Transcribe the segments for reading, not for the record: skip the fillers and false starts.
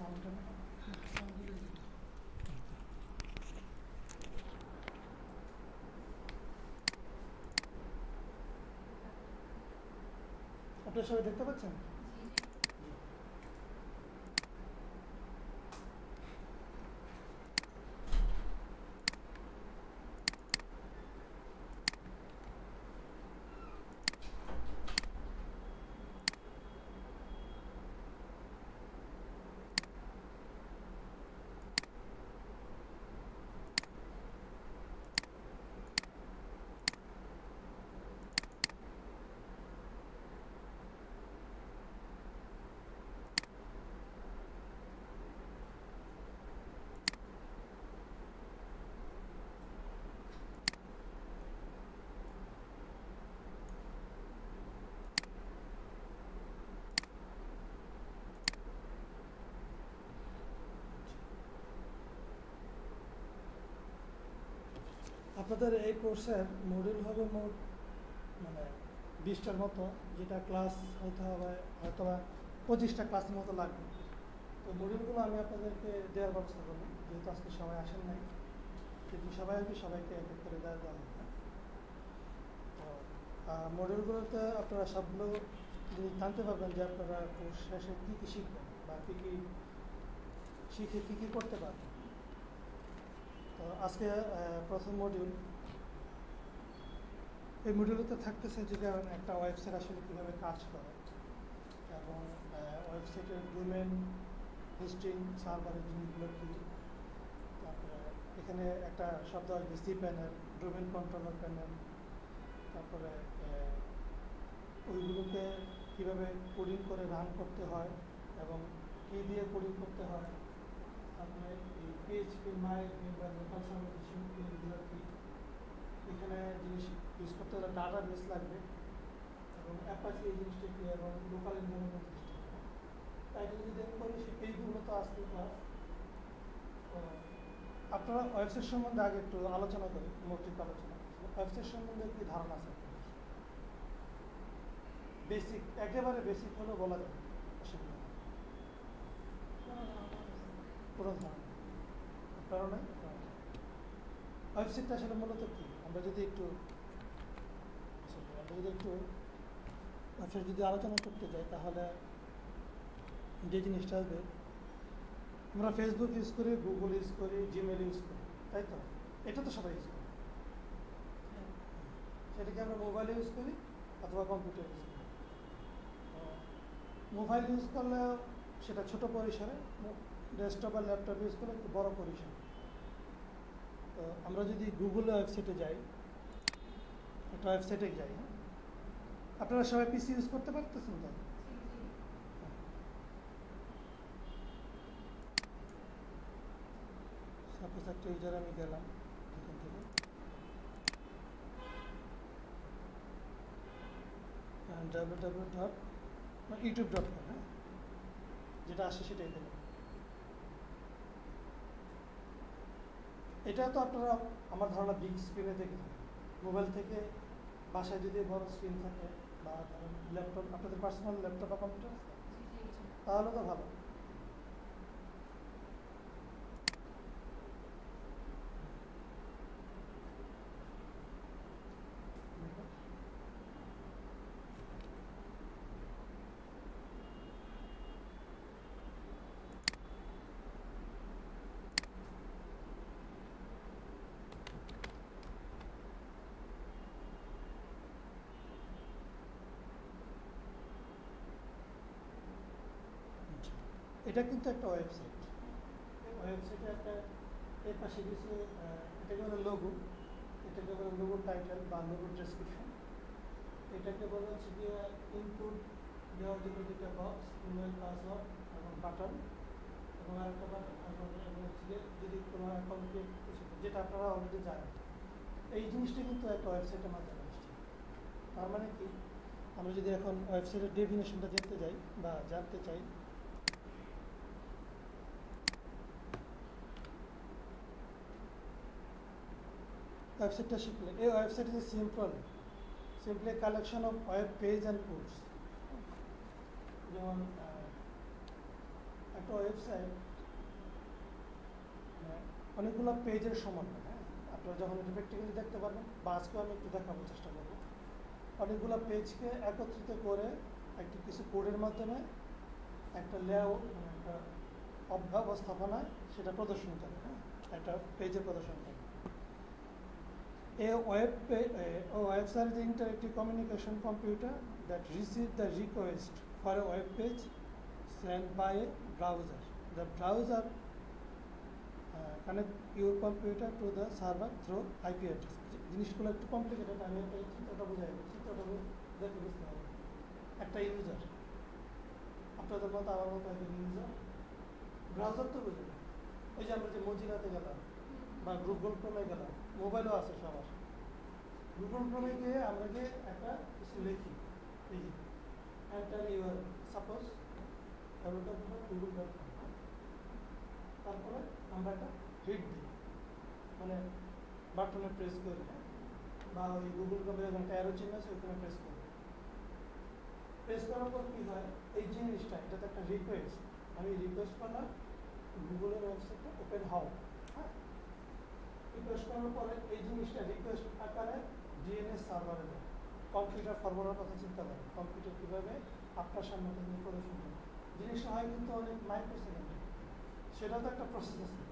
আপনারা সবাই দেখতে পাচ্ছেন? আপনাদের এই কোর্সের মডিউল হবে মোট মানে 20টার মতো, যেটা ক্লাস হতে হবে হয়তো 25টা ক্লাসের মতো লাগবে। তো মডিউলগুলো আমি আপনাদেরকে দেওয়ার ব্যবস্থা করবো, যেহেতু আজকে সবাই আসেন নাই, কিন্তু সবাই আর কি সবাইকে এক এক করে দেওয়া হবে। তো মডিউলগুলোতে আপনারা সবগুলো জানতে পারবেন যে আপনারা কোর্স শেষে কী কী শিখবেন বা কী কী শিখে কী কী করতে পারবেন। তো আজকে প্রথম মডিউল, এই মডিউলতে থাকতেছে যে একটা ওয়েবসাইট আসলে কীভাবে কাজ করে এবং ওয়েবসাইটের ডোমেন, হোস্টিং, সার্ভারের জিনিসগুলো কী, তারপরে এখানে একটা শব্দ আসবে C panel, domain controller panel, তারপরে ওইগুলোকে কীভাবে কোডিং করে রান করতে হয় এবং কী দিয়ে কোডিং করতে হয়, তারপরে এই পিএইচপি মাই বা লোকাল সার্ভার এগুলো কী, এখানে জিনিস ইউজ করতে হলে ডাটা বেস লাগবে এবং অ্যাপাচি এই জিনিসটা কী এবং লোকাল এনভায়রনমেন্ট জিনিসটা কী। তাই যদি দেখতে পারি সেই পেজগুলো তো আসতে ক্লাস। তো আপনারা ওয়েবসাইট সম্বন্ধে আগে একটু আলোচনা করি, মৌখিক আলোচনা। ওয়েবসাইট সম্বন্ধে কী ধারণা আছে? বেসিক, একেবারে বেসিক হলেও বলা যাবে, অসুবিধা নেই। পুরো ধারণা কারণে ওয়েবসাইটটা আসলে মূলত কী, আমরা যদি একটু ওয়েবসাইট যদি আলোচনা করতে যাই তাহলে যে জিনিসটা আসবে, আমরা ফেসবুক ইউজ করি, গুগল ইউজ করি, জিমেল ইউজ করি, তাই তো? এটা তো সবাই ইউজ করি। সেটাকে আমরা মোবাইলে ইউজ করি অথবা কম্পিউটার ইউজ করি। মোবাইল ইউজ করলে সেটা ছোট পরিসরে, ডেস্কটপ বা ল্যাপটপ ইউজ করলে একটু বড় পরিসরে। তো আমরা যদি গুগলের ওয়েবসাইটে যাই, একটা ওয়েবসাইটে যাই, হ্যাঁ, আপনারা সবাই পিসি ইউজ করতে পারতেছেন তো? সাপোজ একটা ইউজার আমি গেলাম এখান থেকে, www.youtube.com, হ্যাঁ, যেটা আসে সেটাই দেবেন। এটা তো আপনারা আমার ধারণা বিগ স্ক্রিনে দেখে থাকেন। মোবাইল থেকে বাসায় যদি বড় স্ক্রিন থাকে বা ল্যাপটপ, আপনাদের পার্সোনাল ল্যাপটপ বা কম্পিউটার আছে, তাহলে তো ভালো। এটা কিন্তু একটা ওয়েবসাইট। ওয়েবসাইটে একটা এর পাশে কিছু এটাকে বলে লোগো, এটাকে বলে লোগো টাইটেল বা লোগো ডেসক্রিপশন। এটাকে বলা হচ্ছে গিয়ে ইনপুট দেওয়ার জন্য দুটো বক্স, ইমেল, পাসওয়ার্ড এবং বাটন এবং আরেকটা বাটন, এবং হচ্ছে গিয়ে যদি কোনো অ্যাকাউন্টে কিছু, যেটা আপনারা অলরেডি জানেন। এই জিনিসটা কিন্তু একটা ওয়েবসাইটের মাধ্যমে আসছে। তার মানে কি, আমরা যদি এখন ওয়েবসাইটের ডেফিনেশনটা জানতে চাই, ওয়েবসাইটটা শিখলে, এই website is simply collection of web page and codes. যেমন একটা ওয়েবসাইট অনেকগুলো পেজের সমান, হ্যাঁ, আপনারা যখন এটা প্র্যাকটিক্যালি দেখতে পারবেন বা আজকেও আমি একটু দেখানোর চেষ্টা করবো। অনেকগুলো পেজকে একত্রিত করে একটি কিছু কোডের মাধ্যমে একটা লেআউট, মানে একটা অবস্থাপনায় সেটা প্রদর্শন করে, হ্যাঁ, একটা পেজের প্রদর্শন করে। A website is an interactive communication computer that receives the request for a web page sent by a browser. The browser connect your computer to the server through IP address. জিনিসগুলো একটু কমপ্লিকেটেড, আমি একটা চিত্রটা বুঝাই, চিত্রটা দেখে বুঝতে হবে। একটা ইউজার, আপনাদের মতো আমার মতো একজন ইউজার, ব্রাউজার তো বুঝবে, ওই যে আমরা যে মজিলাতে গেলাম বা গুগল ক্রোমে গেলাম, মোবাইলও আছে সবার। গুগল ক্রোমে গিয়ে আমরা যে একটা কিছু লিখি, এই যে এন্টার ইউর সাপোজ www.google.com, তারপরে আমরা একটা হিট দিই, মানে বাটনে প্রেস করি, বা ওই গুগল ক্রোমে যখন একটা অ্যারো চিহ্ন আছে ওইখানে প্রেস করি। প্রেস করার পর কী হয়, এই জিনিসটা এটা তো একটা রিকোয়েস্ট, আমি রিকোয়েস্ট করলাম গুগলের ওয়েবসাইটটা ওপেন হও, হ্যাঁ। রিকোয়েস্ট করার পরে এই জিনিসটা রিকোয়েস্ট আকারে ডিএনএস সার্ভারে দেয়। কম্পিউটার ফরওয়ার্ডের কথা চিন্তা করেন, কম্পিউটার কীভাবে আপনার সামনে থেকে প্রদর্শন করে। জিনিসটা হয় কিন্তু অনেক মাইক্রো সেকেন্ডে, সেটাও তো একটা প্রসেস আছে।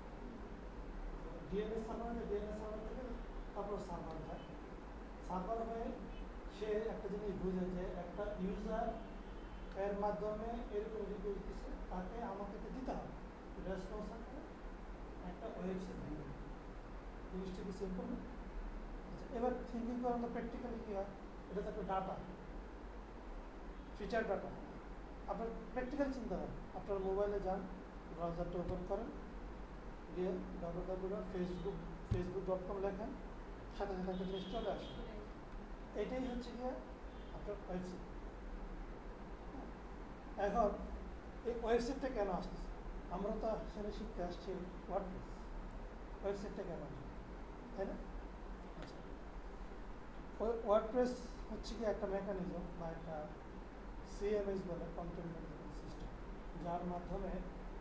ডিএনএস সার্ভার থেকে তারপর সার্ভার হয়, সার্ভার হয়ে সে একটা জিনিস বুঝে যে একটা ইউজার এর মাধ্যমে এরকম রিকোয়েস্ট দিচ্ছে, তাকে আমাকে দিতে হবে রেসপন্স আকারে একটা ওয়েবসাইট দিতে হবে। জিনিসটা কি সিম্পল না? আচ্ছা, এবার থিঙ্কিং করেন তো প্র্যাকটিক্যালি কী হয়। এটা তো একটা ডাটা, ফিচার ডাটা। আপনার প্র্যাকটিক্যাল চিন্তা করেন, আপনার মোবাইলে যান, ব্রাউজারটা ওপেন করেন, গিয়ে facebook.com লেখেন, সাথে সাথে একটা জিনিস চলে আসে। এটাই হচ্ছে গিয়ে আপনার ওয়েবসাইট। এখন এই ওয়েবসাইটটা কেন আসতেছে? আমরা তো আসলে শিখতে আসছি ওয়ার্ডপ্রেস, ওয়েবসাইটটা কেন আসবে, তাই না? আচ্ছা, ওয়ার্ডপ্রেস হচ্ছে কি একটা মেকানিজম বা একটা সিএমএস বলে, কন্টেন্ট ম্যানেজমেন্ট সিস্টেম, যার মাধ্যমে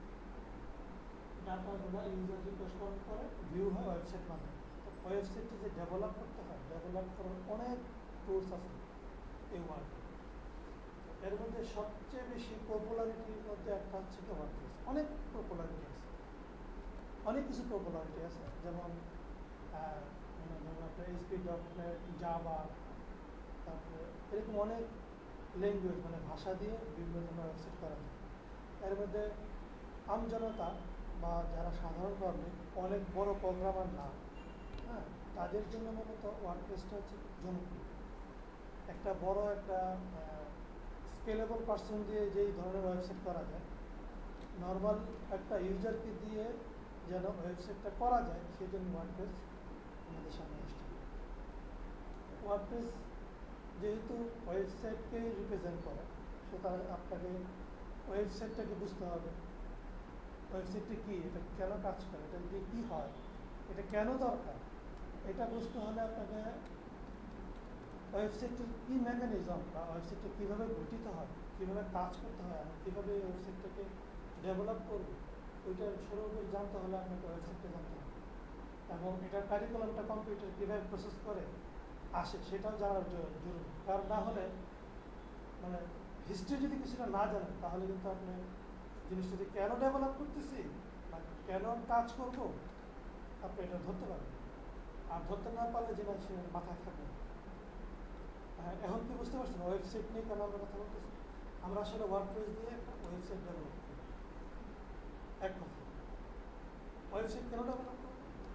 ডাটাগুলো ইউজার রিকোয়েস্ট করে ভিউ হয় ওয়েবসাইট মাধ্যমে। তো ওয়েবসাইটটি যে ডেভেলপ করতে হয়, ডেভেলপ করার অনেক টুলস আছে এই ওয়ার্ডপ্রেস। এর মধ্যে সবচেয়ে বেশি পপুলারিটির মধ্যে একটা হচ্ছে কি ওয়ার্ডপ্রেস। অনেক পপুলারিটি আছে, অনেক কিছু পপুলারিটি আছে, যেমন ধরুন আপনার ASP.NET, জাভা, তারপরে এরকম অনেক ল্যাঙ্গুয়েজ, মানে ভাষা দিয়ে বিভিন্ন ধরনের ওয়েবসাইট করা যায়। এর মধ্যে আমজনতা বা যারা সাধারণ পাবলিক, অনেক বড় প্রোগ্রামার না, হ্যাঁ, তাদের জন্য মূলত ওয়ার্ডপ্রেসটা হচ্ছে জনপ্রিয়। একটা বড় একটা স্কেলেবল পার্সন দিয়ে যেই ধরনের ওয়েবসাইট করা যায়, নর্মাল একটা ইউজারকে দিয়ে যেন ওয়েবসাইটটা করা যায়, সেই জন্য ওয়ার্ডপ্রেস আমাদের সামনে আসছে। ওয়ার্ডপ্রেস যেহেতু ওয়েবসাইটকে রিপ্রেজেন্ট করে, সুতরাং আপনাকে ওয়েবসাইটটাকে বুঝতে হবে। ওয়েবসাইটটা কী, এটা কেন কাজ করে, এটা দিয়ে কী হয়, এটা কেন দরকার, এটা বুঝতে হলে আপনাকে ওয়েবসাইটের কী মেকানিজম বা ওয়েবসাইটটা কীভাবে গঠিত হয়, কীভাবে কাজ করতে হয়, আমি কীভাবে ওয়েবসাইটটাকে ডেভেলপ করবো, ওইটার সর্বোপরি জানতে হলে আপনাকে ওয়েবসাইটটা জানতে হবে। এবং এটার কারিকুলামটা কম্পিউটার কীভাবে প্রসেস করে আসে সেটাও জানার জরুরি। কারণ না হলে, মানে হিস্ট্রি যদি কিছুটা না জানেন, তাহলে কিন্তু আপনি জিনিসটা যে কেন ডেভেলপ করতেছি বা কেন কাজ করবো, আপনি এটা ধরতে পারবেন। আর ধরতে না পারলে জিনিস মাথায় থাকবে। হ্যাঁ, এখন কি বুঝতে পারছেন ওয়েবসাইট নিয়ে কেন আমরা কথা বলতেছি? আমরা আসলে ওয়ার্ডপ্রেস দিয়ে একটা ওয়েবসাইট ডেভেলপ করি। এক কথা, ওয়েবসাইট কেন ডেভেলপ করবো,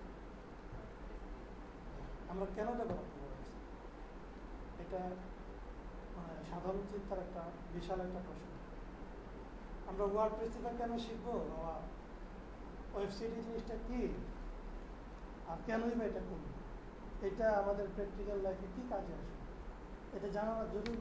আমরা কেন ডেভেলপ করবো ওয়েবসাইট, এটা মানে সাধারণ চিন্তার একটা বিশাল একটা প্রশ্ন। আমরা ওয়ার্ডপ্রেসটা কেন শিখবো, বা ওয়েবসাইট জিনিসটা কি, আর কেনই বা এটা করবো, এটা আমাদের প্র্যাকটিক্যাল লাইফে কী কাজে আসবে, এটা জানানো জরুরি।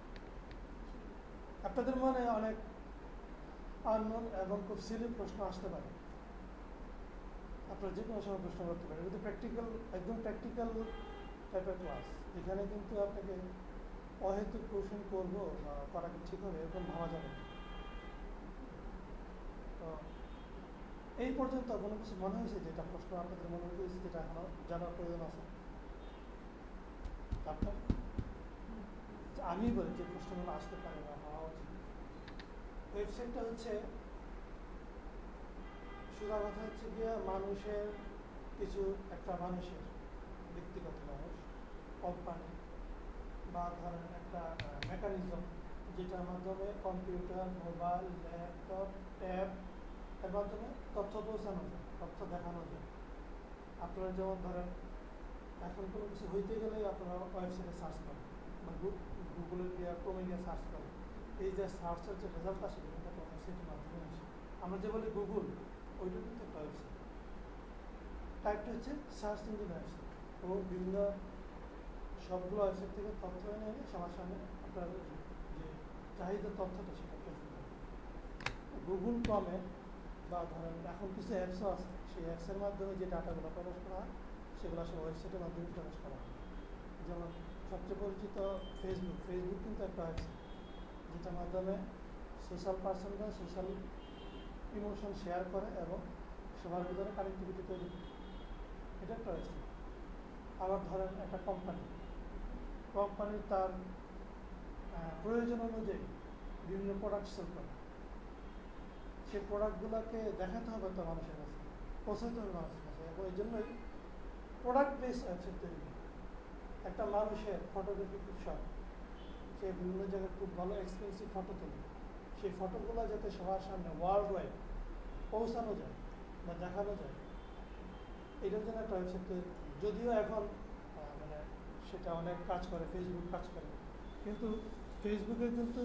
আপনাদের মনে অনেক আননোন এবং খুব সিলি প্রশ্ন আসতে পারে, আপনারা যে কোনো সময় প্রশ্ন করতে পারেন। কিন্তু প্র্যাকটিক্যাল, একদম প্র্যাকটিক্যাল টাইপের ক্লাস, এখানে কিন্তু আপনাকে অহেতুক কোশ্চেন করবো বা করা কি ঠিক হবে এরকম ভাবা যাবে না। তো এই পর্যন্ত কোনো কিছু মনে হয়েছে যেটা প্রশ্ন আপনাদের মনে হয়েছে যেটা এখনো জানার প্রয়োজন আছে আপনার? আমি বলি যে প্রশ্নগুলো আসতে পারে না হওয়া উচিত। ওয়েবসাইটটা হচ্ছে সোজা কথা হচ্ছে গিয়ে মানুষের কিছু একটা মানুষের ব্যক্তিগত মানুষ কোম্পানি বা ধরেন একটা মেকানিজম যেটার মাধ্যমে কম্পিউটার মোবাইল ল্যাপটপ ট্যাব এর মাধ্যমে তথ্য পৌঁছানো যায়, তথ্য দেখানো যায়। আপনারা যেমন ধরেন এখন কোনো কিছু হইতে গেলেই আপনারা ওয়েবসাইটে সার্চ করেন বা গুগলে গিয়ে ক্রোমে গিয়ে সার্চ করেন। এই যে সার্চের যে রেজাল্ট আসে কিন্তু একটা ওয়েবসাইটের মাধ্যমে আসে। আমরা যে বলি গুগল, ওইটা কিন্তু একটা ওয়েবসাইট। টাইপটা হচ্ছে সার্চ ইঞ্জিন ওয়েবসাইট। ও বিভিন্ন সবগুলো ওয়েবসাইট থেকে তথ্য এনে এনে সবার সামনে আপনার যে চাহিদা তথ্যটা সেটা প্রেজেন্ট করে। গুগল ক্রমে বা ধরেন এখন কিছু অ্যাপসও আছে, সেই অ্যাপসের মাধ্যমে যে ডাটাগুলো প্রকাশ করা হয় সেগুলো আসলে ওয়েবসাইটের মাধ্যমে প্রকাশ করা হয়। যেমন সবচেয়ে পরিচিত ফেসবুক। ফেসবুক কিন্তু একটা ওয়েবসাইট যেটার মাধ্যমে সোশ্যাল পার্সনরা সোশ্যাল ইমোশন শেয়ার করে এবং সবার ভিতরে কানেক্টিভিটি তৈরি করে। এটা একটা ওয়েবসাইট। আবার ধরেন একটা কোম্পানি তার প্রয়োজন অনুযায়ী বিভিন্ন প্রোডাক্ট সেল করে। সেই প্রোডাক্টগুলোকে দেখাতে হবে তো মানুষের কাছে, পৌঁছাতে হবে মানুষের কাছে, এবং এই জন্যই প্রোডাক্ট বেস ওয়েবসাইট তৈরি করে। একটা মানুষের ফটোগ্রাফি খুব শখ, সে বিভিন্ন জায়গায় খুব ভালো এক্সপেন্সিভ ফটো তোলে। সেই ফটোগুলো যাতে সবার সামনে ওয়ার্ল্ড ওয়াইড পৌঁছানো যায় বা দেখানো যায়, এটার জন্য একটা ওয়েবসাইট তৈরি। যদিও এখন মানে সেটা অনেক কাজ করে, ফেসবুক কাজ করে, কিন্তু ফেসবুকে কিন্তু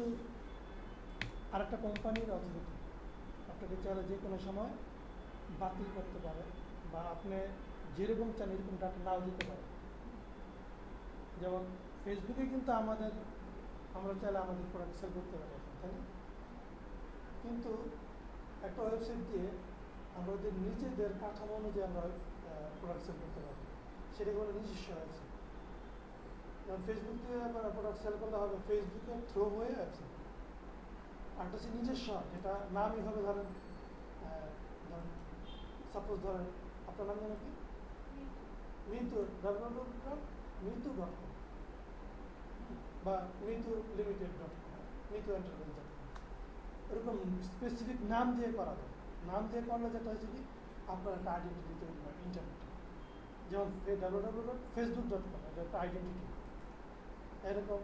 আরেকটা কোম্পানির অথরিটি আপনাকে চাইলে যে কোনো সময় বাতিল করতে পারে বা আপনি যেরকম চান এরকম ডাটা নাও দিতে পারে। যেমন ফেসবুকে কিন্তু আমরা চাইলে আমাদের প্রোডাক্ট সেল করতে পারি এখন, তাই না? কিন্তু একটা ওয়েবসাইট দিয়ে আমাদের নিজেদের কাঠামো অনুযায়ী আমরা প্রোডাক্ট সেল করতে পারি। সেটা কোনো নিজস্ব ওয়েবসাইট। যেমন ফেসবুক দিয়ে প্রোডাক্ট সেল করলে হবে ফেসবুকের থ্রু হয়ে ওয়েবসাইট। আরেকটা হচ্ছে নিজস্ব, যেটা নামই হবে ধরেন সাপোজ ধরেন আপনার নাম জানেন কি মিতু www.mitu.com বা মিতু লিমিটেড.com, মিতু এন্টারপ্রাইজ.com, এরকম স্পেসিফিক নাম দিয়ে করা যায়। নাম দিয়ে করলে যেটা হচ্ছে কি আপনার একটা আইডেন্টিটি তৈরি হয় ইন্টারনেটে। যেমন www.facebook.com, এটা একটা আইডেন্টিটি। এরকম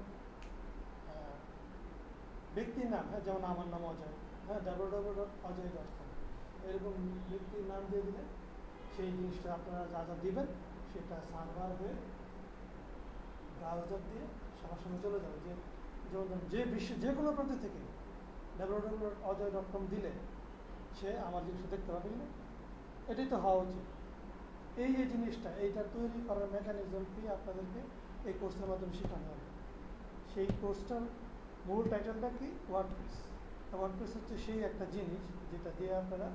ব্যক্তির নাম, হ্যাঁ, যেমন আমার নাম অজয়, হ্যাঁ, www.অজয়.com, এরকম ব্যক্তির নাম দিয়ে দিলে সেই জিনিসটা আপনারা যা যা দিবেন সেটা সার্ভার হয়ে ব্রাউজার দিয়ে সবার সঙ্গে চলে যাবে। যেমন যে বিশ্বের যে কোনো প্রান্ত থেকে www.অজয়.com দিলে সে আমার জিনিসটা দেখতে পাবে না। এটাই তো হওয়া উচিত। এই যে জিনিসটা, এইটা তৈরি করার মেকানিজম কি আপনাদেরকে এই কোর্সের মাধ্যমে শেখানো হবে। সেই কোর্সটার মূল টাইটেলটা কি? ওয়ার্ডপ্রেস। ওয়ার্ডপ্রেস হচ্ছে সেই একটা জিনিস যেটা দিয়ে আপনারা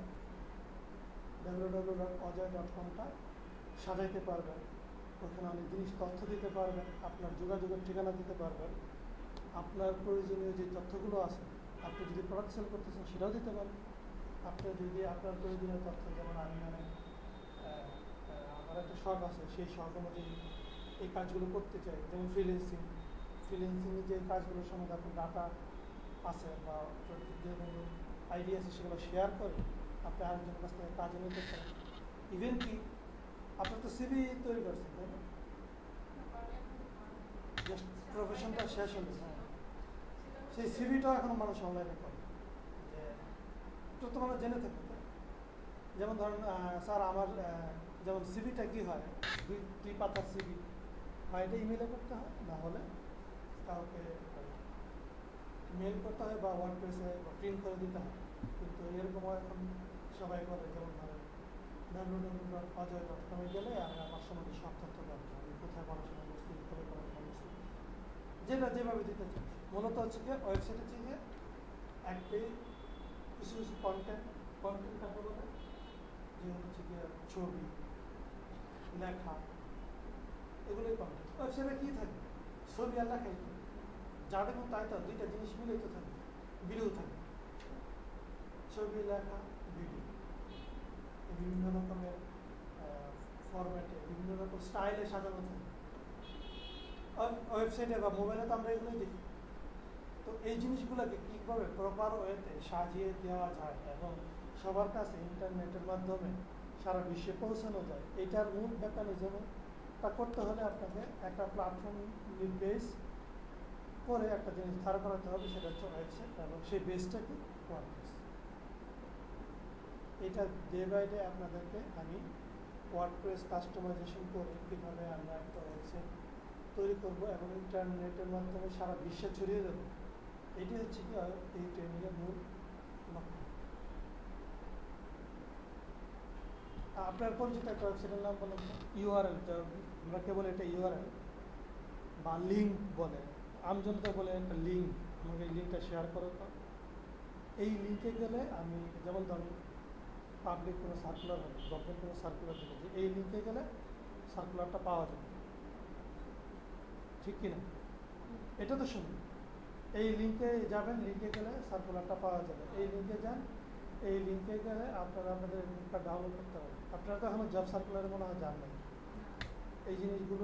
www.অজয়.comটা সাজাইতে পারবেন। ওখানে অনেক জিনিস তথ্য দিতে পারবেন, আপনার যোগাযোগের ঠিকানা দিতে পারবেন, আপনার প্রয়োজনীয় যে তথ্যগুলো আছে, আপনি যদি প্রোডাক্ট সেল করতেছেন সেটাও দিতে পারেন। আপনি যদি আপনার প্রয়োজনীয় তথ্য, যেমন আমি অনেক আমার একটা শখ আছে, সেই শখ অনুযায়ী এই কাজগুলো করতে চাই, যেমন ফ্রিল্যান্সিংয়ে যে কাজগুলোর সম্বন্ধে আপনার ডাটা আছে বা যে কোনো আইডিয়া আছে সেগুলো শেয়ার করে আপনি আরেকজনের কাছ থেকে কাজে নিতে পারেন। ইভেন কি আপনার তো সিভি তৈরি করছেন, তাই না? জাস্ট প্রফেশনটা শেষ হলে, হ্যাঁ, সেই সিভিটাও এখন মানুষ অনলাইনে করে, যে তো মানুষ জেনে থাকবে। যেমন ধরেন স্যার আমার যেমন সিভিটা কী হয়, দুই পাতার সিভি হয়, এটা ইমেলে করতে হয়, না হলে কাউকে মেল করতে হয় বা ওয়ার্ডপ্রেসে প্রিন্ট করে দিতে হয়। কিন্তু এরকম এখন সবাই করে। যেমন ধরেন www.অজয়.com গেলে আমি আমার সম্বন্ধে সব তথ্য পাবো, আমি কোথায় পড়াশোনা করছি, কোথায় পড়াশোনা করছি, যেটা যেভাবে দিতে চাই। মূলত হচ্ছে গিয়ে ওয়েবসাইট হচ্ছে গিয়ে একটি কিছু কিছু কন্টেন্ট কাকে বলে, যে হচ্ছে গিয়ে ছবি, লেখা, এগুলোই কন্টেন্ট। ওয়েবসাইটে কী থাকে? ছবি আর লেখাই থাকে। যা দেখুন তাই তো, দুইটা জিনিস মিলেই তো থাকে, মিলেও থাকে। ছবি, লেখা, ভিডিও, বিভিন্ন রকমের ফরম্যাটে, বিভিন্ন রকম স্টাইলে সাজানো থাকে। ওয়েবসাইটে বা মোবাইলে তো আমরা এগুলোই দেখি। তো এই জিনিসগুলোকে কীভাবে প্রপার ওয়েতে সাজিয়ে দেওয়া যায় এবং সবার কাছে ইন্টারনেটের মাধ্যমে সারা বিশ্বে পৌঁছানো যায়, এটার মূল মেকানিজমটা করতে হলে আপনাকে একটা প্ল্যাটফর্ম বেস করে একটা জিনিস ধার করাতে হবে, সেটা হচ্ছে ওয়েবসাইট, এবং সেই বেসটাকে ওয়ার্ডপ্রেস। এটা ডে বাই ডে আপনাদেরকে আমি ওয়ার্ডপ্রেস কাস্টমাইজেশন করে কীভাবে আমরা একটা ওয়েবসাইট তৈরি করবো এবং ইন্টারনেটের মাধ্যমে সারা বিশ্বে ছড়িয়ে দেবো, এটি হচ্ছে কি এই ট্রেনিংয়ের মূল লক্ষ্য। আপনার পরিচিত একটা ওয়েবসাইটের নাম বলেন ইউআরএল, আমরা কেবল এটা ইউআরএল বা লিঙ্ক বলে, আমজনতা বলে একটা লিঙ্ক, আমাকে এই লিঙ্কটা শেয়ার করো তো। এই লিঙ্কে গেলে আমি যেমন ধরুন পাবলিক কোনো সার্কুলার হবে, গভর্নমেন্ট কোনো সার্কুলার দিলে যে এই লিঙ্কে গেলে সার্কুলারটা পাওয়া যাবে, ঠিক কিনা? এটা তো শুনুন, এই লিঙ্কে যাবেন, লিঙ্কে গেলে সার্কুলারটা পাওয়া যাবে, এই লিঙ্কে যান, এই লিঙ্কে গেলে আপনারা আপনাদের লিঙ্কটা ডাউনলোড করতে হবে। আপনারা তো এখনো জব সার্কুলারে মনে হয় জান নাই। এই জিনিসগুলো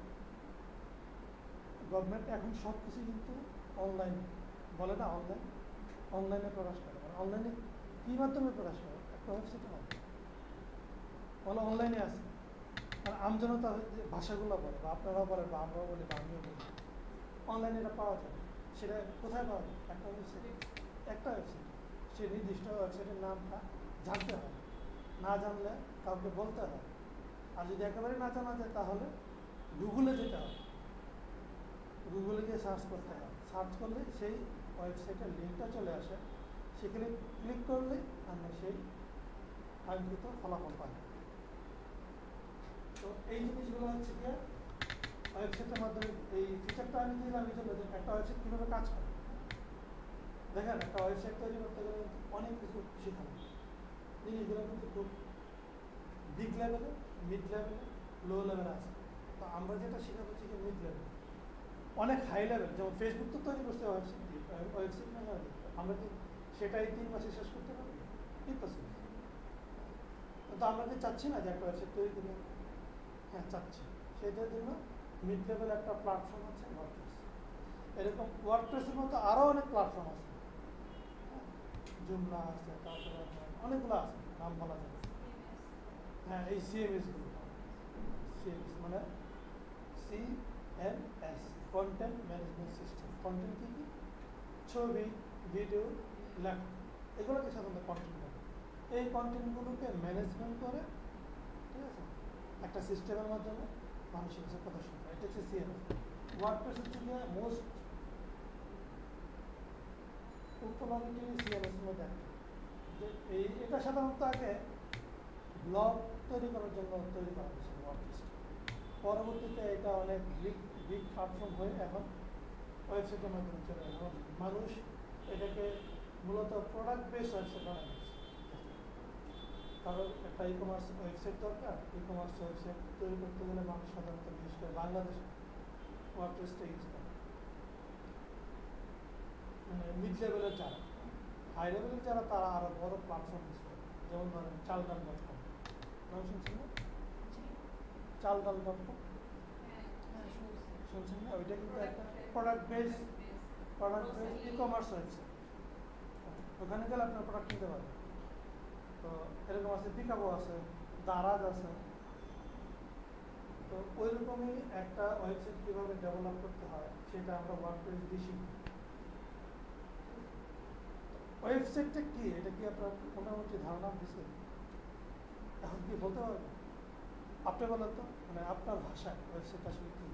গভর্নমেন্ট এখন সব কিছু কিন্তু অনলাইন বলে না, অনলাইনে প্রকাশ করে। অনলাইনে কী মাধ্যমে প্রকাশ করে? একটা ওয়েবসাইটে বলে অনলাইনে আছে। আর আমজনতা যে ভাষাগুলো বলে, বা আপনারাও বলেন, বা আমরাও বলি, বা আমিও বলি, অনলাইনে এটা পাওয়া যায়। সেটা কোথায় পাওয়া যায়? একটা ওয়েবসাইট, সেই নির্দিষ্ট ওয়েবসাইটের নামটা জানতে হয়, না জানলে কাউকে বলতে হয়। আর যদি একেবারে না জানা যায় তাহলে গুগলে যেতে হয়, গুগলে গিয়ে সার্চ করতে হয়, সার্চ করলে সেই ওয়েবসাইটের লিঙ্কটা চলে আসে, সেখানে ক্লিক করলে আমরা সেই কাঙ্ক্ষিত ফলাফল পাই। তো এই জিনিসগুলো হচ্ছে গিয়ে ওয়েবসাইটের মাধ্যমে এই ফিচারটা আমি দিলাম এই জন্য যে একটা ওয়েবসাইট কীভাবে কাজ করে। দেখেন, একটা ওয়েবসাইট তৈরি করতে গেলে অনেক কিছু শেখানো, জিনিসগুলো কিন্তু খুব বিগ লেভেলে, মিড লেভেলে, লো লেভেলে আছে। তো আমরা যেটা শেখাবো হচ্ছে মিড লেভেল, অনেক হাই লেভেল। যেমন ফেসবুক তো তৈরি করছে ওয়েবসাইট না, আমরা কি সেটাই 3 মাসে শেষ করতে পারবো? ইম্পসিবল। তো আমরা কি চাচ্ছি না যে একটা ওয়েবসাইট তৈরি করি? হ্যাঁ, চাচ্ছি। সেটার জন্য মিড লেভেল একটা প্ল্যাটফর্ম আছে ওয়ার্ডপ্রেস। এরকম ওয়ার্ডপ্রেসের মতো আরও অনেক প্ল্যাটফর্ম আছে, জুমলা আছে, তারপরে অনেকগুলো আছে, নাম বলা যাবে। হ্যাঁ, এই সিএমএসগুলো, সিএমএস মানে CMS, content management system. Content কী কী? ছবি, ভিডিও, লেখা, এগুলোকে সাধারণত কন্টেন্ট বলে। এই কন্টেন্টগুলোকে ম্যানেজমেন্ট করে, ঠিক আছে, একটা সিস্টেমের মাধ্যমে মানুষের কাছে প্রদর্শন করে, এটা হচ্ছে সিএমএস। ওয়ার্ডপ্রেস হচ্ছে গিয়ে মোস্ট উপলব্ধি সিএমএসের মধ্যে একটা। যে এটা সাধারণত আগে ব্লগ তৈরি করার জন্য তৈরি করা হয়েছিল ওয়ার্ডপ্রেসটা। পরবর্তীতে এটা অনেক বিগ প্ল্যাটফর্ম হয়ে এখন ওয়েবসাইটের মাধ্যমে চলে গেল। মানুষ এটাকে মূলত প্রোডাক্ট বেস ওয়েবসাইট বানায়। কারণ একটা ই কমার্স ওয়েবসাইট দরকার, ই কমার্স ওয়েবসাইট তৈরি করতে গেলে মানুষ সাধারণত বিশেষ করে বাংলাদেশে ওয়ার্ডপ্রেসটা ইউজ করে। মানে মিড লেভেলের যারা, হাই লেভেলের যারা, তারা আরও বড় প্ল্যাটফর্ম ইউজ করে। যেমন ধরেন চালডাল.com, নাম শুনছেন না? চালডাল.com শুনছেন না? ওইটা কিন্তু একটা product base e commerce website. ওখানে গেলে আপনার প্রোডাক্ট কিনতে পারবেন। তো এরকম আছে, পিকাবো আছে, দারাজ আছে। তো ওই রকমই একটা ওয়েবসাইট কীভাবে ডেভেলপ করতে হয় সেটা আমরা ওয়ার্ডপ্রেস দিয়ে শিখব। ওয়েবসাইটটা কি, এটা কি আপনার মোটামুটি ধারণা দিচ্ছে? এখন কি বলতে পারবেন? আপনি বলেন তো, মানে আপনার ভাষায় ওয়েবসাইট আসলে কি?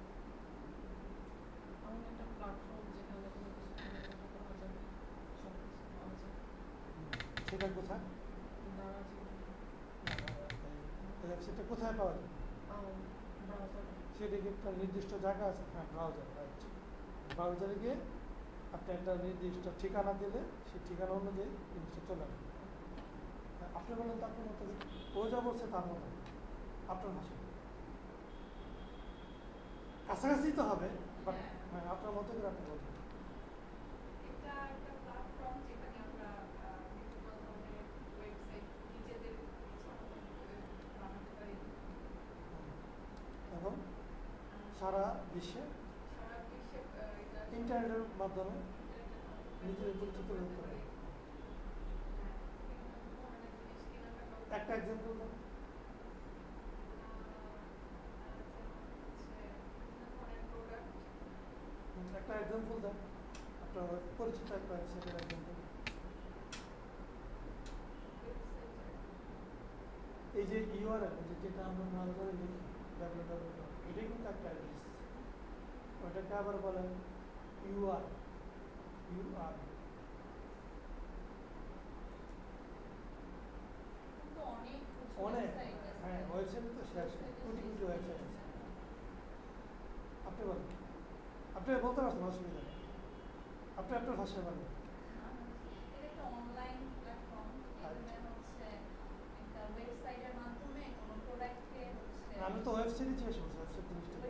সেটা কোথায়? ওয়েবসাইটটা কোথায় পাওয়া যায়? সেটা কি একটা নির্দিষ্ট জায়গা আছে? হ্যাঁ, ব্রাউজার, রাইট। ব্রাউজারে গিয়ে আপনি একটা নির্দিষ্ট ঠিকানা দিলে সেই ঠিকানা অনুযায়ী জিনিসটা চলে আসবে। আপনি বলেন তো আপনার মতো, ও যা বলছে তার মতো আপনার ভাষা কাছাকাছি তো হবে, বাট হ্যাঁ আপনার মতো করে আপনি বলবেন। এটা একটা প্ল্যাটফর্ম যেখানে আমরা বিভিন্ন ধরনের সারা বিশ্বে ইন্টারনেটের মাধ্যমে নিজেদের পরিচিত করতে পারে। একটা এক্সাম্পল দেন। একটা এক্সাম্পল দেন আপনার পরিচিত একটা ওয়েবসাইটের এক্সাম্পল। এই যে ইউআরএল যেটা আমরা নর্মালি লিখি www, এটা কিন্তু একটা অ্যাড্রেস। ওটাকে আবার বলেন ইউআর। অনেক, হ্যাঁ, ওয়েবসাইটে তো শেষ, কোটি কোটি ওয়েবসাইট আছে। আপনি বলেন, আপনি বলতে পারছেন, অসুবিধা নেই, আপনি আপনার ভাষায় বলেন। আমি তো ওয়েবসাইটে জিজ্ঞেস করছি, ওয়েবসাইট জিনিসটা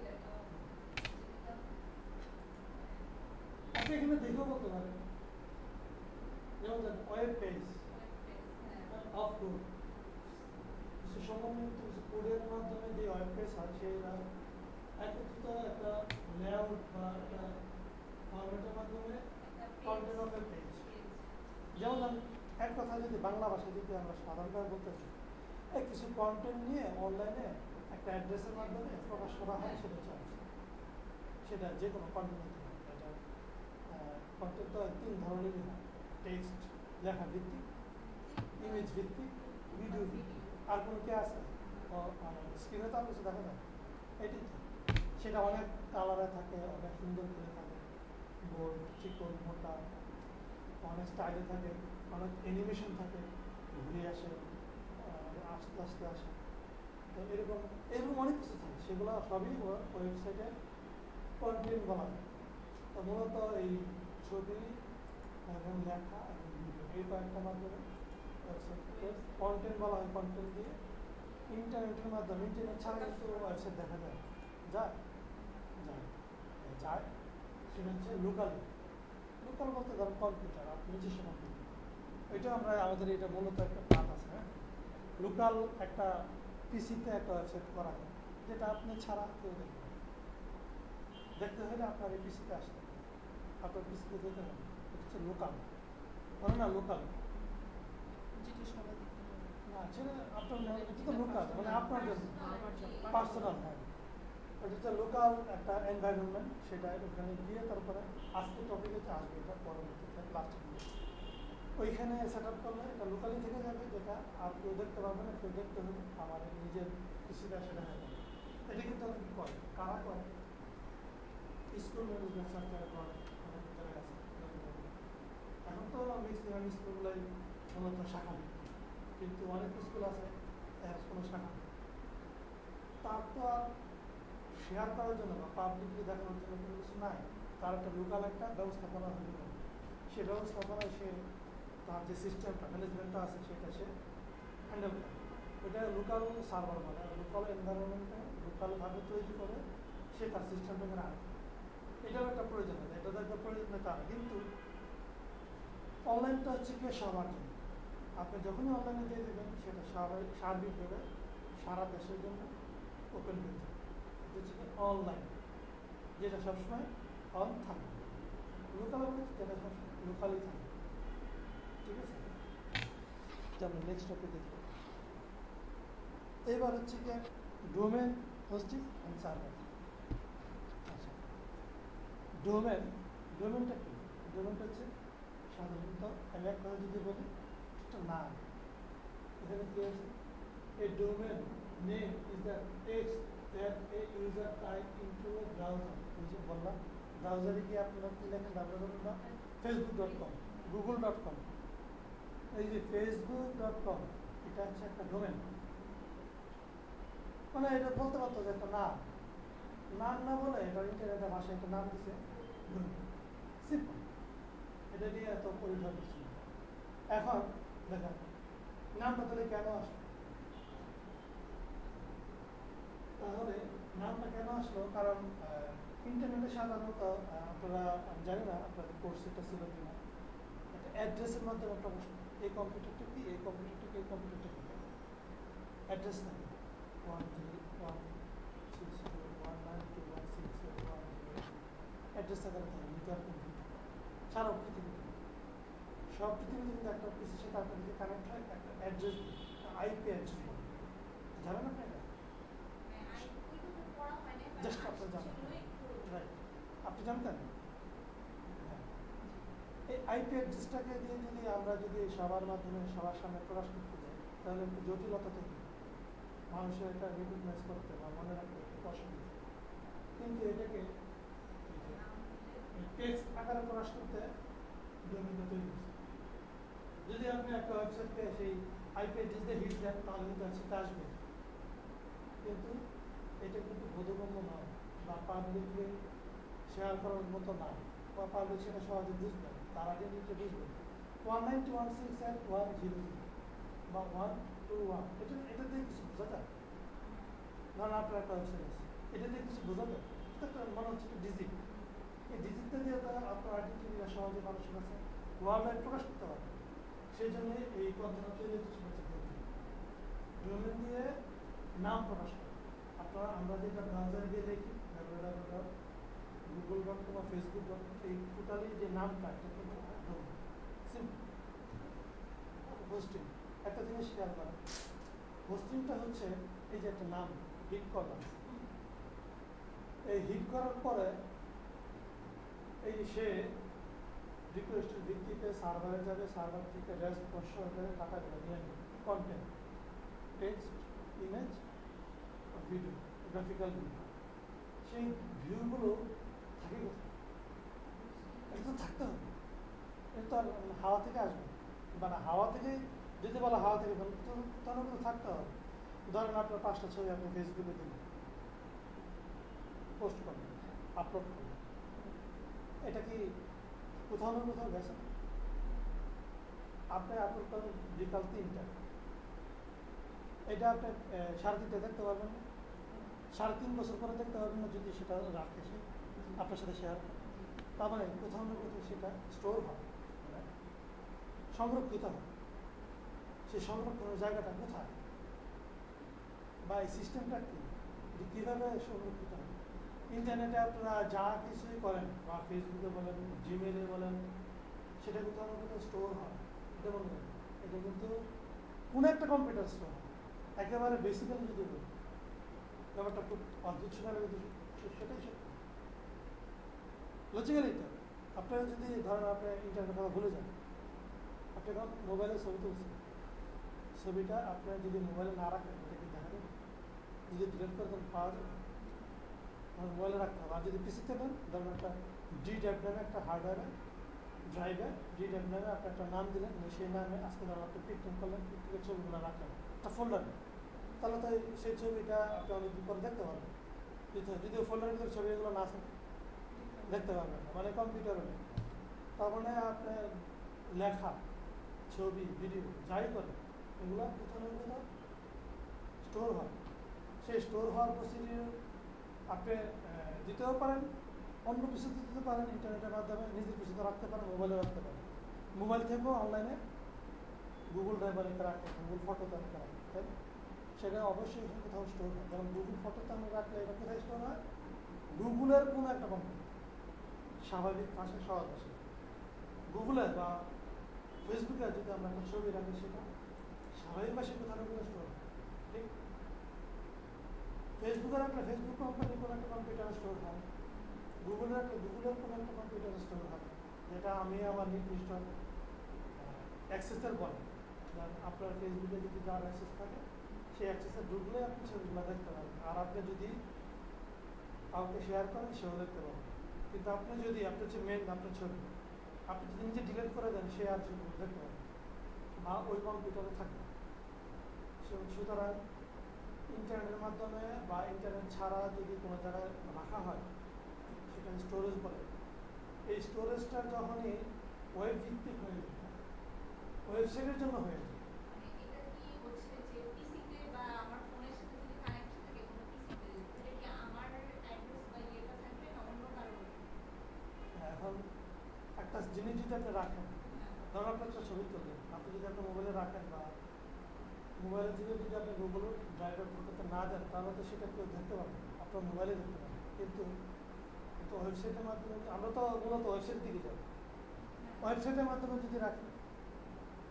আপনি এখানে দেখেও বলতে পারেন, যেমন ওয়েব পেজ অফ কোড, কিছু সমন্বিত কিছু কোডের মাধ্যমে যে ওয়েব পেজ হয় সেটা একত্রিত একটা লেআউট বা একটা ফরম্যাটের মাধ্যমে কন্টেন্ট অফ এ পেজ। যেমন এক কথা যদি বাংলা ভাষায় যদি আমরা সাধারণভাবে বলতে চাই, কিছু কন্টেন্ট নিয়ে অনলাইনে একটা অ্যাড্রেসের মাধ্যমে প্রকাশ করা হয়, সেটা চাই, সেটা যে কোনো কন্টেন্ট হতে পারে। এটা কন্টেন্ট তো 3 ধরনেরই হয়, টেক্সট লেখা ভিত্তিক, ইমেজ ভিত্তিক, ভিডিও ভিত্তিক। আর কোনো কে আছে স্ক্রিনে তো আর কিছু দেখা যায়, এটি তো সেটা অনেক কালারে থাকে, অনেক সুন্দর করে থাকে, বোল্ড, চিকন, মোটা, অনেক স্টাইলে থাকে, অনেক অ্যানিমেশন থাকে, ঘুরে আসে, আস্তে আস্তে আসে, তো এরকম অনেক কিছু থাকে। সেগুলো সবই ওয়েবসাইটে কন্টেন্ট বলা হয়। তো মূলত এই ছবি এবং লেখা এবং ভিডিও এই কয়েকটা মাধ্যমে ওয়েবসাইটকে কন্টেন্ট বলা হয়। কন্টেন্ট দিয়ে ইন্টারনেটের মাধ্যমে, ইন্টারনেট ছাড়া কিন্তু ওয়েবসাইট দেখা যায় যায় সেটা হচ্ছে লোকালি। লোকাল বলতে ধরুন কম্পিউটার, আপনি নিজস্ব কম্পিউটার, এটা আমরা আমাদের এটা মূলত একটা পার্ট আছে। হ্যাঁ, লোকাল একটা পিসিতে একটা ওয়েবসাইট করা হয়, যেটা আপনি ছাড়া কেউ দেখতে হলে আপনার এই পিসিতে আসতে হবে, আপনার পিসিতে যেতে হবে। এটা হচ্ছে লোকাল, মানে না লোকাল না, সেটা আপনার এটা তো লোকাল, মানে আপনার জন্য পার্সোনাল। হ্যাঁ, এটা হচ্ছে লোকাল একটা এনভায়রনমেন্ট, সেটা ওখানে গিয়ে তারপরে আজকে টপিকে আসবে, এটা পরবর্তীতে লাস্টে গিয়ে ওইখানে সেট আপ করলে এটা লোকালি থেকে যাবে, যেটা আর কেউ দেখতে পারবে না। কেউ দেখতে হবে আমার নিজের পিসিটা, সেটা হয়ে যাবে। এটা কিন্তু অনেক করে, কারা করে, স্কুল ম্যানেজমেন্ট সরকারে করে, অনেক জায়গায় আছে। এখন তো ম্যাক্সিমাম স্কুলগুলোই মূলত শাখা, কিন্তু অনেক স্কুল আছে কোনো শাখা, তার তো আর শেয়ার করার জন্য বা পাবলিকলি দেখানোর জন্য কোনো কিছু নাই। তার একটা লোকাল একটা ব্যবস্থাপনা হয়ে গেল, সে ব্যবস্থাপনায় সে তার যে সিস্টেমটা, ম্যানেজমেন্টটা আছে, সেটা সে হ্যান্ডেল করে। এটা লোকাল সার্ভার বলে, লোকাল এনভায়রনমেন্টে লোকালভাবে তৈরি করে সে তার সিস্টেমটাকে রাখে। এটাও একটা প্রয়োজন আছে, এটা তো একটা প্রয়োজন নেই তা না। কিন্তু অনলাইনটা হচ্ছে কি সবার জন্য। আপনি যখনই অনলাইনে দিয়ে দেবেন, সেটা সার্বিকভাবে সারা দেশের জন্য ওপেন হয়ে যাবে। এটা হচ্ছে অনলাইন, যেটা সবসময় অন থাকে। লোকাল যেটা সবসময় লোকালই থাকে। ঠিক আছে, আমরা নেক্সট টপিক দেখব। এবার হচ্ছে কি ডোমেন, হোস্টিং অ্যান্ড সার্ভার। আচ্ছা, ডোমেনটা কি? ডোমেনটা হচ্ছে সাধারণত আমি এক কথা যদি বলি, একটা নাম। এখানে কি আছে? A domain name is the text that a user type into a browser. এই যে বললাম, ব্রাউজারে গিয়ে আপনারা কি লেখেন, facebook.com, google.com, এই যে facebook.com, এটা হচ্ছে একটা ডোমেন। মানে এটা বলতে পারতো যে একটা নাম না বলে এটা ইন্টারনেটের ভাষায় একটা নাম দিছে, সিম্পল। এটা নিয়ে এত পরিধর কিছু। এখন দেখেন নামটা তাহলে কেন আসলো? তাহলে নামটা কেন আসলো? কারণ ইন্টারনেটে সাধারণত আপনারা, আমি জানি না আপনাদের কোর্সটা ছিল কিনা, একটা অ্যাড্রেসের মাধ্যমে প্রকাশ করে। এই কম্পিউটারটা কি, এই কম্পিউটারটা কি, এই কম্পিউটারটা কি, অ্যাড্রেস থাকে 101301921 যদি একটা পিসির সাথে একটা যদি কানেক্ট হয় একটা অ্যাড্রেস আইপি অ্যাড্রেস বলে, জানেন আপনি এটা? জাস্ট আপনি জানেন, রাইট, আপনি জানতেন? হ্যাঁ, এই আইপি অ্যাড্রেসটাকে দিয়ে যদি আমরা যদি সবার মাধ্যমে সবার সামনে প্রকাশ করতে যাই তাহলে একটু জটিলতা তৈরি হয়। মানুষের এটা রিকগনাইজ করতে বা মনে রাখতে একটু অসুবিধা, কিন্তু এটাকে টেক্সট আকারে প্রকাশ করতে নিয়মিত তৈরি হচ্ছে। যদি আপনি একটা ওয়েবসাইটকে সেই আইপি অ্যাড্রেস দিয়ে হিট দেন তাহলে কিন্তু ওয়েবসাইটটা আসবে, কিন্তু এটা কিন্তু বোধগম্য নয় বা পাবলিকলি শেয়ার করার মতো না, বা পাবলিক সেটা সহজে বুঝবে, তার আগে নিজে বুঝবে 192.168.100 বা 121 এটা দিয়ে কিছু বোঝা যায়? ধরেন আপনার একটা ওয়েবসাইট আছে, এটা দিয়ে কিছু বোঝা যায়? এটা একটা মনে হচ্ছে ডিজিট, এই ডিজিটটা দিয়ে তো আপনার আইডেন্টিটিটা সহজে মানুষের কাছে ওয়ার্ল্ড ওয়াইড প্রকাশ করতে পারবে। সেই জন্য এই পদ্ধতি তৈরি হচ্ছে ডোমেন দিয়ে নাম প্রকাশ করে। আপনারা আমরা যেটা ব্রাউজারে গিয়ে দেখি www.google.com বা facebook.com, এই টোটালি যে নামটা এটা কিন্তু ডোমেন সিম্পল। হোস্টিং একটা জিনিস খেয়াল করেন, হোস্টিংটা হচ্ছে এই যে একটা নাম হিট করলাম, এই হিট করার পরে এই সে রিকোয়েস্টের ভিত্তিতে সার্ভারে যাবে, সার্ভার থেকে রেসপন্স করে ডাটাগুলো নিয়ে নেবে, content, text, image, video, graphical video, সেই ভিউগুলো থাকে কোথায়? এটা তো থাকতে হবে, এটা তো আর হাওয়া থেকে আসবে, মানে হাওয়া থেকে যদি বলা হাওয়া থেকে তাহলে কিন্তু থাকতে হবে। ধরেন আপনার 5টা ছবি আপনি ফেসবুকে দিলেন, পোস্ট করবেন, আপলোড করবেন, এটা কি কোথাও না কোথাও গেছে? আপনি আপলোড করেন বিকাল 3টায়, এটা আপনি 3:30টায় দেখতে পারবেন না, 3.5 বছর পরে দেখতে পারবেন না যদি সেটা রাখে সে আপনার সাথে শেয়ার করে। তার মানে কোথাও না কোথাও সেটা স্টোর হয়, সংরক্ষিত হয়। সেই সংরক্ষণের জায়গাটা কোথায় বা এই সিস্টেমটা কী, কীভাবে সংরক্ষিত হয়? ইন্টারনেটে আপনারা যা কিছুই করেন বা ফেসবুকে বলেন, জিমেলে বলেন, সেটা কোথাও না কোথাও স্টোর হয়। এটা মনে করেন এটা কিন্তু কোনো একটা কম্পিউটার স্টোর হয়। একেবারে বেসিক্যালি যদি বলি ব্যাপারটা খুব অদ্ভুত শোনালে কিন্তু সেটাই সত্য। লজিক্যালি তো আপনারা যদি ধরেন আপনি ইন্টারনেট কথা ভুলে যান, আপনি এখন মোবাইলে ছবি তুলছেন, ছবিটা আপনার যদি মোবাইলে না রাখেন এটা কি দেখা যাবে? যদি ডিলিট করে দেন পাওয়া যাবে? মোবাইলে রাখতে হবে। আর যদি পিসিতে দেন, ধরেন একটা ডি ড্রাইভ নামে একটা হার্ডওয়্যারে ড্রাইভে ডি ড্রাইভ নামে আপনি একটা নাম দিলেন, সেই নামে আজকে ধরেন আপনি পিকনিক করলেন, পিকনিকের ছবিগুলো রাখলেন একটা ফোল্ডারে, তাহলে তো সেই ছবিটা আপনি অনেকদিন পরে দেখতে পারবেন। যদি ওই ফোল্ডারের ভিতরে ছবিগুলো না থাকে দেখতে পারবেন না, মানে কম্পিউটারে নেই। তার মানে আপনার লেখা, ছবি, ভিডিও যাই করে এগুলো কোথাও না কোথাও স্টোর হয়। সেই স্টোর হওয়ার প্রসিডিউর আপনি দিতেও পারেন, অন্য কিছুতে দিতে পারেন, ইন্টারনেটের মাধ্যমে নিজের কিছুতে রাখতে পারেন, মোবাইলে রাখতে পারেন, মোবাইল থেকেও অনলাইনে গুগল ড্রাইভে রেখে রাখতে, গুগল ফটোতে রেখে রাখতে, তাই সেটা অবশ্যই কোথাও স্টোর হয়। যেমন গুগল ফটোতে আমরা রাখলে এটা কোথায় স্টোর হয়? গুগলের কোনো একটা কম্পিউটার, স্বাভাবিক ভাষায় সহজ ভাষা, গুগলের বা ফেসবুকে যদি আমরা একটা ছবি রাখি সেটা স্বাভাবিক ভাষায় কোথাও না কোথাও স্টোর হয়, ঠিক? ফেসবুকে রাখলে ফেসবুক কোম্পানির কোনো একটা কম্পিউটার স্টোর হয়, গুগলে রাখলে গুগলের কোনো একটা কম্পিউটার স্টোর হবে, যেটা আমি আমার নির্দিষ্ট অ্যাক্সেসের বলে। আপনার ফেসবুকে যদি যার অ্যাক্সেস থাকে সেই অ্যাক্সেসে ঢুকলে আপনি ছবিগুলো দেখতে পারবেন, আর আপনি যদি কাউকে শেয়ার করেন সেও দেখতে পাবেন। কিন্তু আপনি যদি আপনার হচ্ছে মেন আপনার ছবি আপনি যদি নিজে ডিলিট করে দেন, সে আর ছবিগুলো দেখতে পাবেন বা ওই কম্পিউটারে থাকবে। সুতরাং ইন্টারনেটের মাধ্যমে বা ইন্টারনেট ছাড়া যদি কোনো জায়গায় রাখা হয় সেটা স্টোরেজ বলে। এই স্টোরেজটা যখনই ওয়েব ভিত্তিক হয়ে যায়, ওয়েবসাইটের জন্য হয়ে যায়। এখন একটা জিনিস যদি আপনি রাখেন, ধরুন আপনার একটা ছবি তুললেন, আপনি যদি আপনার মোবাইলে রাখেন বা মোবাইলের থেকে যদি আপনি গুগল ড্রাইভের করতে না দেন, তাহলে তো সেটা কেউ দেখতে পারবেন, আপনার মোবাইলে দেখতে পাবেন। কিন্তু ওয়েবসাইটের মাধ্যমে আমরা তো মূলত ওয়েবসাইট দিকে যাই, ওয়েবসাইটের মাধ্যমে যদি রাখি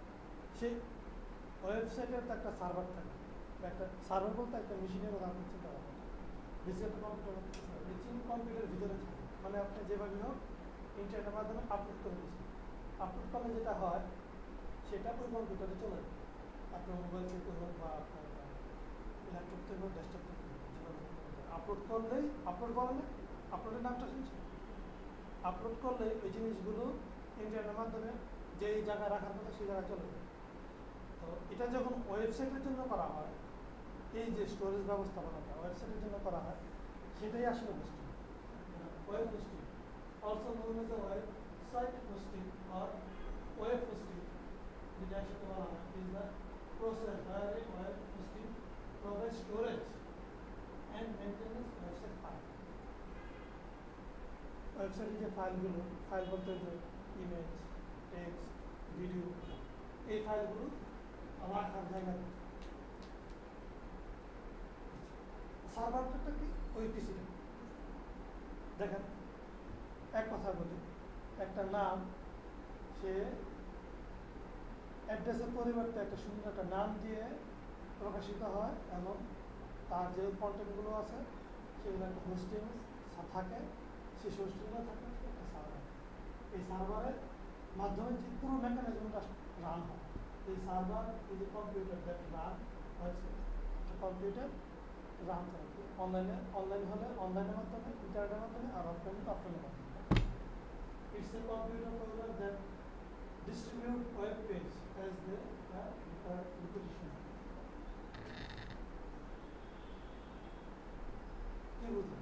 সেই ওয়েবসাইটের তো একটা সার্ভার থাকে, একটা সার্ভার বলতে একটা মেশিনের কথা আপনি চিন্তা করবেন, বেসিক্যালি কম্পিউটার মেশিন কম্পিউটারের ভিতরে থাকে, মানে আপনি যেভাবে হোক ইন্টারনেটের মাধ্যমে আপলোড করে দিচ্ছেন, আপলোড করলে যেটা হয় সেটা ওই কম্পিউটারে চলে যায়, আপনার মোবাইল থেকে হোক বা আপনার ল্যাপটপ থেকে হোক, ডেস্কটপ থেকে হোক, যেভাবে আপলোড করলেই আপলোড বলে না, আপলোডের নামটা শুনছেন, আপলোড করলে ওই জিনিসগুলো ইন্টারনেটের মাধ্যমে যেই জায়গায় রাখার কথা সেই জায়গায় চলে যায়। তো এটা যখন ওয়েবসাইটের জন্য করা হয়, এই যে স্টোরেজ ব্যবস্থাপনাটা ওয়েবসাইটের জন্য করা হয়, সেটাই আসলে hosting, web hosting, also known as website hosting or web hosting, যেটা একসাথে বলা হয় is the process where a web hosting provides storage and maintenance website file. ওয়েবসাইটে যে ফাইলগুলো, ফাইল বলতে যে ইমেজ, টেক্সট, ভিডিও, এই ফাইলগুলো রাখার জায়গা। সার্ভারটা কি ওই পিসিটা দেখেন, এক কথা বলি, একটা নাম সে অ্যাড্রেসের পরিবর্তে একটা সুন্দর একটা নাম দিয়ে প্রকাশিত হয়, এবং তার যে কন্টেন্টগুলো আছে সেগুলো একটা হোস্টিং থাকে, সেই হোস্টিংয়ে থাকে একটা সার্ভার। এই সার্ভারের মাধ্যমে যে পুরো মেকানিজমটা রান হয়, এই সার্ভার এই যে কম্পিউটার দ্যাট রান হয়েছে, কম্পিউটার রান করে অনলাইন হলে অনলাইনের মাধ্যমে, ইন্টারনেটের মাধ্যমে, আর অফলাইনের মাধ্যমে। It's a computer program that distribute web page as the repetition. কি বুঝলেন?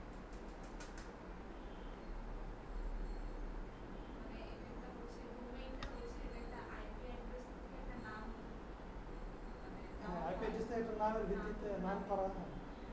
আইপি অ্যাড্রেসে একটা নামের ভিত্তিতে নাম করা হয়।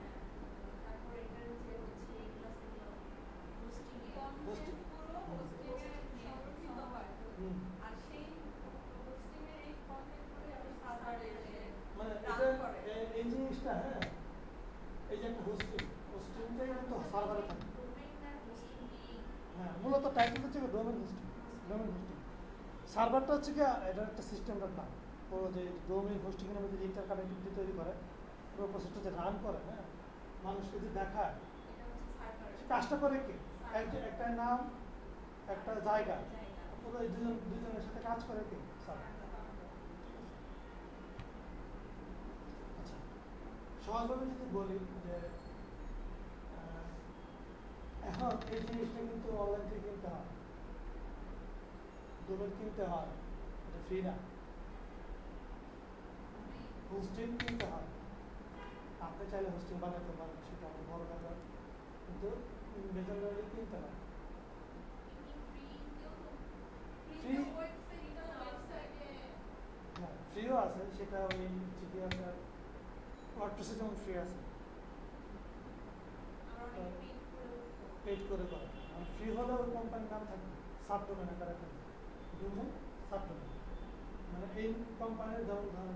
এই জিনিসটা, হ্যাঁ, এই যে একটা হোস্টিংটাই কিন্তু সার্ভারে থাকে। হ্যাঁ, মূলত টাইটেল হচ্ছে ডোমেন হোস্টিং। সার্ভারটা হচ্ছে কি, এটা একটা সিস্টেমটার নাম। পুরো যে ডোমেন হোস্টিংয়ের মধ্যে ইন্টার কানেক্টিভিটি তৈরি করে, পুরো প্রসেসটা যে রান করে, হ্যাঁ, মানুষকে যে দেখায়, কাজটা করে কি, একটা নাম, একটা জায়গা, পুরো দুজনের সাথে কাজ করে কি সার্ভার। আচ্ছা, সহজভাবে যদি বলি যে এখন এই জিনিসটা কিন্তু অনলাইন থেকে কিনতে হয়, ডোমেন কিনতে হয়, এটা ফ্রি না। হোস্টিং কিনতে হয়, আপনি চাইলে হোস্টিং বানাতে পারেন, সেটা আমার বড় ব্যাপার, কিন্তু মেজরলি কিনতে হয়। ফ্রিও আছে, সেটা ওই আপনার ওয়ার্ডপ্রেসে যেমন ফ্রি আছে, পেড করে করা। আর ফ্রি হলেও ওই কোম্পানির নাম থাকবে, সাবডোমেন আকারে থাকবে, ডোমেন সাবডোমেন, মানে এই কোম্পানির যেমন ধরেন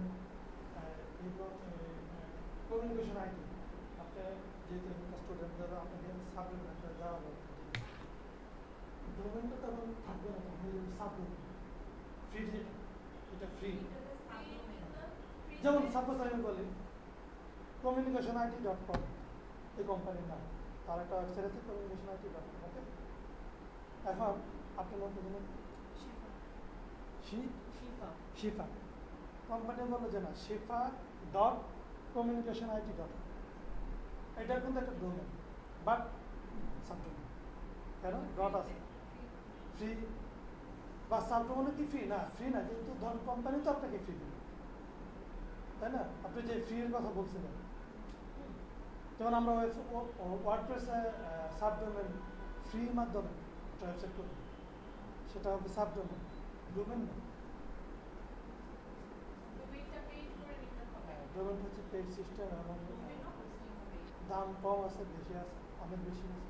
কমিউনিকেশন আইটি, আপনি যেহেতু স্টুডেন্ট, ধরো আপনাকে সাবডোমেন একটা দেওয়া হবে, ডোমেনটা তখন থাকবে না, তখন সাবডোমেন ফ্রি, এটা ফ্রি। যেমন সাপোজ আমি বলি communicationit.com, এই কোম্পানির নাম, তার একটা ওয়েবসাইট আছে communicationit.com। ওকে, এখন আপনি মনে করবেন শিফা কোম্পানি বললো যে না, শিফা .communicationit.com, এটা কিন্তু একটা ডোমেন, বাট সাবডোমেন, কেন ডট আছে, ফ্রি বা সাবডোমেনও কি ফ্রি না, ফ্রি না, কিন্তু ধরুন কোম্পানি তো আপনাকে ফ্রি দেবে, তাই না? আপনি যে ফ্রির কথা বলছিলেন, যেমন আমরা ওয়ার্ডপ্রেসে সাবডোমেন ফ্রি মাধ্যমে একটা ওয়েবসাইট করি, সেটা হবে সাবডোমেন, ডোমেন না। ডোমেন হচ্ছে পেড সিস্টেম, এবং দাম কম আছে, বেশি আছে, অনেক বেশি আছে।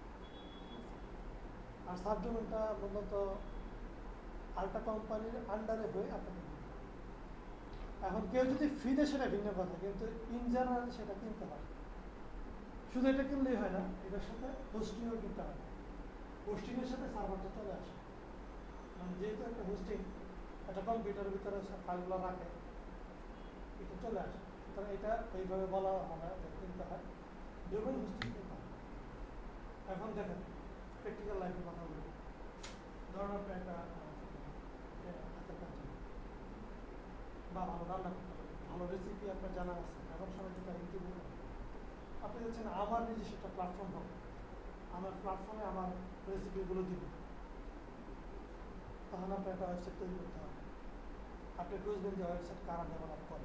আর সাবডোমেনটা মূলত আরেকটা কোম্পানির আন্ডারে হয়ে আপনাকে, এখন কেউ যদি ফ্রি দেয় সেটা ভিন্ন কথা, কিন্তু ইন জেনারেল সেটা কিনতে হয়। শুধু এটা কিনলেই হয় না, এটার সাথে হোস্টিংও কিনতে হয়, হোস্টিংয়ের সাথে সার্ভারটা চলে আসে, মানে যেহেতু একটা হোস্টিং একটা কম্পিউটারের ভিতরে সব ফাইলগুলো রাখে, এটা চলে আসে। সুতরাং এটা এইভাবে বলা হয় না যে কিনতে হয়, ডোমেইন হোস্টিং কিনতে হয়। এখন দেখেন প্র্যাকটিক্যাল লাইফের কথা বলি। ধরুন আপনি একটা হাতের কাজ বা ভালো রান্না করতে পারেন, ভালো রেসিপি আপনার জানা আছে, এখন সবাই যেটা ইউটিউবে আপনি যাচ্ছেন আমার নিজস্ব একটা প্ল্যাটফর্ম হবে, আমার প্ল্যাটফর্মে আমার রেসিপিগুলো দিব, তখন আপনার একটা ওয়েবসাইট তৈরি করতে হবে। আপনি বুঝবেন যে ওয়েবসাইট কারা ডেভেলপ করে,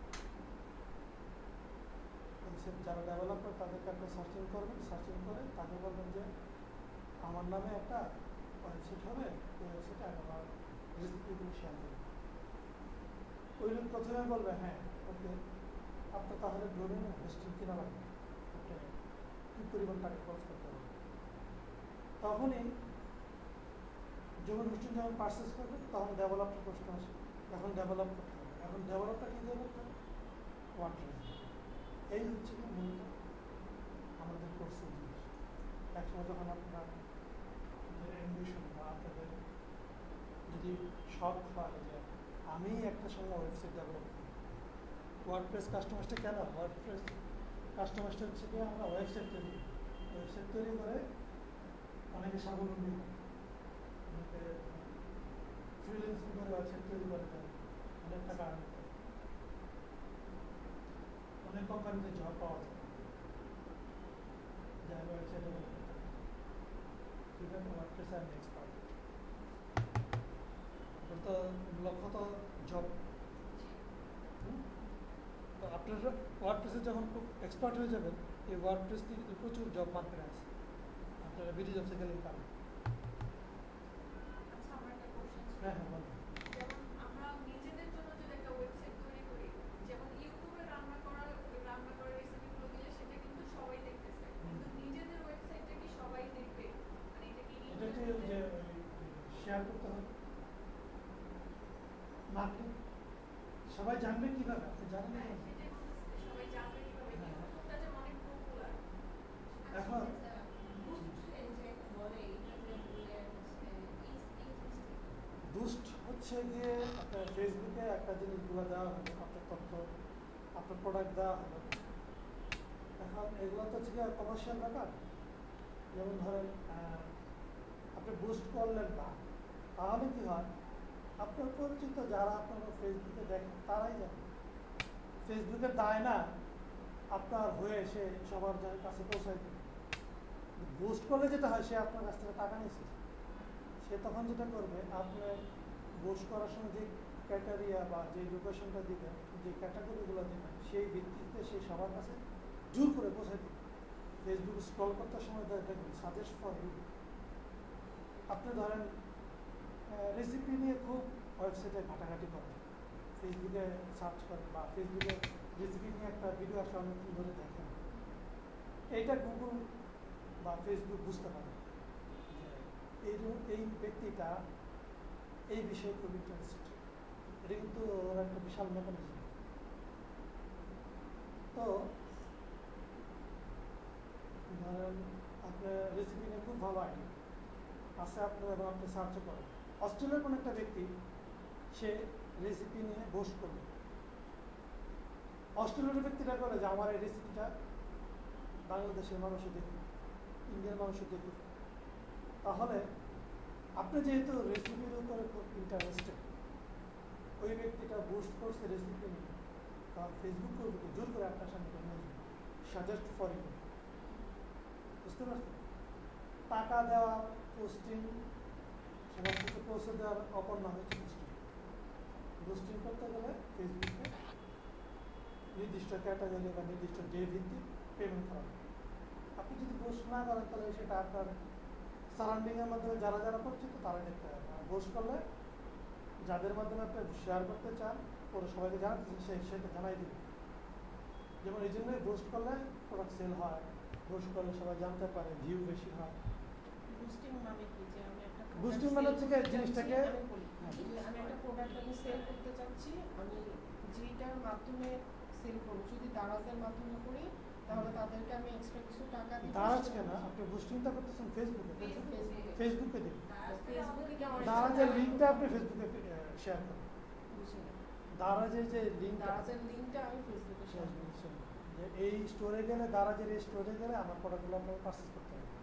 ওয়েবসাইট যারা ডেভেলপ করে তাদেরকে আপনি সার্চিং করবেন, সার্চিং করে তাকে বলবেন যে আমার নামে একটা ওয়েবসাইট হবে, ওই ওয়েবসাইটে আমার রেসিপিগুলো শেয়ার করবেন। ওই লোক প্রথমে বলবে হ্যাঁ ওকে, আপনার তাহলে ডোমেইন হোস্টিং কিনা লাগবে, আপনি কী পরিমাণ টাকা খরচ করতে হবে। তখনই ডোমেইন হোস্টিং যখন পারচেস করবেন তখন ডেভেলপটা প্রশ্ন আসে, এখন ডেভেলপ করতে হবে। এখন ডেভেলপটা কী দিয়ে করতে হবে? ওয়ার্ডপ্রেস। এই হচ্ছে কি মূলত আমাদের কোর্সের জিনিস। একসময় যখন আপনারা অ্যাম্বিশন বা আপনাদের যদি শখ হয় যে আমি একটা সময় ওয়েবসাইট ডেভেলপ করি, ওয়ার্ডপ্রেস কাস্টমাইজটা কেন? ওয়ার্ডপ্রেস কাস্টমাইজটা হচ্ছে কি আমরা ওয়েবসাইট তৈরি করে অনেকে স্বাবলম্বী হয়, অনেকে ফ্রিল্যান্সিং করে ওয়েবসাইট তৈরি করে দেয়, অনেক টাকা আর্ন করে, অনেক কোম্পানিতে জব পাওয়া যায় যারা ওয়েবসাইট ডেভেলপ করতে পারে। ঠিক আছে, ওয়ার্ডপ্রেস আর এক্সপার্ট তো লক্ষ্য তো জব। তো আপনারা ওয়ার্ডপ্রেসে যখন খুব এক্সপার্ট হয়ে যাবেন, এই ওয়ার্ডপ্রেস থেকে প্রচুর জব মার্কেটে আছে, আপনারা বিডি জবসে গেলেই পাবেন। আচ্ছা, আমার একটা কোশ্চেন ছিল। হ্যাঁ হ্যাঁ বলুন। যেমন আমরা নিজেদের জন্য যদি একটা ওয়েবসাইট তৈরি করি, যেমন ইউটিউবে রান্না করার রেসিপিগুলো দিলে সেটা কিন্তু সবাই দেখতেছে, কিন্তু নিজেদের ওয়েবসাইটটা কি সবাই দেখবে? মানে এটা কি এটা যে শেয়ার করতে হবে, মার্কেটিং সবাই জানবে কিভাবে? আপনি জানেন না হ্যাঁ, সেটাই বলতেছি, সবাই জানবে কিভাবে? ইউটিউবটা যে অনেক পপুলার এখন বুস্ট হচ্ছে গিয়ে আপনার ফেসবুকে একটা জিনিসগুলো দেওয়া হবে, আপনার তথ্য, আপনার প্রোডাক্ট দেওয়া হবে। এখন এগুলো তো হচ্ছে গিয়ে কমার্শিয়াল ব্যাপার। যেমন ধরেন আপনি বুস্ট করলেন না, তাহলে কি হয়, আপনার পরিচিত যারা আপনার ফেসবুকে দেখেন তারাই জানে। ফেসবুকের দায় না আপনার হয়ে সে সবার কাছে পৌঁছায় দেবে। বুস্ট করলে যেটা হয়, সে আপনার কাছ থেকে টাকা নিচ্ছে, সে তখন যেটা করবে, আপনি বুস্ট করার সময় যে ক্রাইটেরিয়া বা যে লোকেশনটা দিবেন, যে ক্যাটাগরিগুলো দেবেন, সেই ভিত্তিতে সে সবার কাছে জোর করে পৌঁছে দেবে। ফেসবুক স্ক্রল করতে সময় দেখবেন সাজেস্ট ফর ইউ। আপনি ধরেন রেসিপি নিয়ে খুব ওয়েবসাইটে ঘাটাঘাটি করেন, ফেসবুকে সার্চ করেন বা ফেসবুকে রেসিপি নিয়ে একটা ভিডিও আসলে অনেকদিন ধরে দেখেন, এইটা গুগল বা ফেসবুক বুঝতে পারে যে এই ব্যক্তিটা এই বিষয়ে খুব ইন্টারেস্টেড। এটা কিন্তু ওর একটা বিশাল মেকানিজম। তো ধরেন আপনার রেসিপি নিয়ে খুব ভালো আইডিয়া আছে আপনার, এবং আপনি সার্চ করেন, অস্ট্রেলিয়ার কোনো একটা ব্যক্তি সে রেসিপি নিয়ে পোস্ট করবে, অস্ট্রেলিয়ার ব্যক্তিটা করে যে আমার এই রেসিপিটা বাংলাদেশের মানুষও দেখুক, ইন্ডিয়ার মানুষও দেখুক। তাহলে আপনি যেহেতু রেসিপির উপরে খুব ইন্টারেস্টেড, ওই ব্যক্তিটা বুস্ট করছে রেসিপি নিয়ে, কারণ ফেসবুক করবে জোর করে আপনার সামনে নিয়ে আসবে, সাজেস্ট ফর ইউ। বুঝতে পারছেন? টাকা দেওয়া পোস্টিং সবার কিছু পৌঁছে দেওয়ার অপর নাম হচ্ছে বুস্টিং। বুস্টিং করতে গেলে ফেসবুকে নির্দিষ্ট ক্যাটাগরি বা নির্দিষ্ট ডে ভিত্তিক পেমেন্ট করা হবে। আপনি যদি পোস্ট না করেন তাহলে সেটা আপনার সারাউন্ডিংয়ের মাধ্যমে যারা যারা করছে তো তারা দেখতে হবে। আর পোস্ট করলে যাদের মাধ্যমে আপনি শেয়ার করতে চান ওরা সবাইকে জানাতে সেটা জানাই দেবে। যেমন এই জন্যই পোস্ট করলে প্রোডাক্ট সেল হয়, পোস্ট করলে সবাই জানতে পারে, ভিউ বেশি হয়। বুস্টিং মানে কি? যে আমি একটা বুস্টিং মানে হচ্ছে জিনিসটাকে আমি একটা প্রোডাক্ট আমি সেল করতে চাচ্ছি, আমি যেটার মাধ্যমে সেল করব, যদি দারাজের মাধ্যমে করি তাহলে তাদেরকে আমি এক্সট্রা কিছু টাকা দিব। দারাজ কেন আপনি বুস্টিংটা করতেছেন ফেসবুকে, ফেসবুকে দিন। ফেসবুকে কি আমার দারাজের লিঙ্কটা আপনি ফেসবুকে শেয়ার করেন। বুঝি না। দারাজের যে লিঙ্কটা দারাজের লিঙ্কটা আমি ফেসবুকে শেয়ার করব। যে এই স্টোরে গেলে, দারাজের এই স্টোরে গেলে আমার প্রোডাক্টগুলো আপনাকে পারচেজ করতে হবে।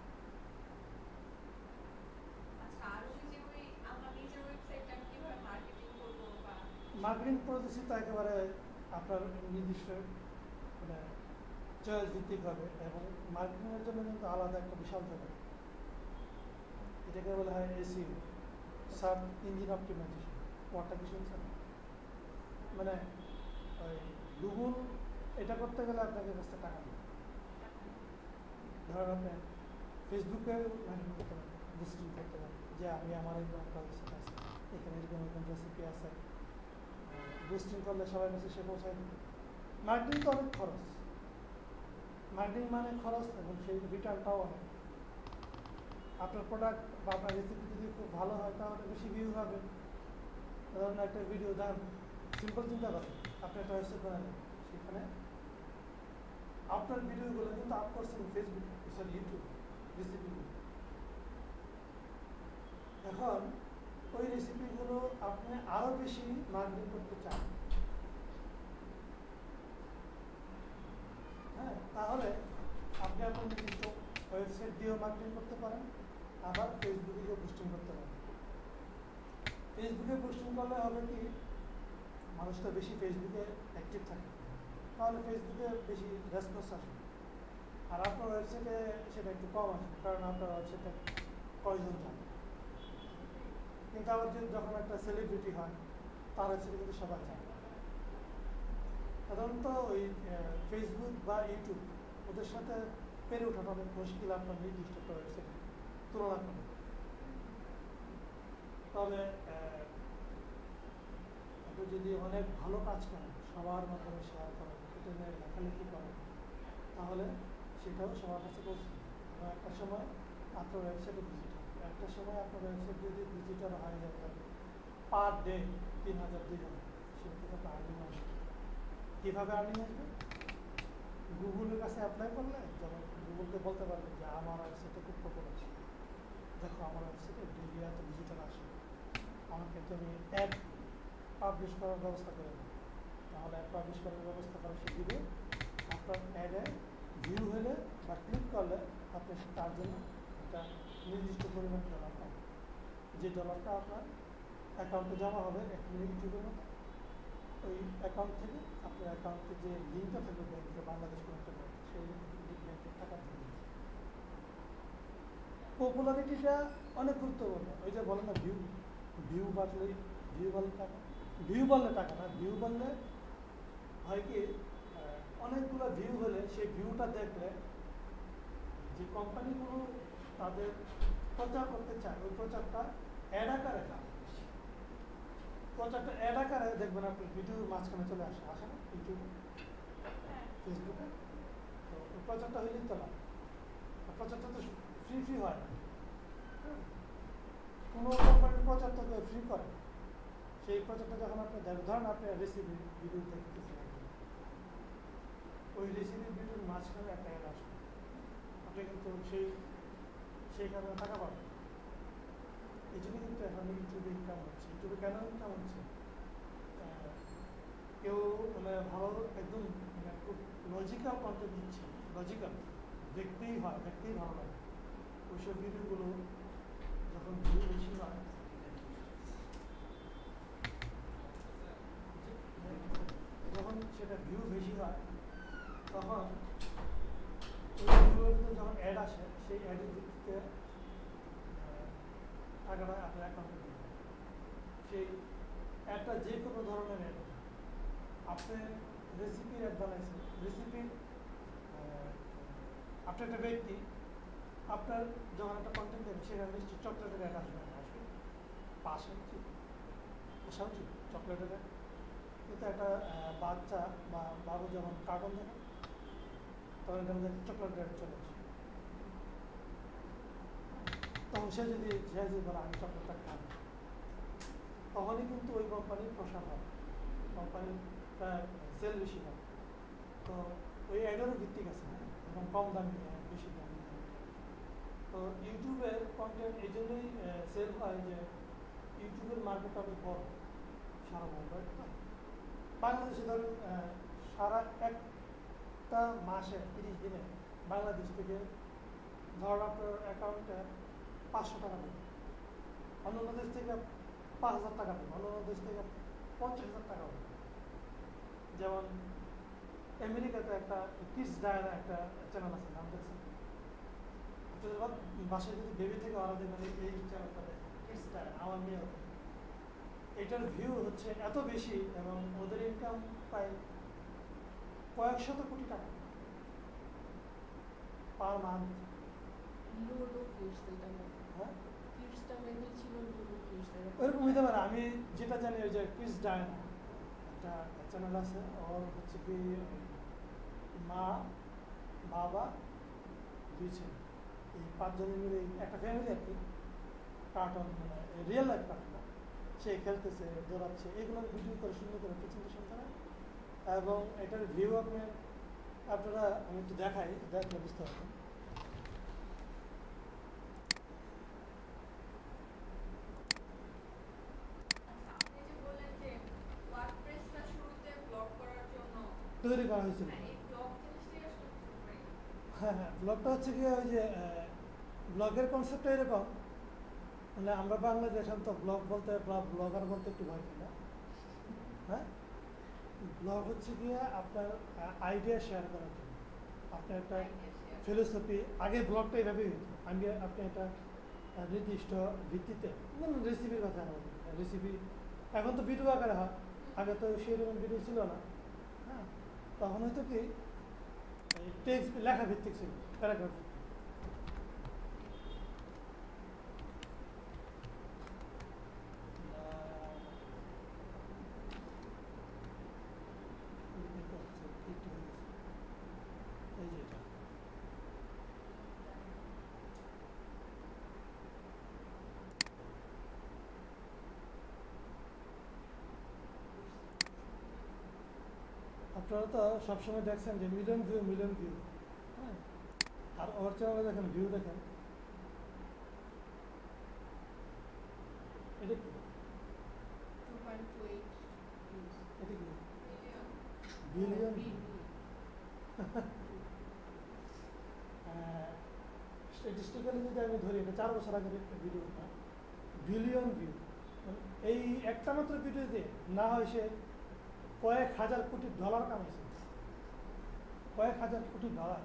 আচ্ছা, আর ওই আমার নিজের ওয়েবসাইটটা আমি কিভাবে মার্কেটিং করবো বা মার্কেটিং পদ্ধতি তো একেবারে আপনার নির্দিষ্ট মানে চয়েস ভিত্তিক হবে, এবং মার্কেটিংয়ের জন্য কিন্তু আলাদা একটা বিশাল জায়গা, এটাকে বলা হয় এসইও, সার্চ ইঞ্জিন অপটিমাইজেশন। ওয়ার্ডটা কি শুনছেন? মানে ওই গুগল এটা করতে গেলে আপনাকে কাছে টাকা দেবে। ধরেন আপনি ফেসবুকে করতে পারেন, বুস্টিং করতে পারেন যে আমি আমার এই ওয়েবসাইট আছে, এখানে এরকম এরকম রেসিপি আছে, বুস্টিং করলে সবার কাছে সে পৌঁছায় দেবে। মার্কেটিং তো অনেক খরচ, মার্কেটিং মানে খরচ, এবং সেই রিটার্নটাও অনেক। আপনার প্রোডাক্ট বা আপনার রেসিপি যদি খুব ভালো হয় তাহলে বেশি ভিউ হবে। ধরুন একটা ভিডিও দেন, সিম্পল চিন্তা করেন, আপনি একটা ওয়েবসাইট বানালেন, সেখানে আপনার ভিডিওগুলো কিন্তু আপ করছেন ফেসবুক, সরি ইউটিউব রেসিপিগুলো। এখন ওই রেসিপিগুলো আপনি আরও বেশি মার্কেটিং করতে চান, হ্যাঁ, তাহলে আপনি আপনার নির্দিষ্ট ওয়েবসাইট দিয়েও মার্কেটিং করতে পারেন, আবার ফেসবুকে গিয়ে পোস্টিং করতে পারেন। ফেসবুকে পোস্টিং করলে হবে কি, মানুষ তো বেশি ফেসবুকে অ্যাক্টিভ থাকে, তাহলে ফেসবুকে বেশি রেসপন্স আসে। আর আপনার ওয়েবসাইটে সেটা একটু কম আসে, কারণ আপনার ওয়েবসাইটে কয়জন যায়। কিন্তু আবার যখন একটা সেলিব্রিটি হয়, তার ওয়েবসাইটে কিন্তু সবাই যায়। সাধারণত ওই ফেসবুক বা ইউটিউব ওদের সাথে পেরে ওঠাটা অনেক মুশকিল আপনার নির্দিষ্ট একটা ওয়েবসাইটে তুলনা করে। তবে আপনি যদি অনেক ভালো কাজ করেন, সবার মাধ্যমে শেয়ার করেন, এটা নিয়ে লেখালেখি করেন, তাহলে সেটাও সবার কাছে পৌঁছবে। এবং একটা সময় আপনার ওয়েবসাইটে ভিজিট হবে, একটা সময় আপনার ওয়েবসাইট যদি ভিজিটার হয়ে যায় পার ডে 3000-2000, সেটা থেকে আপনার আর্নিং আসবে। কীভাবে আর্নিং আসবে? গুগলের কাছে অ্যাপ্লাই করলে, যেমন গুগলকে বলতে পারবেন যে আমার ওয়েবসাইটে খুব পপুলার আছে, দেখো আমার ওয়েবসাইটে ডেইলি এত ভিজিটার আসে, আমাকে তুমি অ্যাড পাবলিশ করার ব্যবস্থা করে দেবে। তাহলে অ্যাড পাবলিশ করার ব্যবস্থা করা সে দিবে। আপনার অ্যাডে ভিউ হলে বা ক্লিক করলে আপনি তার জন্য একটা নির্দিষ্ট পরিমাণ ডলার পাবেন, যে ডলারটা আপনার অ্যাকাউন্টে জমা হবে একটা ইউটিউবের মতো। ওই অ্যাকাউন্ট থেকে আপনার অ্যাকাউন্টে যে লিঙ্কটা থাকবে ব্যাংকে, বাংলাদেশ কোনো একটা ব্যাংক, সেই ব্যাংকের টাকা থাকবে। পপুলারিটিটা অনেক গুরুত্বপূর্ণ। ওই যে বলেন না ভিউ, ভিউ বাড়লে টাকা, ভিউ বাড়লে টাকা না, ভিউ বাড়লে হয় কি, অনেকগুলো ভিউ হলে সেই ভিউটা দেখলে যে কোম্পানিগুলো তাদের প্রচার করতে চায়, ওই প্রচারটা অ্যাড আকারে যায়। প্রচারটা অ্যাড আকারে দেখবেন আপনি ভিডিওর মাঝখানে চলে আসে না ইউটিউবে, ফেসবুকে। তো ওই প্রচারটা হইলেই তো না, প্রচারটা তো ফ্রি হয় না। কোনো কোম্পানির প্রচার তো ফ্রি করে, সেই প্রচারটা যখন আপনি ধরেন আপনি রেসিপি ভিডিও দেখতেছেন, ওই রেসিপি ভিডিওর মাঝখানে একটা অ্যাড আসবে, আপনি কিন্তু সেই কারণে টাকা পাবেন। এই জন্য কিন্তু এখন ইউটিউবে ইনকাম হচ্ছে। ইউটিউবে কেন ইনকাম হচ্ছে? কেউ মানে ভালো একদম মানে খুব লজিক্যাল কন্টেন্ট দিচ্ছে, লজিক্যাল, দেখতেই হয়, দেখতেই ভালো লাগে। ওইসব ভিডিওগুলো যখন ভিউ বেশি হয়, যখন সেটা ভিউ বেশি হয়, তখন ওই ভিডিওতে যখন অ্যাড আসে, সেই অ্যাডের ভিত্তিতে টাকাটা আপনার অ্যাকাউন্টে দিয়ে দেয়। সেই অ্যাডটা যে কোনো ধরনের অ্যাড, আপনি রেসিপির অ্যাড বানাইছেন, রেসিপির আপনি একটা ব্যক্তি, আপনার যখন একটা কন্টেন্ট দেবেন, সেখানে নিশ্চয়ই চকলেটের অ্যাড আসবে, পাশে উচিত, আসা উচিত চকলেটের অ্যাড। কিন্তু একটা বাচ্চা বা বাবু যখন কার্টুন দেখে, তখন এখানে চকলেটের অ্যাড চলে আসে। তখন সে যদি বলে আমি চকলেটটা খাবো, তখনই কিন্তু ওই কোম্পানির প্রসার হয়, কোম্পানির সেল বেশি হয়। তো ওই অ্যাডেরও ভিত্তিক আছে, হ্যাঁ, এবং কম দামি বেশি দামি। তো ইউটিউবের কন্টেন্ট এই জন্যই সেল হয় যে ইউটিউবের মার্কেট অনেক বড় সারা ওয়ার্ল্ড। বাংলাদেশে ধরুন সারা একটা মাসে 30 দিনে বাংলাদেশ থেকে ধর আপনার অ্যাকাউন্টে 500 টাকা দেবে, অন্য দেশ থেকে 5,000 টাকা দেবে, অন্য দেশ থেকে 50,000 টাকা দেবে। যেমন আমেরিকাতে একটা কিডস ডায়ানা একটা চ্যানেল আছে, নাম দেখছেন? বাসায় যদি বেবি থেকে ওরা দেখবেন এই চ্যানেলটা দেখে কিডস ডায়ানা, আমার মেয়ে হতো। এটার ভিউ হচ্ছে এত বেশি এবং ওদের ইনকাম প্রায় কয়েক শত কোটি টাকা পার মান্থ। লুডো কিডস এটা না, হ্যাঁ, কিডসটা মেবি ছিল লুডো কিডস ওরকম হইতে পারে। আমি যেটা জানি ওই যে কিডস ডায়ানা একটা চ্যানেল আছে, ওর হচ্ছে কি মা বাবা 2 ছেলে, এই 5 জনের মিলে একটা ফ্যামিলি আর কি, কার্টুন মানে রিয়েল লাইফ কার্টুন, সে খেলতেছে দৌড়াচ্ছে এগুলোর ভিডিও করে সুন্দর করে প্রেজেন্টেশন করে। এবং এটার ভিউ আপনারা আমি একটু দেখাই, দেখলে বুঝতে পারবেন। আচ্ছা, আপনি যে বললেন যে ওয়ার্ডপ্রেসটা শুরুতে ব্লগ করার জন্য তৈরি করা হয়েছিল। হ্যাঁ, এই ব্লগ জিনিসটাই আসলে বুঝতে পারি না। হ্যাঁ হ্যাঁ, ব্লগটা হচ্ছে কি ওই যে ব্লগের কনসেপ্টটা এরকম, মানে আমরা বাংলাদেশ তো ব্লগ বলতে ব্লগার বলতে একটু ভয় পাই না। হ্যাঁ, ব্লগ হচ্ছে গিয়ে আপনার আইডিয়া শেয়ার করার জন্য, আপনার একটা ফিলোসফি। আগে ব্লগটা এইভাবেই হতো, আপনি একটা নির্দিষ্ট ভিত্তিতে রেসিপির কথা বলি, রেসিপি এখন তো ভিডিও আকারে হয়, আগে তো সেরকম ভিডিও ছিল না। হ্যাঁ, তখন হয়তো কি টেক্সট লেখা ভিত্তিক ছিল, প্যারাগ্রাফ। এই যে এটা আপনারা তো সবসময় দেখছেন যে মিলিয়ন ভিউ, হ্যাঁ, আর ওর চ্যানেলে দেখেন ভিউ দেখেন, এটা কি 2.28 views এটা কি মিলিয়ন বিলিয়ন। স্ট্যাটিস্টিক্যালি যদি আমি ধরি, এটা 4 বছর আগের একটা ভিডিও, বিলিয়ন ভিউ, এই একটা মাত্র ভিডিও দিয়ে না হয় সে কয়েক হাজার কোটি ডলার কামাইছে, কয়েক হাজার কোটি ডলার।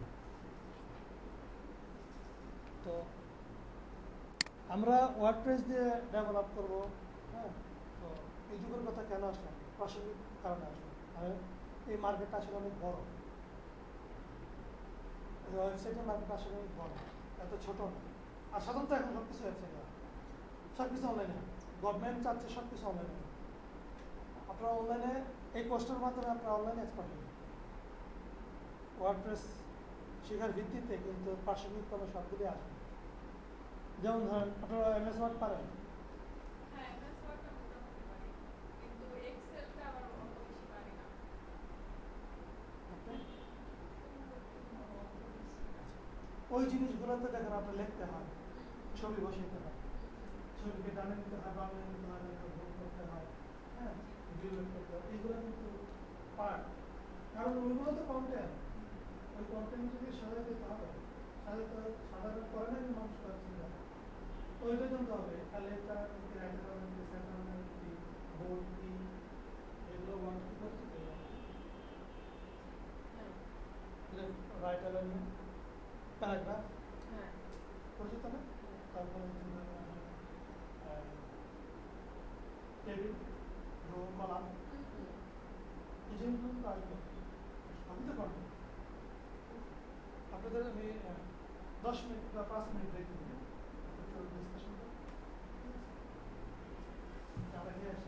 তো আমরা ওয়ার্ডপ্রেস দিয়ে ডেভেলপ করবো। হ্যাঁ, তো ইউটিউবের কথা কেন আসলাম? প্রাসঙ্গিক কারণে আসলাম। আর এই মার্কেটটা আসলে অনেক বড়, ওয়েবসাইটের মার্কেটটা আসলে অনেক বড়, এত ছোট না। আর সাধারণত এখন সব কিছু ওয়েবসাইটে হয়, সব কিছু অনলাইনে হয়, গভর্নমেন্ট চাচ্ছে সব কিছু অনলাইনে হয়। আপনারা অনলাইনে এই কোর্সটার মাধ্যমে আপনারা অনলাইনে এক্সপার্ট হবেন। ওয়ার্ডপ্রেস শেখার ভিত্তিতে কিন্তু প্রাসঙ্গিক কোনো সবগুলি আসবে। যেমন ধরেন আপনারা MS ওয়ার্ড পারেন, হ্যাঁ, এমএস ওয়ার্ডটা মোটামুটি পারি, কিন্তু এক্সেলটা আবার অত বেশি পারি না। আপনি ওই জিনিসগুলোতে দেখেন আপনার লিখতে হয়, ছবি বসাইতে হয়, ছবিকে ডানে নিতে হয়, বামে নিতে হয়, ভোগ করতে হয়, হ্যাঁ, ডিলিট করতে হয়, এগুলো কিন্তু পার্ট। কারণ ওইগুলো তো কন্টেন্ট, ওই কন্টেন্ট যদি সাজাতে দিতে হবে, সাজাতে করে না কিন্তু মানুষ পাচ্ছে না, ওইটা জানতে হবে। লেফটার রাইটার সেন্টার কি বোর্ড কি এগুলো ওয়ান কি করতে রাইটার প্যারাগ্রাফ হ্যাঁ পরিচিত না? তারপরে টেবিল, রো, কলাম, এই জিনিসগুলো কিন্তু আসবে, সবই তো করবেন। আপনাদের আমি 10 মিনিট বা 5 মিনিট ব্রেক দিই, একটু ডিসকাশন করব, চাটা খেয়ে আসি।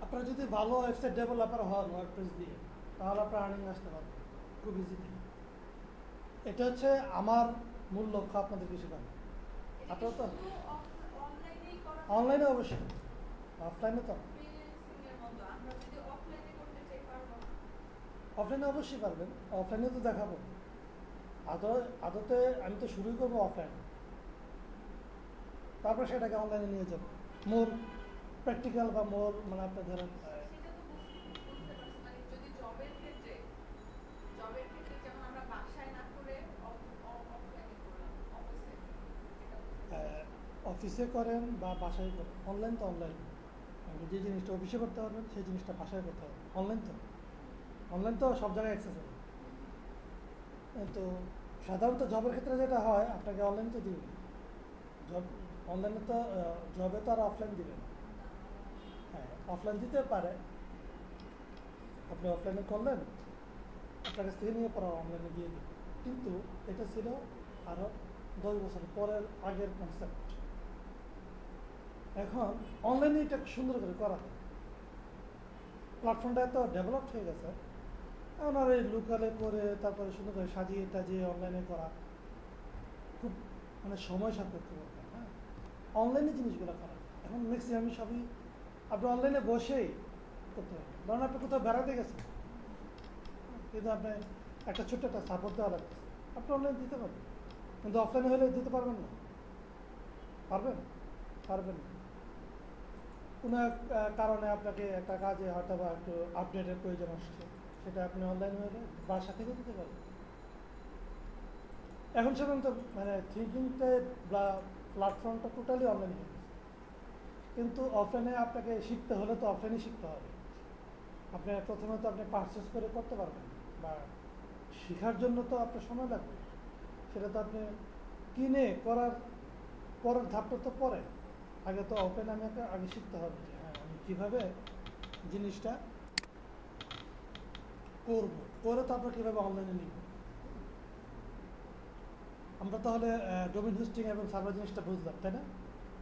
আপনারা যদি ভালো ওয়েবসাইট ডেভেলপার হন ওয়ার্ডপ্রেস দিয়ে, তাহলে আপনার আর্নিং আসতে পারবে খুব ইজিলি। এটা হচ্ছে আমার মূল লক্ষ্য আপনাদেরকে শেখানো। এটা কি আপনারা তো শুধু অনলাইনেই করা অনলাইনে অবশ্যই, অফলাইনে তো ফ্রিল্যান্সিং এর মতো আমরা যদি অফলাইনে করতে চাই পারবো না? অফলাইনে অবশ্যই পারবেন, অফলাইনে তো দেখাবো। আদতে আমি তো শুরুই করবো অফলাইন, তারপর সেটাকে অনলাইনে নিয়ে যাবো মোর প্র্যাকটিক্যাল বা মোর মানে আপনার ধরেন সেটা তো বুঝতে পারছি, মানে যদি জবের ক্ষেত্রে যেমন আমরা বাসায় না করে অফলাইনে করলাম অফিসে, এটা বুঝতে পারছি। অফিসে করেন বা বাসায় করেন, অনলাইন তো অনলাইন। আপনি যে জিনিসটা অফিসে করতে পারবেন সেই জিনিসটা বাসায় করতে হবে। অনলাইন তো সব জায়গায় অ্যাক্সেসেবল। তো সাধারণত জবের ক্ষেত্রে যেটা হয়, আপনাকে অনলাইন তো দিবে জব, অনলাইনে তো জবে তো আর অফলাইন দিবে না। হ্যাঁ, অফলাইন দিতে পারে, আপনি অফলাইনে করলেন, আপনার কাছ থেকে নিয়ে পড়া অনলাইনে দিয়ে দিবে। কিন্তু এটা ছিল আরও 10 বছর পরের আগের কনসেপ্ট। এখন অনলাইনে এটা সুন্দর করে করা হয়, প্ল্যাটফর্মটা এত ডেভেলপড হয়ে গেছে। এখন আর এই লোকালে করে তারপরে সুন্দর করে সাজিয়ে টাজিয়ে অনলাইনে করা খুব মানে সময় সাপেক্ষ ব্যাপার। হ্যাঁ, অনলাইনে জিনিসগুলো করা এখন ম্যাক্সিমাম সবই আপনি অনলাইনে বসেই করতে পারবেন। ধরুন আপনি কোথাও বেড়াতে গেছেন, কিন্তু আপনি একটা ছোট্ট একটা সাপোর্ট দেওয়া লাগছে, আপনি অনলাইন দিতে পারবেন, কিন্তু অফলাইনে হলে দিতে পারবেন না। পারবেন না। কোনো এক কারণে আপনাকে একটা কাজে হয়তো বা একটু আপডেটের প্রয়োজন আসছে, সেটা আপনি অনলাইনে হলে বাসা থেকে দিতে পারবেন। এখন সাধারণত মানে থিঙ্কিংটা বা প্ল্যাটফর্মটা টোটালি অনলাইন হয়ে গেছে। কিন্তু অফলাইনে আপনাকে শিখতে হলে তো অফলাইনে শিখতে হবে। আপনি প্রথমে তো আপনি পারচেস করে করতে পারবেন, বা শেখার জন্য তো আপনার সময় লাগবে। সেটা তো আপনি কিনে করার পরের ধাপটা তো পরে, আগে তো অফলাইনে আমাকে আগে শিখতে হবে যে হ্যাঁ আমি কীভাবে জিনিসটা করবো, করে তারপর কীভাবে অনলাইনে নিব। আমরা তাহলে ডোমেইন হোস্টিং এবং সার্ভার জিনিসটা বুঝলাম, তাই না?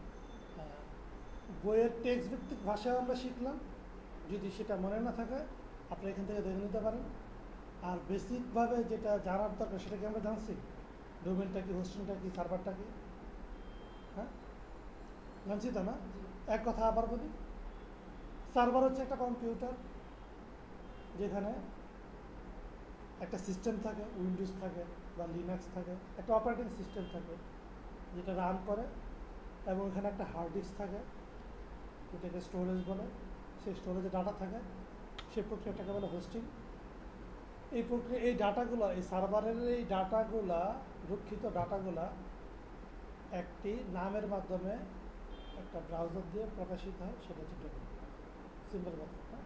বইয়ের টেক্সট ভিত্তিক ভাষায় আমরা শিখলাম। যদি সেটা মনে না থাকে আপনি এখান থেকে দেখে নিতে পারেন। আর বেসিকভাবে যেটা জানার দরকার সেটাকে আমরা জানছি, ডোমেইনটা কি, হোস্টিংটা কি, সার্ভারটা কি। হ্যাঁ, জানছি তো না? এক কথা আবার বলি, সার্ভার হচ্ছে একটা কম্পিউটার যেখানে একটা সিস্টেম থাকে, উইন্ডোজ থাকে বা লিনাক্স থাকে, একটা অপারেটিং সিস্টেম থাকে যেটা রান করে, এবং এখানে একটা হার্ড ডিস্ক থাকে যেটাকে স্টোরেজ বলে। সেই স্টোরেজে ডাটা থাকে, সেই প্রক্রিয়াটাকে বলে হোস্টিং। এই ডাটাগুলো, এই সার্ভারের এই ডাটাগুলা, রক্ষিত ডাটাগুলা একটি নামের মাধ্যমে একটা ব্রাউজার দিয়ে প্রকাশিত হয়, সেটা হচ্ছে ডোমেইন। সিম্পল কথা। হ্যাঁ,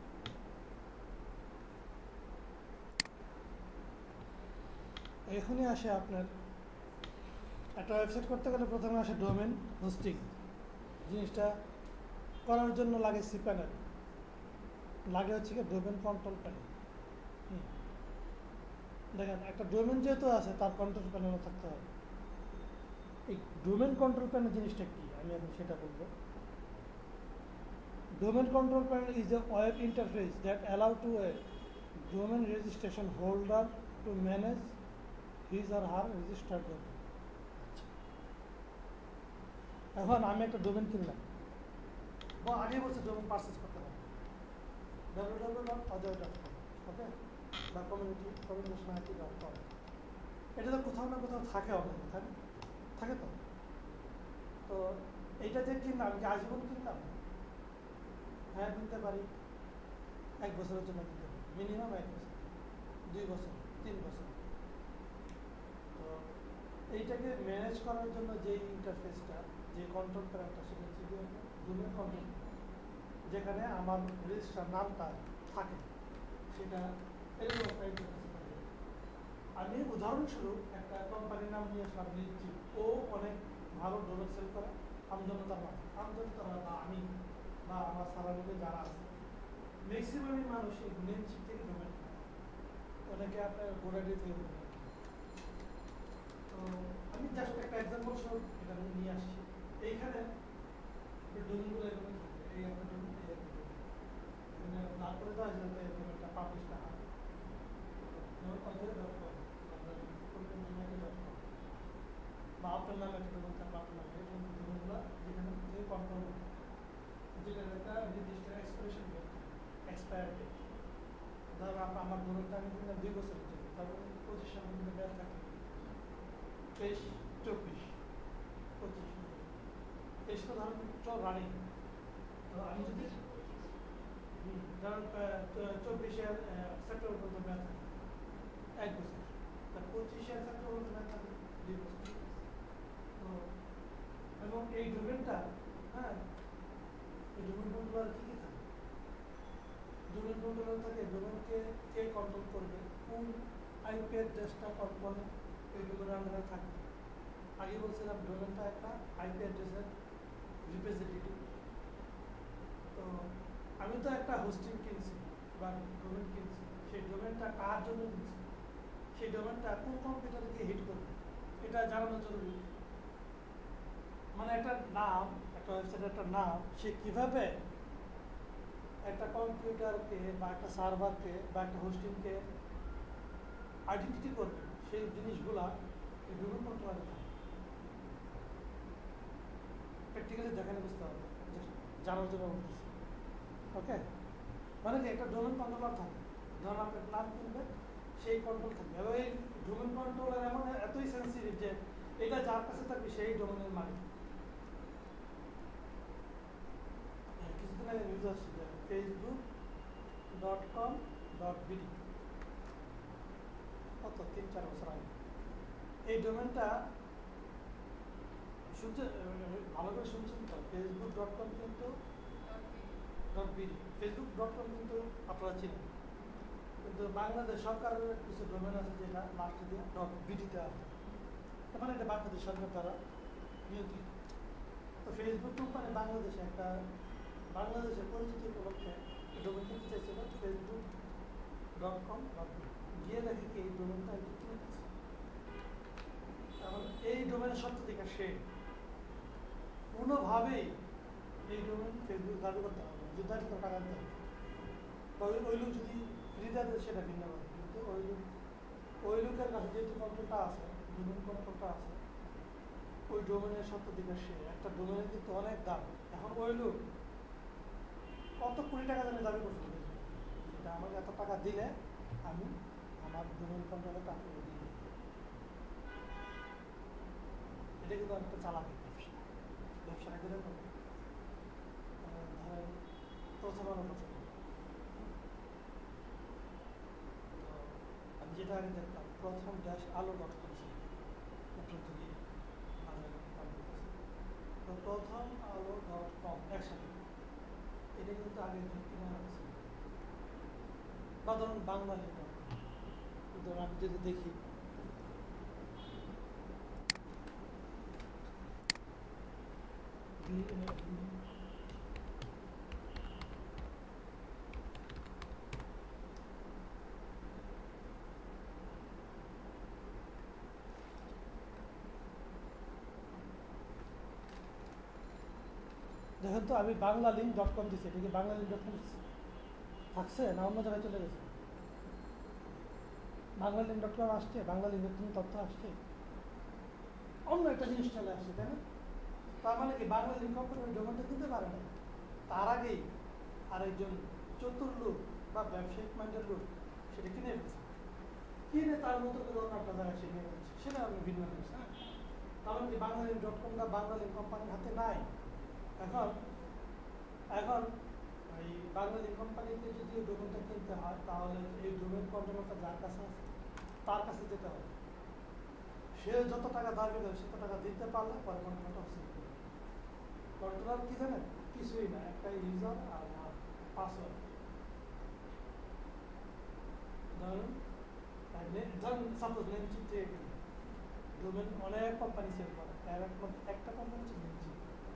এখনই আসে আপনার একটা ওয়েবসাইট করতে গেলে প্রথমে আসে ডোমেইন হোস্টিং। জিনিসটা করার জন্য লাগে সি প্যানেল, লাগে হচ্ছে কি ডোমেইন কন্ট্রোল প্যানেল। দেখেন, একটা ডোমেইন যেহেতু আছে তার কন্ট্রোল প্যানেলও থাকতে হবে। এই ডোমেইন কন্ট্রোল প্যানেল জিনিসটা কি আমি এখন সেটা বলবো। Domain control panel is a web interface that allows to a domain registration holder to manage his or her registered domain. এখন আমি একটা ডোমেন কিনলাম, বা আগে বলছে ডোমেন পারচেস করতে হবে www.ajay.com, ওকে, বা community.com। এটা তো কোথাও না কোথাও থাকে অনলাইনে, থাকে তো। তো এইটা যে কিনলাম, আমি কি আজীবন কিনলাম? হ্যাঁ, কিনতে পারি। 1 বছরের জন্য কিনতে পারি, মিনিমাম 1 বছর, 2 বছর, 3 বছর। তো এইটাকে ম্যানেজ করার জন্য যে ইন্টারফেসটা, যে কন্ট্রোল প্যানেলটা, সেটা হচ্ছে ডোমেইন কন্ট্রোল, যেখানে আমার রেজিস্টার নামটা থাকে, সেটা এরকম একটা ইন্টারফেস থাকে। আমি উদাহরণস্বরূপ একটা কোম্পানির নাম নিয়ে আসলাম, নিচ্ছি। ও অনেক ভালো ডোমেইন সেল করে আমজনতার মাঝে। আমজনতারা বা আমি বা আমার সারাউন্ডে যারা আছে, ম্যাক্সিমামই মানুষ এই নেমচিপ থেকে ডোমেইন করে। অনেকে আপনার গোড়াটি থেকে ডোমেইন করে। তো আমি জাস্ট একটা এক্সাম্পল স্বরূপ এটা নিয়ে আসছি। এইখানে ডোমেইনগুলো এরকম থাকবে, এই একটা ডোমেইন, এই একটা ডোমেইন। যেটা একটা নির্দিষ্ট এক্সপায়ারেশন ডেট এক্সপায়ার ডেট। ধরো আমার ধরুনটা আমি কিনলাম 2 বছরের জন্য, তারপর 25 সাল পর্যন্ত মেয়াদ থাকে, 23, 24, 25, 23 তো ধরুন চল রানিং। তো আমি যদি ধরুন 24-এর সেপ্টেম্বর পর্যন্ত মেয়াদ থাকে 1 বছর, তার 25-এর সেপ্টেম্বর পর্যন্ত মেয়াদ থাকে 2 বছর। তো এবং এই ডোমেনটা, হ্যাঁ, এই ডোমেন কন্ট্রোলার কি কি থাকে? ডোমেন কন্ট্রোলার থাকে ডোমেনকে কে কন্ট্রোল করবে, কোন আইপি অ্যাড্রেসটা কন্ট্রোল এই ডোমেনের আন্ডারে থাকবে। আগে বলছিলাম ডোমেনটা একটা আইপি অ্যাড্রেসের রিপ্রেজেন্টেটিভ। তো আমি তো একটা হোস্টিং কিনছি বা ডোমেন কিনছি, সেই ডোমেনটা কার জন্য কিনছি, সেই ডোমেনটা কোন কম্পিউটারে গিয়ে হিট করবে, এটা জানানো জরুরি। মানে একটা নাম, একটা ওয়েবসাইটের একটা নাম, সে কিভাবে একটা কম্পিউটারকে বা একটা সার্ভারকে বা একটা হোস্টিংকে আইডেন্টিটি করবে, সেই জিনিসগুলা এই ডোমেন কন্ট্রোলারে থাকে। প্র্যাকটিক্যালি দেখানো বুঝতে হবে, জানার জন্য বলতেছি। ওকে, মানে কি একটা ডোমেন কন্ট্রোলার থাকে, ধরুন আপনি নাম কিনবেন, সেই কন্ট্রোল থাকবে। এবং এই ডোমেন কন্ট্রোলার এমন এতই সেন্সিটিভ যে এটা যার কাছে থাকবে সেই ডোমেনের মালিক। কিছুদিন আগে নিউজ আসছে যে facebook.com.bd, কত 3-4 বছর আগে এই ডোমেনটা শুনছে, ভালো করে শুনছেন তো, facebook.com কিন্তু .bd, facebook.com কিন্তু আপনারা চিনেন, কিন্তু বাংলাদেশ সরকারের কিছু ডোমেন আছে যেটা লাস্টে দিয়ে .bd দেওয়া হয়, মানে এটা বাংলাদেশ সরকার দ্বারা নিয়ন্ত্রিত। তো ফেসবুক কোম্পানি বাংলাদেশে একটা বাংলাদেশের পরিচিতি উপলক্ষে ডোমেন কিনতে চাইছিল facebook.com.bd, গিয়ে দেখে কি এই ডোমেনটা একটু কিনে দিচ্ছে। এখন এই ডোমেনের সত্যাধিকার সে, কোনোভাবেই এই ডোমেন ফেসবুক দাবি করতে হবে, যুদ্ধারিত টাকা দিতে হবে। ওই লোক যদি ফ্রি দেয় সেটা ভিন্ন হবে, কিন্তু ওই লোকের কাছে যেহেতু কন্ট্রোলটা আছে, ডোমেন কন্ট্রোলটা আছে, ওই ডোমেনের সত্যাধিকার সে। একটা ডোমেনের কিন্তু অনেক দাম। এখন ওই লোক কত কোটি টাকা যেন দাবি করছে, এটা আমাকে এত টাকা দিলে আমি আমার ডোমেন কন্ট্রোলের টাকা দিয়ে দিই। এটা কিন্তু একটা চালাকি ব্যবসাটা করে ধরেন প্রথম আলো পর্যন্ত। আমি যেটা আগে দেখতাম প্রথম -আলো.com ছিল, আপনার যদি তো প্রথম আলো.com একসাথে, এটা কিন্তু আগে কিনা ছিল। বা ধরুন বাংলালিংক.com, ধরুন আমি যদি দেখি দেখেন তো, আমি বাংলালিংক.com দিচ্ছি, এটা কি বাংলালিংক.com থাকছে না অন্য জায়গায় চলে গেছে? বাংলালিংক.com আসছে, বাংলালিংক.com তথ্য আসছে, অন্য একটা জিনিস চলে আসছে, তাই না? তার মানে কি বাংলালিংক কোম্পানি ওই ডোমেনটা কিনতে পারে না, তার আগেই আরেকজন চতুর লোক বা ব্যবসায়িক মাইন্ডের লোক সেটা কিনে ফেলছে, কিনে তার মতো করে অন্য একটা জায়গায় সে নিয়ে ফেলছে, সেটা আমি ভিন্ন জিনিস। হ্যাঁ, তার মানে কি বাংলালিংক.com বা বাংলালিংক কোম্পানির হাতে নাই। এখন এই বাংলালিংক কোম্পানিতে যদি ওই ডোমেনটা কিনতে হয়, তাহলে এই ডোমেন কন্ট্রোলারটা যার কাছে আছে তার কাছে যেতে হবে। সে যত টাকা দাবি করে সে টাকা দিতে পারলে পরে কন্ট্রোলারটা সেল করবে। কন্ট্রোলার কি জানেন? কিছুই না, একটা ইউজার আর পাসওয়ার্ড। ধরুন সাপোজ নেমচিপ দিয়ে ডোমেন অনেক কোম্পানি সেল করে, একটা কোম্পানি হচ্ছে নেমচিপ।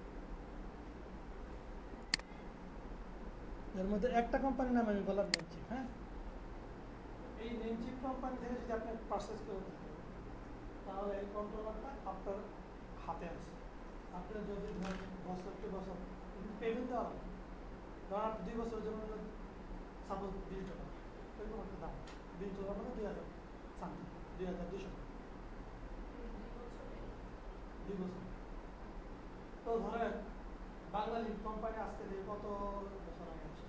এর মধ্যে একটা কোম্পানির নাম আমি বললাম নেমচিপ। হ্যাঁ, এই নেমচিপ কোম্পানি থেকে যদি আপনি পারচেস করে থাকেন, তাহলে এই কন্ট্রোলারটা আপনার হাতে আছে। আপনার যদি বছর টু বছর পেমেন্ট দেওয়া হয়, ধরুন আপনি 2 বছরের জন্য সাপোজ $20, এরকম একটা দাম, $20 মানে 2000 সামথিং, 2200 টাকা 2 বছর। তো ধরেন বাংলালিংক কোম্পানি আজকে থেকে কত বছর আগে আসছে?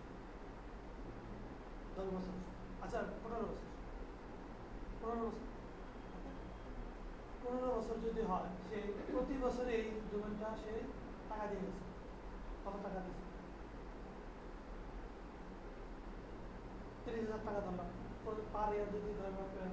10 বছর, আচ্ছা 15 বছর, 15 বছর, 15 বছর যদি হয়, সে প্রতি বছরে এই ডোমেনটা সে টাকা দিয়ে গেছে। কত টাকা দিয়েছে? 30,000 টাকা ধরলাম পার ইয়ার, যদি ধরেন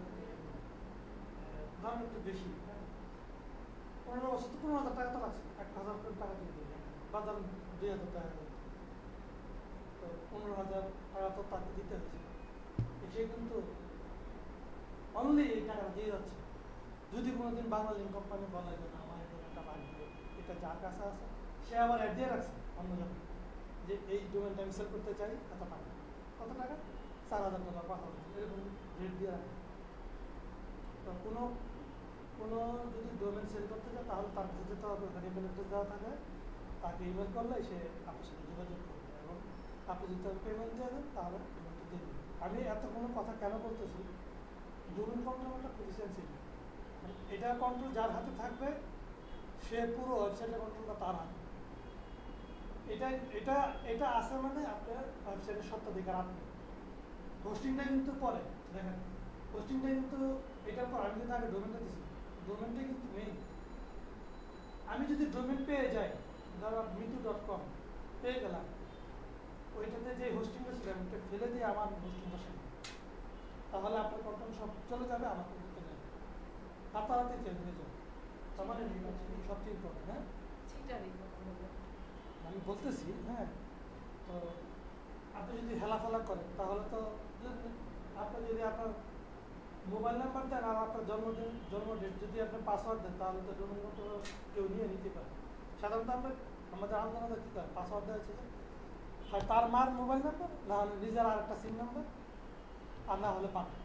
একটু বেশি, হ্যাঁ 15 বছর তো 15,000 টাকা তো লাগছে, 1,000 করে টাকা দিয়ে দিই, বা ধরেন 2,000 টাকা দিয়ে, তো 15,000 টাকা তো তাকে দিতে হচ্ছে। সে কিন্তু অনলি এই টাকাটা দিয়ে যাচ্ছে। যদি কোনোদিন বাংলালিংক কোম্পানি বলে যে না, আমার এখানে একটা লাগবে, এটা যার কাছে আছে, সে আবার অ্যাড দিয়ে রাখছে অন্য জন্য, যে এই ডোমেনটা আমি সেল করতে চাই, এত টাকা, কত টাকা, 4,000 টাকা, 5,000, এরকম রেট দিয়ে রাখে। তো কোনো যদি ডোমেন সেল করতে চায়, তাহলে তার কাছে যেতে হবে, ওখানে ইমেল অ্যাড্রেস দেওয়া থাকে, তাকে ইমেল করলে সে আপনার সাথে যোগাযোগ করবে, এবং আপনি যদি তাকে পেমেন্ট দিয়ে দেন, তাহলে ডোমেনটা দিয়ে দেবেন। আমি এত কোনো কথা কেন বলতেছি, ডোমেন কন্ট্রোলটা খুবই সেন্সিটিভ। এটা কন্ট্রোল যার হাতে থাকবে, সে পুরো ওয়েবসাইটের কন্ট্রোলটা তার হাতে। এটা এটা এটা আছে মানে আপনার ওয়েবসাইটের স্বত্বাধিকার আপনি। হোস্টিংটা কিন্তু পরে দেখেন, হোস্টিংটা কিন্তু এটার পর, আমি কিন্তু আগে ডোমেনটা দিচ্ছি, ডোমেনটাই কিন্তু মেইন। আমি যদি ডোমেন পেয়ে যাই, ধরো mitu.com পেয়ে গেলাম, ওইটাতে যে হোস্টিংটা ছিল আমি ওটা ফেলে দিয়ে আমার হোস্টিং বসাই, তাহলে আপনার কন্ট্রোল সব চলে যাবে, আমার কন্ট্রোল চলে যাবে, রাতারাতি চেঞ্জ হয়ে যাবে। তার মানে সবচেয়ে ইম্পর্টেন্ট, হ্যাঁ সেটারই কথা বলবো। আমি বলতেছি, হ্যাঁ। তো আপনি যদি হেলাফেলা করেন, তাহলে তো আপনি যদি আপনার মোবাইল নাম্বার দেন আর আপনার জন্ম ডেট যদি আপনি পাসওয়ার্ড দেন, তাহলে তো ডোমেন কন্ট্রোল কেউ নিয়ে নিতে পারে। সাধারণত আমাদের আন্দোলনে কী করে, পাসওয়ার্ড দেওয়া ছিল হয় তার মার মোবাইল নাম্বার, না হলে নিজের আর একটা সিম নাম্বার, আর না হলে পান,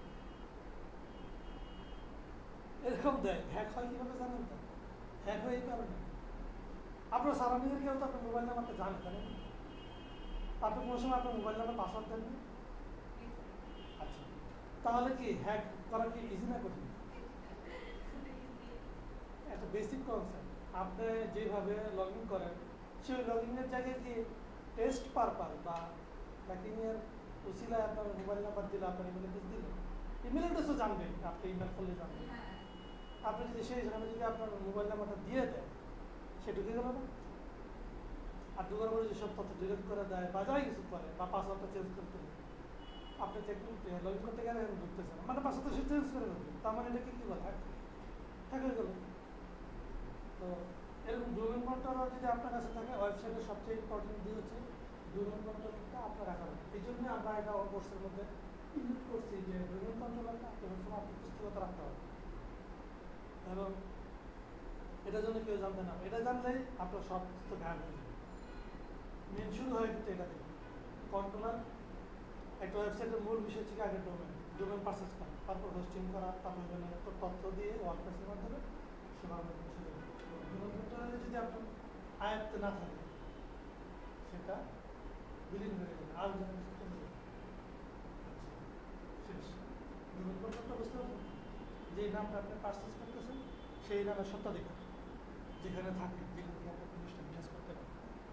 এরকম দেয়। হ্যাক হয় কীভাবে জানেন তো? হ্যাক হয়ে এই কারণে, আপনার সারাউন্ডিংয়ের কেউ তো আপনার মোবাইল নাম্বারটা জানেন না, আপনি কোনো সময় আপনার মোবাইল নাম্বার পাসওয়ার্ড দেন না। আচ্ছা, তাহলে কি হ্যাক করা কি ইজি না কঠিন? একটা বেসিক কনসেপ্ট। আপনি যেভাবে লগ ইন করেন, সেই লগ ইনের জায়গায় কি টেস্ট পারপাস বা হ্যাকিংয়ের উসিলায় আপনার মোবাইল নাম্বার দিলে, আপনার ইমেল অ্যাড্রেস দিলে, ইমেল অ্যাড্রেসও জানবেন, আপনি ইমেল করলে জানবেন। আপনি যদি সেই হিসাবে যদি আপনার মোবাইল নাম্বারটা দিয়ে দেয়, সে ঢুকে গেল না। আর ঢুকার পরে যেসব তথ্য ডিলিট করে দেয় বা যাই কিছু করে, বা পাসওয়ার্ডটা চেঞ্জ করতে হবে, আপনি লগ ইন করতে গেলে ঢুকতেছে না, মানে পাসওয়ার্ডটা সে চেঞ্জ করে দেবে, তার মানে এটাকে কী বলে, হ্যাক হয়ে গেল। তো এরকম ডোমেন কন্ট্রোলার যদি আপনার কাছে থাকে, ওয়েবসাইটের সবচেয়ে ইম্পর্টেন্ট দিক হচ্ছে ডোমেন কন্ট্রোলারটা আপনার রাখা হবে। এই জন্য আমরা এটা কোর্সের মধ্যে ইনক্লুড করছি যে ডোমেন কন্ট্রোলারটা আপনার সময় আপনি পুস্তকত রাখতে হবে, এবং এটার জন্য কেউ জানতে না, এটা জানলেই আপনার সব কিছু গায়েব হয়ে যাবে। মেন শুরু হয় কিন্তু এটা থেকে। কন্ট্রোলার একটা ওয়েবসাইটের মূল বিষয় হচ্ছে আগে ডোমেন পারচেজ করা, তারপর হোস্টিং করা, তারপর তথ্য দিয়ে ওয়ার্ডপ্রেসের মাধ্যমে সেভাবে পৌঁছে দেবে। ডোমেন কন্ট্রোলারে যদি আপনার আয়ত্তে না থাকে, সেটা বিলীন হয়ে যাবে, আর যেন চলে যাবে। শেষ। ডোমেন কন্ট্রোলটা বুঝতে পারবেন, যে নামটা আপনি পারচেজ করতেছেন সেই নামের স্বত্বাধিকার যেখানে থাকে, যেখান থেকে আপনি জিনিসটা বিজনেস করতে পারেন।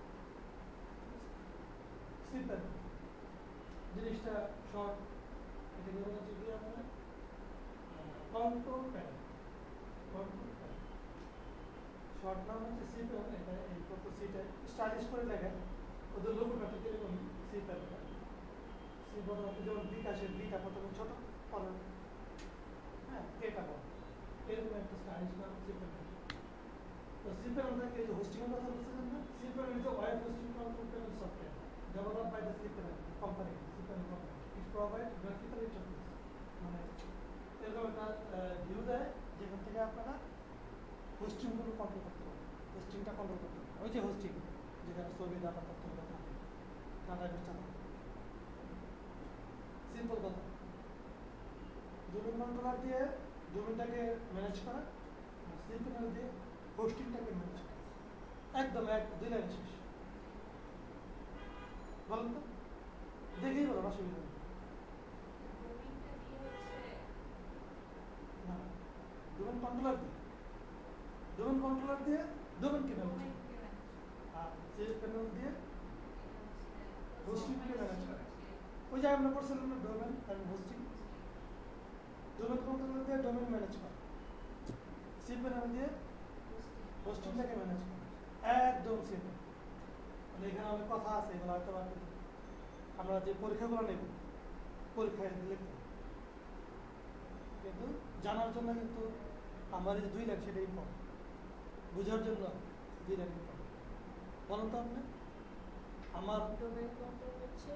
সিম্পল জিনিসটা শর্ট, এটাকে বলা হচ্ছে কি আপনার control panel. Control panel short নাম হচ্ছে সি প্যানেল। এটা এই কত সিটা স্টাইলিশ করে লেখা, ওদের লোগোটা ঠিক এরকম সি প্যানেল। সি বড় যেমন বিকাশের বিটা প্রথমে ছোট, পরে হ্যাঁ কেটা বড়, এরকম একটা স্টাইলিশ নাম সি প্যানেল। তো সি প্যানেল থেকে এই যে হোস্টিংয়ের কথা বলছিলেন না, C panel is web hosting control panel software developed by the cPanel company, cPanel company. It provides graphical interface, মানে এরকম একটা ভিউ দেয় যেখান থেকে আপনারা হোস্টিংগুলো কন্ট্রোল করতে পারেন, হোস্টিংটা কন্ট্রোল করতে পারেন। ওই যে হোস্টিং যেখানে ছবি ডাটা তথ্যগুলো থাকে, ডাটাবেস থাকে। সিম্পল কথা, ডোমেন কন্ট্রোলার দিয়ে ডোমেনটাকে ম্যানেজ করা, cPanel দিয়ে হোস্টিংটাকে ম্যানেজ করা, একদম দুই লাইন শেষ। বলেন তো, দেখেই বলো, অসুবিধা নেই। না, ডোমেন কন্ট্রোলার দিয়ে ডোমেন কিনে আর cPanel দিয়ে হোস্টিংকে ম্যানেজ করে। ওই যে আমরা করছিলাম না ডোমেন এবং হোস্টিং, ডোমেন কন্ট্রোলার দিয়ে ডোমেন ম্যানেজ করে, cPanel দিয়ে হোস্টিংটাকে ম্যানেজ করে, একদম সিম্পল। মানে এখানে অনেক কথা আছে, এগুলো হয়তো আমরা যে পরীক্ষাগুলো নেব পরীক্ষায় লিখতে, কিন্তু জানার জন্য কিন্তু আমার এই যে 2 লাইন সেটাই কম, বোঝার জন্য 2 লাইন কম। বলুন তো আপনি, আমার ডোমেন কন্ট্রোল হচ্ছে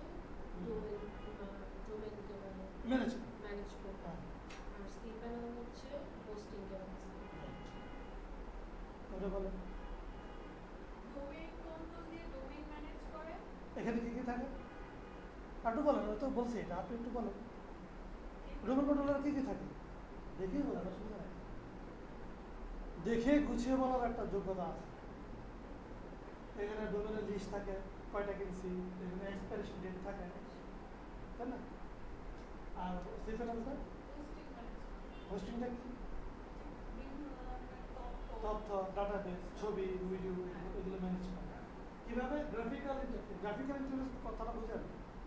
ডোমেনকে ম্যানেজ ম্যানেজ করতে, আর cPanel হচ্ছে হোস্টিংকে ওটা বলেন। ডোমেইন কন্ট্রোল দিয়ে ডোমেইন ম্যানেজ করে। এখানে কি কি থাকে একটু বলেন, ও তো বলছি এটা, আপনি একটু বলেন। ডোমেন কন্ট্রোলার কি কি থাকে দেখেই বলেন, অসুবিধা নাই, দেখে গুছিয়ে বলার একটা যোগ্যতা আছে। এখানে ডোমেনের লিস্ট থাকে, কয়টা কিনছি, এখানে এক্সপায়ারেশন ডেট থাকে, তাই না? আর cPanelটা হোস্টিং ম্যানেজ হোস্টিংটা কি? বিভিন্ন ধরনের তথ্য, ডাটাবেস, ছবি, ভিডিও, এগুলো ম্যানেজ করে। কিভাবে? Graphical interface. গ্রাফিক্যাল ইন্টারফেস কথাটা বোঝেন?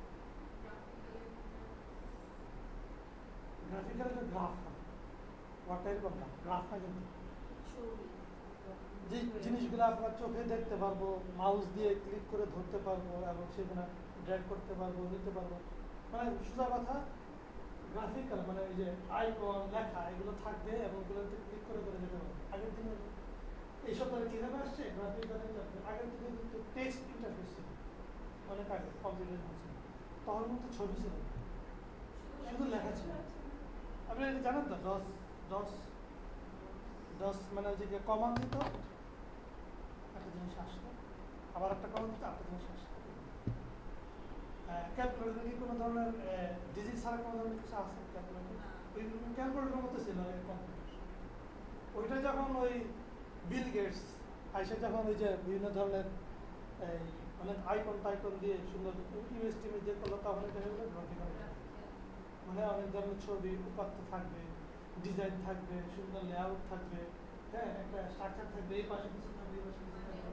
গ্রাফিক্যাল একটা গ্রাফ হয়, ওয়াট টাইপ অফ গ্রাফ হয়, কিন্তু ছবি যে জিনিসগুলো আমরা চোখে দেখতে পারবো, মাউস দিয়ে ক্লিক করে ধরতে পারবো এবং সেখানে ড্র্যাগ করতে পারবো, নিতে পারবো, মানে সোজা কথা গ্রাফিক্যাল, মানে এই যে আইকন, লেখা, এগুলো থাকবে এবং ওগুলোতে ক্লিক করে করে যেতে পারবো। আগের দিনে এইসব তাহলে কীভাবে আসছে? Graphical interface. আগের দিনে কিন্তু টেক্সট ইন্টারফেস ছিল, অনেক আগে কম্পিউটার ছিল, তখন কিন্তু ছবি ছিল না, শুধু লেখা ছিল। আপনি এটা জানেন তো, ডস ডস ডস মানে ওই যে কমান্ড দিত, একটা জিনিস আসতো, আবার একটা কমান্ড দিত, একটা জিনিস আসতো। ক্যালকুলেটর কি কোনো ধরনের ডিজিট ছাড়া কোনো ধরনের কিছু আছে ক্যালকুলেটর? ওই ক্যালকুলেটরের মতো ছিল কম্পিউটার। ওইটা যখন ওই বিল গেটস আইসা যখন ওই যে বিভিন্ন ধরনের এই অনেক আইকন টাইকন দিয়ে সুন্দর ইমেজ টিমেজ দিয়ে করলো, তখন এটা হলো গ্রাফিক্যাল। মানে অনেক ধরনের ছবি, উপাত্ত থাকবে, ডিজাইন থাকবে, সুন্দর লেআউট থাকবে, হ্যাঁ, একটা স্ট্রাকচার থাকবে, এই পাশে কিছু থাকবে, এই পাশে কিছু থাকবে,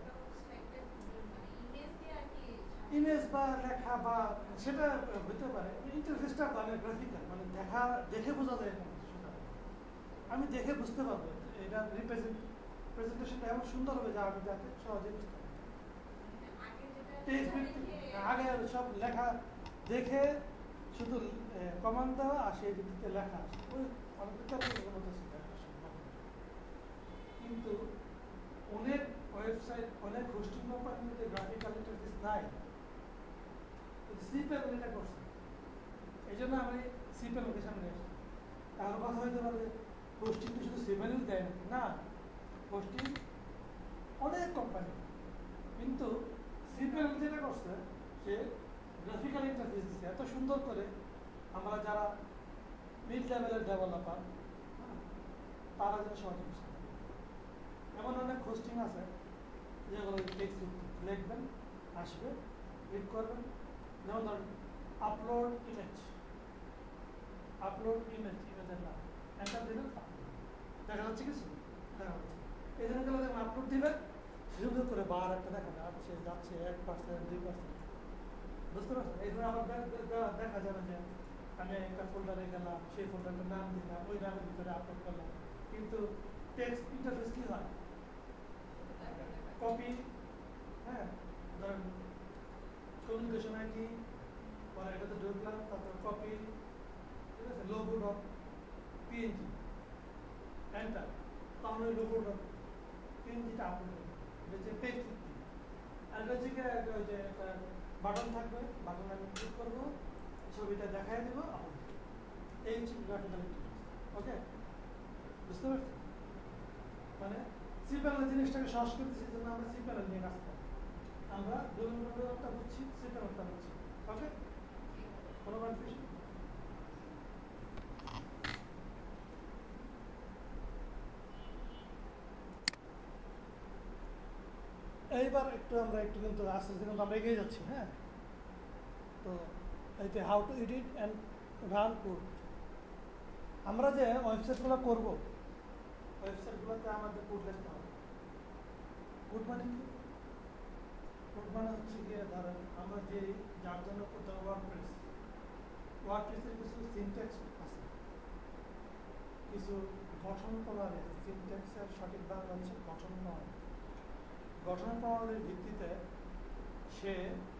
ইমেজ বা লেখা বা সেটা হতে পারে। ইন্টারফেসটা মানে গ্রাফিক্যাল, মানে দেখে বোঝা যায় না, সেটা আমি দেখে বুঝতে পারবো, এটা প্রেজেন্টেশনটা এমন সুন্দর হবে যা আমি যাতে সহজে বুঝতে পারবো। আগে সব লেখা দেখে শুধু কমান্ড দেওয়া আর সেই ভিত্তিতে লেখা, ওই অনেকটা মতো ছিল। কিন্তু অনেক ওয়েবসাইট, অনেক হোস্টিং কোম্পানিতে গ্রাফিক্যাল ইন্টারফেস নাই, cPanel এটা করছে। এই জন্য আমি cPanelকে সামনে আসি। তার কথা হইতে পারে হোস্টিং তো শুধু cPanel দেয় নাকি? না, হোস্টিং অনেক কোম্পানি, কিন্তু cPanel যেটা করছে, সে গ্রাফিক্যাল ইন্টারফেস দিচ্ছে এত সুন্দর করে, আমরা যারা মিড লেভেলের ডেভেলপার তারা যেন সহজে বুঝতে পারে। এমন অনেক হোস্টিং আছে যেগুলো টেক্সট লিখবেন, আসবে, ক্লিক করবেন, যেমন ধরেন আপলোড ইমেজ, ইমেজের নাম এন্টার দিবেন, দেখা যাচ্ছে কিছু, দেখা যাচ্ছে। এই জন্য গেলে যখন আপলোড দিবেন, সুন্দর করে বার একটা দেখাবে, আসছে, যাচ্ছে, 1%, 2%, বুঝতে পারছেন? এই জন্য আবার দেখা যাবে যে আমি একটা ফোল্ডারে গেলাম, সেই ফোল্ডারটার নাম দিলাম, ওই নামের ভিতরে আপলোড করলাম, কিন্তু টেক্সট ইন্টারফেস কি হয়? কপি, হ্যাঁ, ধরেন কমিউনিকেশন আইডি, পরে এটাতে ঢুকলাম, তারপর কপি, ঠিক আছে, লোগো ডট পিএনজি, এন্টার, তখন ওই লোগো ডট পিএনজিটা আপলোড হবে, এটা হচ্ছে পেজ 50। আর এটা হচ্ছে ওই যে একটা বাটন থাকবে, বাটনে আমি ক্লিক করবো, ছবিটা দেখাই দেবো, আপলোড। এই হচ্ছে গ্রাফিক্যাল ইন্টারফেস। ওকে, বুঝতে পারছি? মানে cPanel জিনিসটাকে সহজ করে দিচ্ছি, জন্য আমরা cPanel নিয়ে কাজ করি। আমরা ডোমেনটা বুঝছি, cPanelটা বুঝছি। ওকে, কোনো কনফিউশন? এইবার আমরা একটু কিন্তু আস্তে আস্তে কিন্তু আমরা এগিয়ে যাচ্ছি, হ্যাঁ। তো এইতে how to edit and run code. আমরা যে ওয়েবসাইটগুলো করব, ওয়েবসাইটগুলোতে আমাদের কোড লিখতে হবে। কোড মানে কি? কোড মানে হচ্ছে গিয়ে ধরেন আমরা যে যার জন্য করতে ওয়ার্ডপ্রেসের কিছু সিনট্যাক্স আছে, কিছু গঠন প্রণালী আছে। সিনট্যাক্সের সঠিক বাংলা হচ্ছে গঠন প্রণালী। গঠন প্রণালীর ভিত্তিতে সে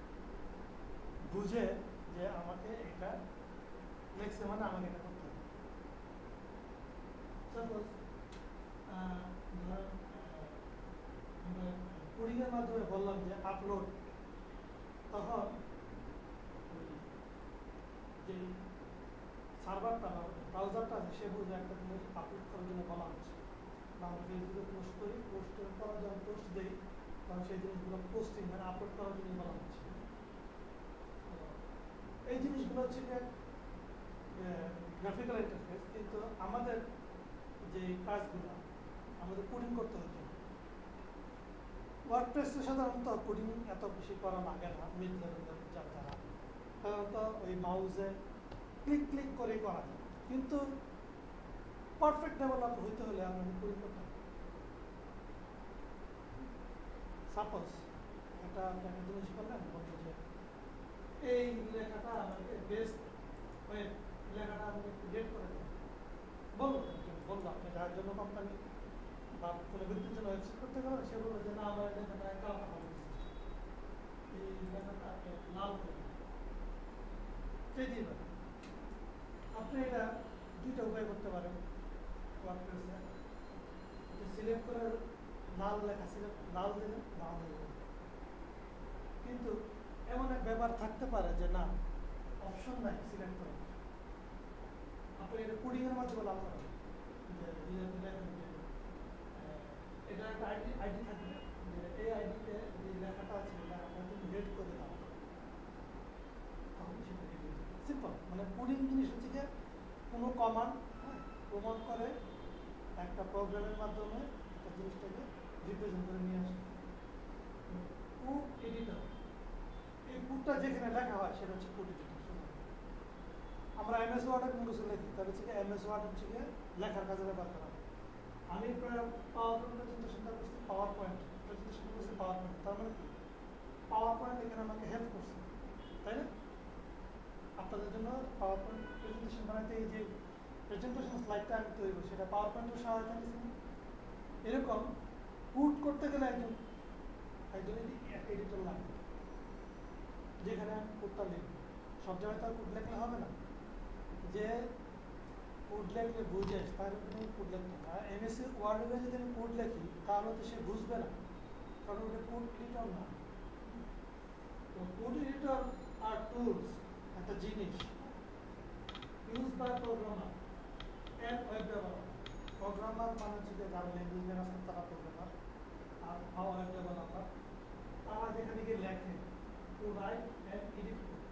বুঝে যে আমাকে এটা লেখছে মানে আমাকে এটা করতে হবে। সাপোজ ধরেন আমরা কোডিংয়ের মাধ্যমে বললাম যে আপলোড, তখন যে সার্ভারটা বা ব্রাউজারটা আছে সে বুঝে একটা জিনিস আপলোড করার জন্য বলা হচ্ছে। বা আমরা ফেসবুকে পোস্ট করি, পোস্টের পর যখন পোস্ট দিই তখন সেই জিনিসগুলো পোস্টিং মানে আপলোড করার জন্য বলা হচ্ছে। এই জিনিসগুলো হচ্ছে গ্রাফিক্যাল ইন্টারফেস, কিন্তু আমাদের যে কাজগুলো আমাদের কোডিং করতে হচ্ছে। ওয়ার্ডপ্রেসে সাধারণত কোডিং এত বেশি করা লাগে না, মিড লেভেলের যারা সাধারণত ওই মাউসে ক্লিক ক্লিক করে করা যায়। কিন্তু পারফেক্ট ডেভেলপ হইতে হলে আমাদের কোডিং করতে হবে। সাপোজ একটা জিনিস করলেন, বলতে যে এই লেখাটা আমাকে বেস্ট ওয়েব লেখাটা আমাকে একটু রেট করে দেন, বললো আপনি যার জন্য কোম্পানি বা কোনো ব্যক্তির জন্য ওয়েবসাইট করতে গেলে সে বললো যে না আমার এই লেখাটা কালো ভালো, এই লেখাটা আপনি লাল করে দিবেন। আপনি এটা দুইটা উপায় করতে পারেন। ওয়ার্ডপ্রেসে সিলেক্ট করে লাল লেখা সিলেক্ট লাল দিলেন, লাল দিলেন। কিন্তু এমন এক ব্যাপার থাকতে পারে যে না অপশন নাই সিলেক্ট করার, আপনি এটা কোডিংয়ের মাধ্যমে লাল করেন যে এটা একটা আইডি থাকবে, যে এই আইডিতে যে লেখাটা আছে লেখাটা তুমি রেড করে দাও, সিম্পল। মানে কোডিং জিনিস হচ্ছে যে কোনো কমান্ড প্রমাণ করে একটা প্রোগ্রামের মাধ্যমে একটা জিনিসটাকে রিপ্রেজেন্ট করে নিয়ে আসে। কোড এডিটর, এই কোডটা যেখানে লেখা হয় সেটা হচ্ছে কোড এডিটর। আমরা এমএস ওয়ার্ডে কোনো কিছু লিখি, তাহলে হচ্ছে এমএস ওয়ার্ড হচ্ছে লেখার কাজে ব্যবহার করা হয়। আমি পাওয়ার পয়েন্ট প্রেজেন্টেশনটা করছি, পাওয়ার পয়েন্ট প্রেজেন্টেশনটা করছি পাওয়ার পয়েন্ট, তার মানে কি পাওয়ার পয়েন্ট এখানে আমাকে হেল্প করছে, তাই না? আপনাদের জন্য পাওয়ার পয়েন্ট প্রেজেন্টেশন বানাতে এই যে প্রেজেন্টেশন স্লাইডটা আমি তৈরি করছি সেটা পাওয়ার পয়েন্টের সহায়তা নিয়েছি। এরকম কোড করতে গেলে একজন এডিটর লাগবে, যেখানে কোডটা লিখবে। সব জায়গায় তার কোড লেখলে হবে না, যে কোড লেখলে বুঝে তার কোনো কোড লিখতে হবে। আর এমএসসি ওয়ার্ডে যদি আমি কোড লিখি তাহলে তো সে বুঝবে না, কারণ ওটা কোড এডিটর না। তো কোড এডিটর আর টুলস একটা জিনিস use by programmer and web developer. Programmer মানে হচ্ছে যে যারা ল্যাঙ্গুয়েজ জানা আছে তারা প্রোগ্রামার, আর ওয়েব ডেভেলপার তারা যেখানে গিয়ে লেখে to write and edit code.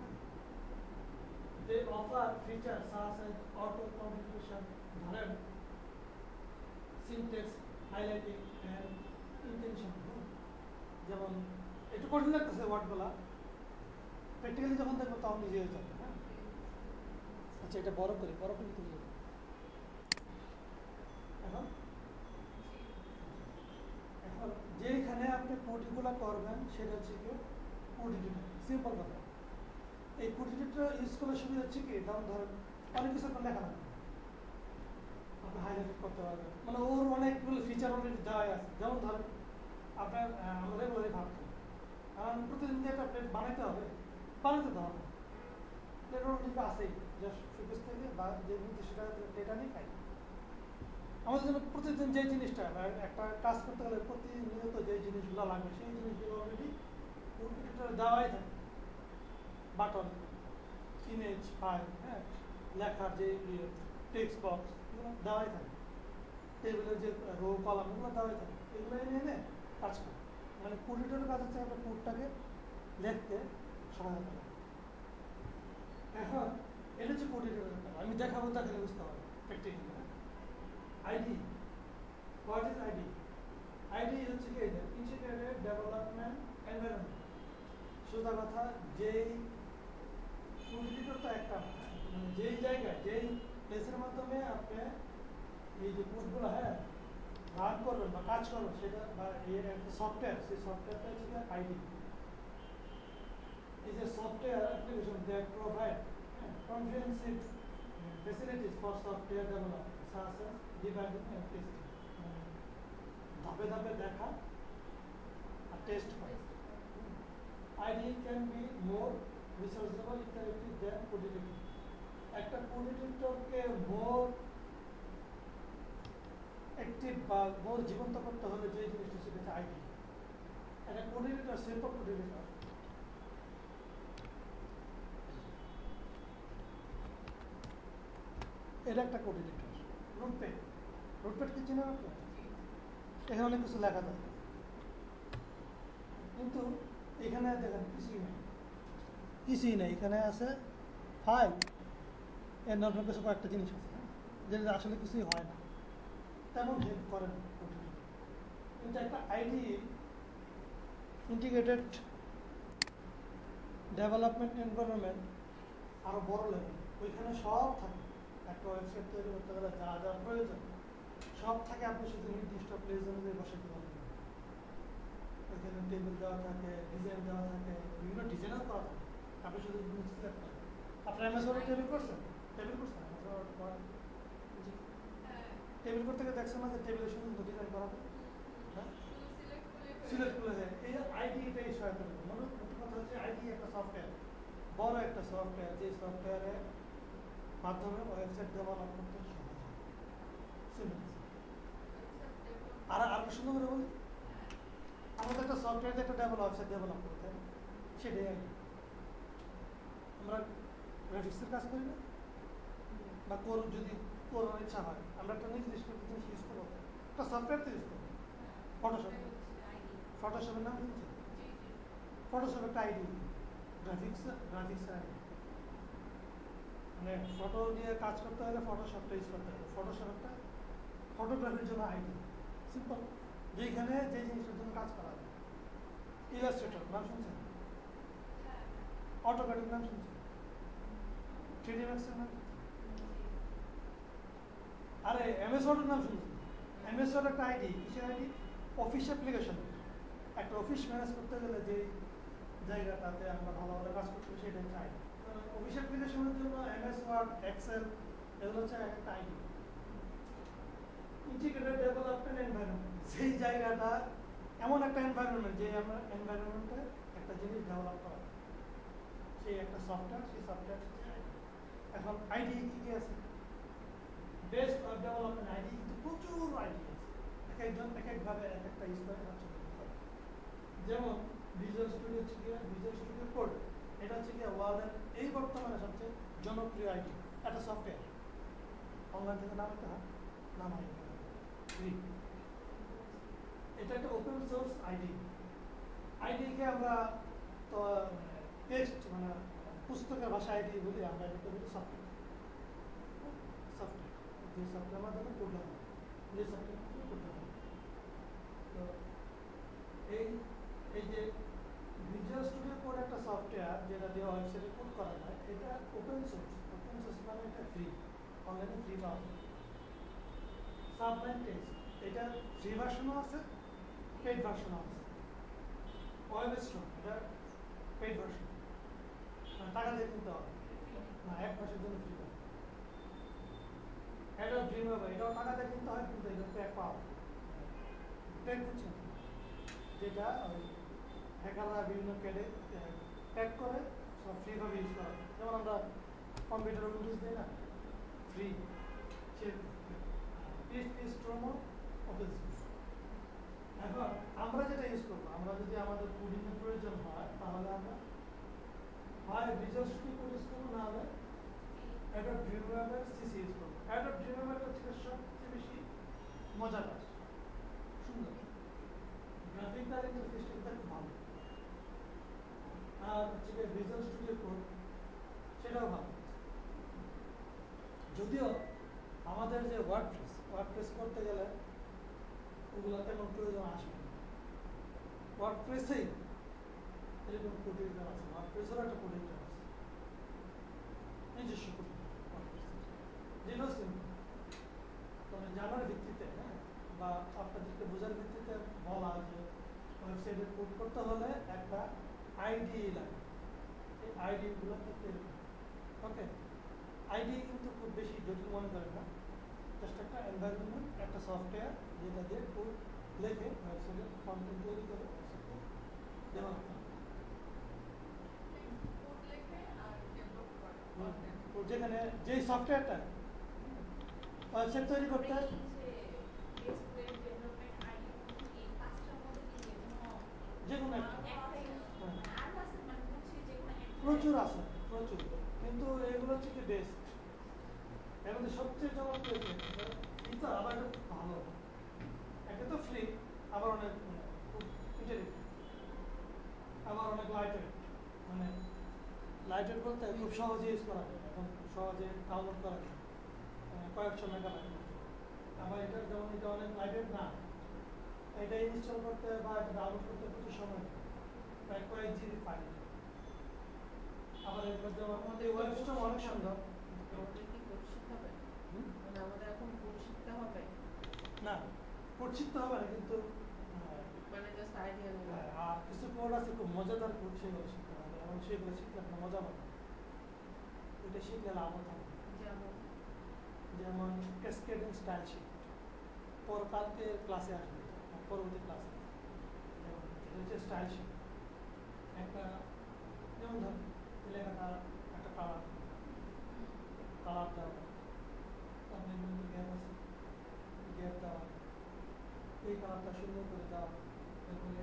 They offer features such as auto completion, ধরেন syntax, highlighting and intention। যেমন একটু কঠিন লাগতেছে ওয়ার্ডগুলা, প্র্যাকটিক্যালি যখন দেখবো তখন নিজে হয়ে যাবে। হ্যাঁ, আচ্ছা এটা বড় করে তুলে এখন এখন যেখানে আপনি কোডগুলো করবেন সেটা হচ্ছে কি কোড এডিটর। সিম্পল কথা, এই কোড এডিটর ইউজ করার সুবিধা হচ্ছে কি, যেমন ধরেন অনেক কিছু আপনার লেখা লাগবে, আপনি হাইলাইট করতে পারবেন, মানে ওর অনেকগুলো ফিচার অলরেডি দেওয়া আছে। যেমন ধরেন আপনার আমরা রেগুলারই ভাত খাই, কারণ প্রতিদিন যে একটা প্লেট বানাতে তো হবে প্লেট অলরেডি আছেই, জাস্ট সুকেস থেকে বা যে সেটা প্লেট আনি খাই। আমাদের জন্য প্রতিদিন যে জিনিসটা একটা কাজ করতে গেলে প্রতিনিয়ত যে জিনিসগুলো লাগবে সেই জিনিসগুলো অলরেডি কোড এডিটরে দেওয়াই থাকে। বাটন, ইমেজ, ফাইল, হ্যাঁ, লেখার যে টেক্সট বক্স এগুলো দেওয়াই থাকে, টেবিলের যে রো কলাম এগুলো দেওয়াই থাকে। এগুলো এনে কাজ করে, মানে কোড এডিটরের কাজ হচ্ছে একটা কোডটাকে লিখতে সহায়তা করে। এখন এটা হচ্ছে কোড এডিটরের কাজ, আমি দেখাবো তাকে বুঝতে পারবো practically. IDE, what is IDE? IDE হচ্ছে কি ইন্টিগ্রেটেড ডেভেলপমেন্ট এনভায়রনমেন্ট। সোজা কথা, যেই কোড এডিটর তো একটা মানে যেই জায়গায় যেই প্লেসের মাধ্যমে আপনি এই যে কোডগুলো রান করবেন বা কাজ করবেন সেটা বা এর একটা সফটওয়্যার, সেই সফটওয়্যারটা হচ্ছে IDE. is a software application that provide comprehensive facilities for software development such as debugging and testing. ধাপে ধাপে দেখা আর টেস্ট করা। IDE can be more resourceable interactive than code editor. একটা কোড এডিটরকে মোর অ্যাক্টিভ বা মোর জীবন্ত করতে হলে যে জিনিসটা সেটা হচ্ছে আইডি। একটা code editor simple code editor, এটা একটা কোড এডিটর। নোটপ্যাড, নোটপ্যাড কি চেনা আপনি? এখানে অনেক কিছু লেখা থাকে, কিন্তু এখানে দেখেন কিছুই নেই, কিছুই নেই। এখানে আছে ফাইল, এর নর্মাল কিছু কয়েকটা জিনিস আছে যেটা আসলে কিছুই হয় না, তেমন হেল্প করে না কোড এডিটর। কিন্তু একটা আইডি, ইন্টিগ্রেটেড ডেভেলপমেন্ট এনভায়রনমেন্ট, আরও বড় লেভেল, ওইখানে সব থাকে। একটা ওয়েবসাইট তৈরি করতে গেলে যা যা প্রয়োজন সব থাকে, আপনি শুধু নির্দিষ্ট প্লেস অনুযায়ী বসাতে পারবেন। ওইখানে টেবিল দেওয়া থাকে, ডিজাইন দেওয়া থাকে, বিভিন্ন ডিজাইনও করা থাকে, আপনি শুধু সিলেক্ট করেন। আপনার অ্যামাজনে টেবিল করছেন? টেবিল করছেন টেবিল করতে গিয়ে দেখছেন না যে টেবিলের সুন্দর ডিজাইন করা থাকে, হ্যাঁ সিলেক্ট করে দেয়। এই আইডিটাই সহায়তা করে। মূল কথা হচ্ছে আইডি একটা সফটওয়্যার, বড় একটা সফটওয়্যার, যে সফটওয়্যারের মাধ্যমে ওয়েবসাইট ডেভেলপ করতে সহজ হয়। সিম্পল। আর আরো সুন্দর করে বলি, আমাদের একটা সফটওয়্যার একটা ওয়েবসাইট ডেভেলপ করতে হয়, সেটাই আইডি। আমরা গ্রাফিক্সের কাজ করি না, বা যদি করার ইচ্ছা হয় আমরা একটা নির্দিষ্ট জিনিস ইউজ করবো, একটা সফটওয়্যার তো ইউজ করবো। ফটোশপ, ফটোশপের নাম শুনছেন? ফটোশপ একটা আইডি, গ্রাফিক্স আইডি। মানে ফটো দিয়ে কাজ করতে হলে ফটোশপটা ইউজ করতে হবে। ফটোশপ একটা ফটোগ্রাফির জন্য আইডি, সিম্পল, যেখানে যে জিনিসের জন্য কাজ করা যায়। ইলাস্ট্রেটর নাম শুনছেন? অটোক্যাডের নাম শুনছেন? 3D ম্যাক্সের নাম? আরে এমএস ওয়ার্ডের নাম শুনছেন? এমএস ওয়ার্ড একটা আইডি, কিসের আইডি? Office application. একটা অফিস ম্যানেজ করতে গেলে যে জায়গাটাতে আমরা ভালোভাবে কাজ করতে হবে সেটা হচ্ছে আইডি। অফিস অ্যাপ্লিকেশনের জন্য এমএস ওয়ার্ড, এক্সেল, এগুলো হচ্ছে একটা আইডি। ইন্টিগ্রেটেড ডেভেলপমেন্ট এনভায়রনমেন্ট, সেই জায়গাটা এমন একটা এনভায়রনমেন্ট যে আমরা এনভায়রনমেন্টে একটা জিনিস ডেভেলপ করা, সেই একটা সফটওয়্যার, সেই সফটওয়্যার হচ্ছে আইডি। এখন আইডি কি কি আছে? বেস্ট ওয়েব ডেভেলপমেন্ট আইডি কিন্তু প্রচুর আইডি আছে, এক একজন এক একভাবে এক একটা ইউজ করে কাজ করতে পারে। যেমন ভিজুয়াল স্টুডিও হচ্ছে কি, ভিজুয়াল স্টুডিও কোড, এটা হচ্ছে কি ওয়ার্ল্ডের এই বর্তমানে সবচেয়ে জনপ্রিয় আইডি, একটা সফটওয়্যার। অনলাইন থেকে নামাতে হয়, নামাই ফ্রি। এটা একটা ওপেন সোর্স আইডি। আইডিকে আমরা তো টেক্সট মানে পুস্তকের ভাষা আইডি বলি, আমরা এটা বলি সফটওয়্যার। সফটওয়্যার যে সফটওয়্যার মাধ্যমে করতে হবে, যে সফটওয়্যার করতে হবে। তো এই এই যে ভিজুয়াল স্টুডিও কোড একটা সফটওয়্যার যেটা দিয়ে ওয়েবসাইটে কোড করা যায়, এটা ওপেন সোর্স। ওপেন সোর্স মানে এটা ফ্রি, অনলাইনে ফ্রি পাওয়া যায়। সাবলাইম টেক্সট, এটা ফ্রি ভার্সনও আছে, পেইড ভার্সনও আছে। ওয়েব স্টোর, এটা পেইড ভার্সন, টাকা দিয়ে কিনতে হবে না, এক মাসের জন্য ফ্রি পাবে। এটা ড্রিমওয়েভার, এটাও টাকা দিয়ে কিনতে হয়, কিন্তু এটা প্যাক পাওয়া প্যাক বুঝছেন, যেটা ওই হ্যাকাররা বিভিন্ন ক্যাডে প্যাক করে সব ফ্রিভাবে ইউজ করা। যেমন আমরা কম্পিউটার উইন্ডোজ দিই না, ফ্রি, সে PHP স্ট্রমও ওপেন সোর্স। এখন আমরা যেটা ইউজ করবো, আমরা যদি আমাদের কোডিংয়ের প্রয়োজন হয় তাহলে আমরা হয় ভিজুয়াল স্টুডিও কোড ইউজ করবো, না হলে অ্যাডোব ড্রিমওয়েভার সিসি ইউজ করবো। অ্যাডোব ড্রিমওয়েভার হচ্ছে সবচেয়ে বেশি মজার কাজ, সুন্দর, গ্রাফিক্যাল ইন্টারফেসটা খুব ভালো। আর হচ্ছে ভিজুয়াল স্টুডিও কোড, সেটাও ভালো। যদিও আমাদের যে ওয়ার্ডপ্রেস করতে গেলে ওগুলো তেমন প্রয়োজন আসবে না। ওয়ার্ডপ্রেসেই এরকম কোড এডিটর আছে, ওয়ার্ডপ্রেসেরও একটা কোড এডিটর আছে, নিজস্ব কোড এডিটর, যেটাও সিম্পল, তবে জানার ভিত্তিতে, হ্যাঁ, বা আপনাদেরকে বোঝার ভিত্তিতে বলা যে ওয়েবসাইটে কোড করতে হলে একটা আইডি লাগে, এই আইডিগুলো কিন্তু ওকে। আইডি কিন্তু খুব বেশি জটিল মনে করেন না, জাস্ট একটা এনভায়রনমেন্ট, একটা সফটওয়্যার যেটা দিয়ে কোড লিখে ওয়েবসাইটের কন্টেন্ট তৈরি করে ওয়েবসাইটে ডেভেলপ করে। কোড লেখে আর ডেভেলপ করে content। যেখানে যেই সফটওয়্যারটা ওয়েবসাইট তৈরি করতে এই যে বেস ওয়েব ডেভেলপমেন্ট আইডি এই পাঁচটার মধ্যে কি যে কোনো একটা একটাই আর আছে মানে হচ্ছে যে কোনো একটা প্রচুর আছে, প্রচুর, কিন্তু এগুলো হচ্ছে কি বেস্ট, এর মধ্যে সবচেয়ে জনপ্রিয় কিন্তু আবার এটা ভালো, একটা তো ফ্রি, আবার অনেক খুব ইন্টারেক্টিভ, আবার অনেক লাইটওয়েট, মানে লাইটওয়েট বলতে খুব সহজে ইউজ করা যায়, এখন খুব সহজে ডাউনলোড করা যায়, কয়েকশো মেগা লাগে। আবার এটা যেমন এটা অনেক লাইটওয়েট না, এটা ইনস্টল করতে বা ডাউনলোড করতে প্রচুর সময় লাগে, প্রায় কয়েক জিবি ফাইল। আবার এগুলো যেমন আমাদের ওয়েবসাইট অনেক সুন্দর। আমাদের কি কোড শিখতে হবে? মানে আমাদের এখন কোড শিখতে হবে? না, কোড শিখতে হবে না, কিন্তু মানে জাস্ট আইডিয়া নেব। আর কিছু কোড আছে খুব মজাদার কোড, সেগুলো শিখতে হবে, এবং সেগুলো শিখলে আপনার মজা পাবে, এটা শিখলে লাভ হবে। যেমন যেমন ক্যাসকেডিং স্টাইল শিট, কালকে ক্লাসে আসবে, পরবর্তী ক্লাসে, যেমন এটা হচ্ছে স্টাইল শিট, একটা যেমন ধরুন লেখাটা একটা কালার দেওয়া, তারপরে কিন্তু গ্যাপ আছে, গ্যাপ দেওয়া, এই কালারটা সুন্দর করে দেওয়া, এরপরে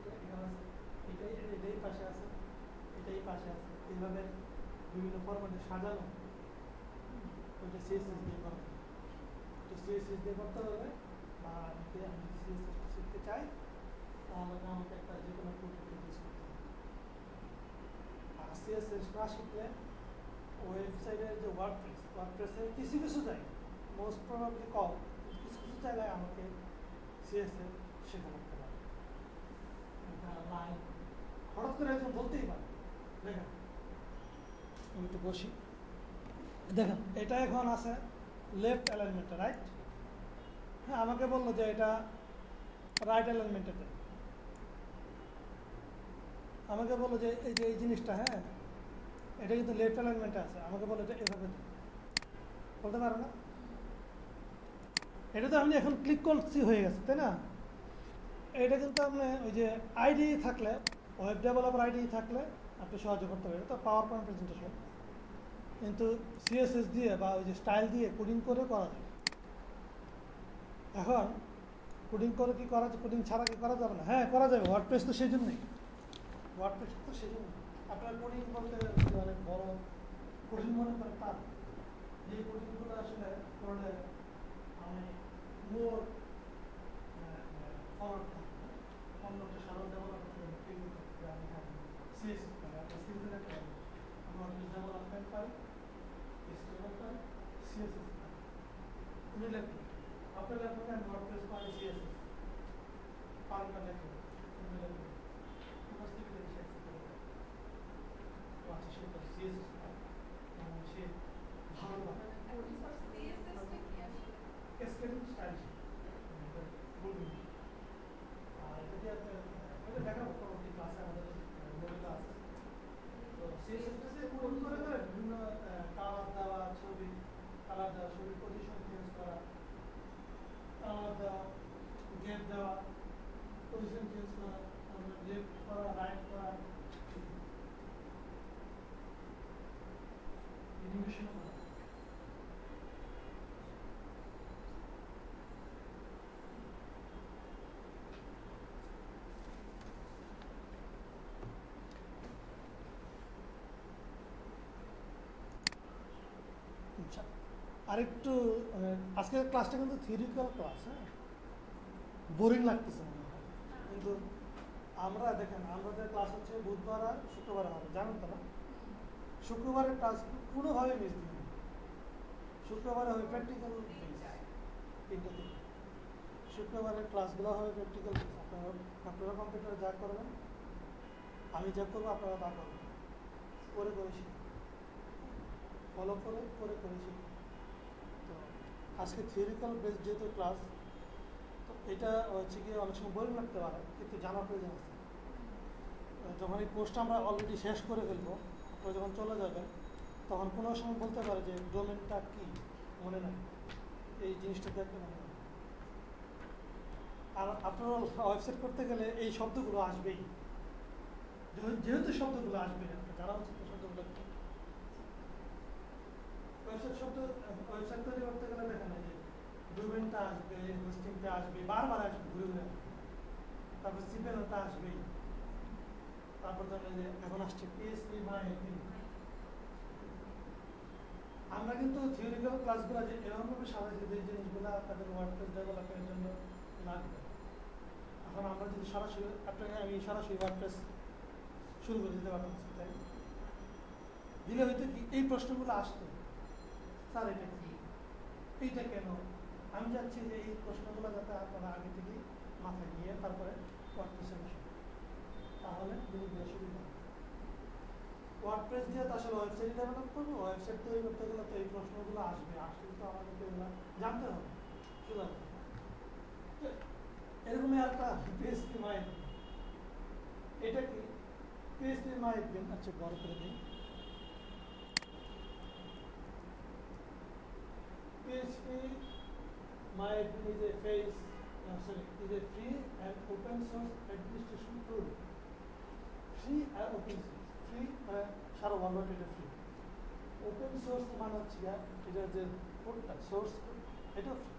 এটাই পাশে আছে, এটাই পাশে আছে, এইভাবে বিভিন্ন ফরম্যাটে সাজানো, ওইটা সিএসএস দিয়ে করা। তো সিএসএস দিয়ে করতে হবে, বা আমি সিএসএস শিখতে চাই, তাহলে আমাকে একটা যে কোনো কোড ইউজ করতে হবে। আর সিএসএস না শিখলে ওয়েবসাইটের যে ওয়ার্ডপ্রেসের কিছু কিছু জায়গায়, মোস্ট প্রবাবলি কম, কিছু কিছু জায়গায় আমাকে সিএসএস শেখা লাগতে পারে। এটা লাইন হঠাৎ করে একজন বলতেই পারে, দেখেন আমি একটু বসি, দেখেন এটা এখন আছে লেফট অ্যালাইনমেন্টে, রাইট? হ্যাঁ, আমাকে বললো যে এটা রাইট অ্যালাইনমেন্টে দেয়, আমাকে বললো যে এই জিনিসটা, হ্যাঁ এটা কিন্তু লেফট অ্যালাইনমেন্টে আছে, আমাকে বললো যে এভাবে দেয়, বলতে পারো না? এটা তো আপনি এখন ক্লিক করছি হয়ে গেছে, তাই না? এটা কিন্তু আপনি ওই যে আইডি থাকলে, ওয়েব ডেভেলপার আইডি থাকলে আপনি সহজে করতে পারবেন, তো পাওয়ার পয়েন্ট প্রেজেন্টেশন, কিন্তু সিএসএস দিয়ে বা ওই যে স্টাইল দিয়ে কোডিং করে করা যায়। এখন কোডিং করে কি করা যায়, কোডিং ছাড়া কি করা যাবে না? হ্যাঁ, করা যাবে, ওয়ার্ডপ্রেস তো সেই জন্যই, ওয়ার্ডপ্রেস তো সেই জন্য আপনার কোডিং বলতে অনেক বড় কঠিন মনে করেন, তার যে কোডিংগুলো আসলে করলে আমি মোর ফরওয়ার্ড থাকবে, অন্য একটা সাধারণ ডেভেলপমেন্ট আমি সিএসএস পাই, আপনার সিএসএস একটা আমি ওয়ার্ডপ্রেস ডেভেলপমেন্ট পাই, HTML পাই, সিএসএস পাই, রিলেটেড আপনার ল্যাপটপে আমি ওয়ার্ডপ্রেস পাই, সিএসএস পাই না, লেখে রিলেটেড উপস্থিতি সে আচ্ছা, সে তো সিএসএস পাই, সে ভালো পায়। সিএসএসটা কি আসলে? ক্যাসকেডিং স্টাইল বলবেন, আর যদি আপনি এটা দেখাবো পরবর্তী ক্লাসে, আমাদের মডেল আছে, তো সিএসএস কোড করে বিভিন্ন কালার দেওয়া, ছবি কালার দেওয়া, ছবির পজিশন চেঞ্জ করা, কালার দেওয়া, গ্যাপ দেওয়া, পজিশন চেঞ্জ করা, তারপরে লেফট করা, রাইট করা, অ্যানিমেশন করা। আচ্ছা, আরেকটু আজকের ক্লাসটা কিন্তু থিওরিক্যাল ক্লাস, হ্যাঁ, বোরিং লাগতেছে মনে হয়, কিন্তু আমরা দেখেন আমাদের ক্লাস হচ্ছে বুধবার আর শুক্রবারে হবে, জানেন তো না? শুক্রবারের ক্লাস কোনোভাবে মিস দিন না, শুক্রবারে হবে প্র্যাকটিক্যাল, তিনটা দিন শুক্রবারের ক্লাসগুলো হবে প্র্যাকটিক্যাল। আপনারা কম্পিউটারে যা করবেন, আমি যা করবো আপনারা তা করবেন, করে করে শিখবেন, ফলো করে করে করে শিখবেন। তো আজকে থিওরিক্যাল বেস যেহেতু ক্লাস, তো তো এটা হচ্ছে গিয়ে অনেক সময় বোরিং লাগতে পারে, কিন্তু জানার প্রয়োজন আছে। যখন এই কোর্সটা আমরা অলরেডি শেষ করে ফেলবো, আপনারা যখন চলে যাবেন, তখন কোনো সময় বলতে পারে যে ডোমেনটা কি মনে নাই, এই জিনিসটা দেখতে মনে নাই। আর আপনারা ওয়েবসাইট করতে গেলে এই শব্দগুলো আসবেই, যেহেতু শব্দগুলো আসবে, জানা উচিত শব্দগুলো কি। ওয়েবসাইট তৈরি করতে গেলে দেখেন যে ডোমেনটা আসবে, হোস্টিংটা আসবে, বারবার আসবে, ঘুরে ঘুরে আসবে। তারপর সিপেলটা আসবেই। তারপর ধরেন যে এখন আসছে PHP MyAdmin। আমরা কিন্তু থিওরিক্যাল ক্লাসগুলো যে এরকমভাবে সাজাইছি, যে জিনিসগুলো আপনাদের ওয়ার্ডপ্রেস ডেভেলপমেন্টের জন্য লাগবে। এখন আমরা যদি সরাসরি আপনাকে আমি সরাসরি ওয়ার্ডপ্রেস শুরু করে দিতে পারতাম, তাই দিলে হয়তো কি এই প্রশ্নগুলো আসতো, স্যার এটা কি, এইটা কেন। আমি চাচ্ছি যে এই প্রশ্নগুলো যাতে আপনারা আগে থেকেই মাথায় নিয়ে তারপরে ওয়ার্ডপ্রেসে বসেন, তাহলে জিনিসগুলো সুবিধা হবে। ওয়ার্ডপ্রেস দিয়ে তো আসলে ওয়েবসাইট ডেভেলপ করবো, ওয়েবসাইট তৈরি করতে গেলে তো এই প্রশ্নগুলো আসবে, আসলে তো আমাদেরকে এগুলো জানতে হবে। সুতরাং এরকমই একটা PHP MyAdmin। এটা কি PHP MyAdmin, আচ্ছা বড় করে দিই। PHP MyAdmin is a free and open source administration tool. Free and open source. Free সারা ওয়ার্ল্ড এটা ফ্রি। ওপেন সোর্স মানে হচ্ছে এটা যে কোডটা সোর্স, এটা ফ্রি।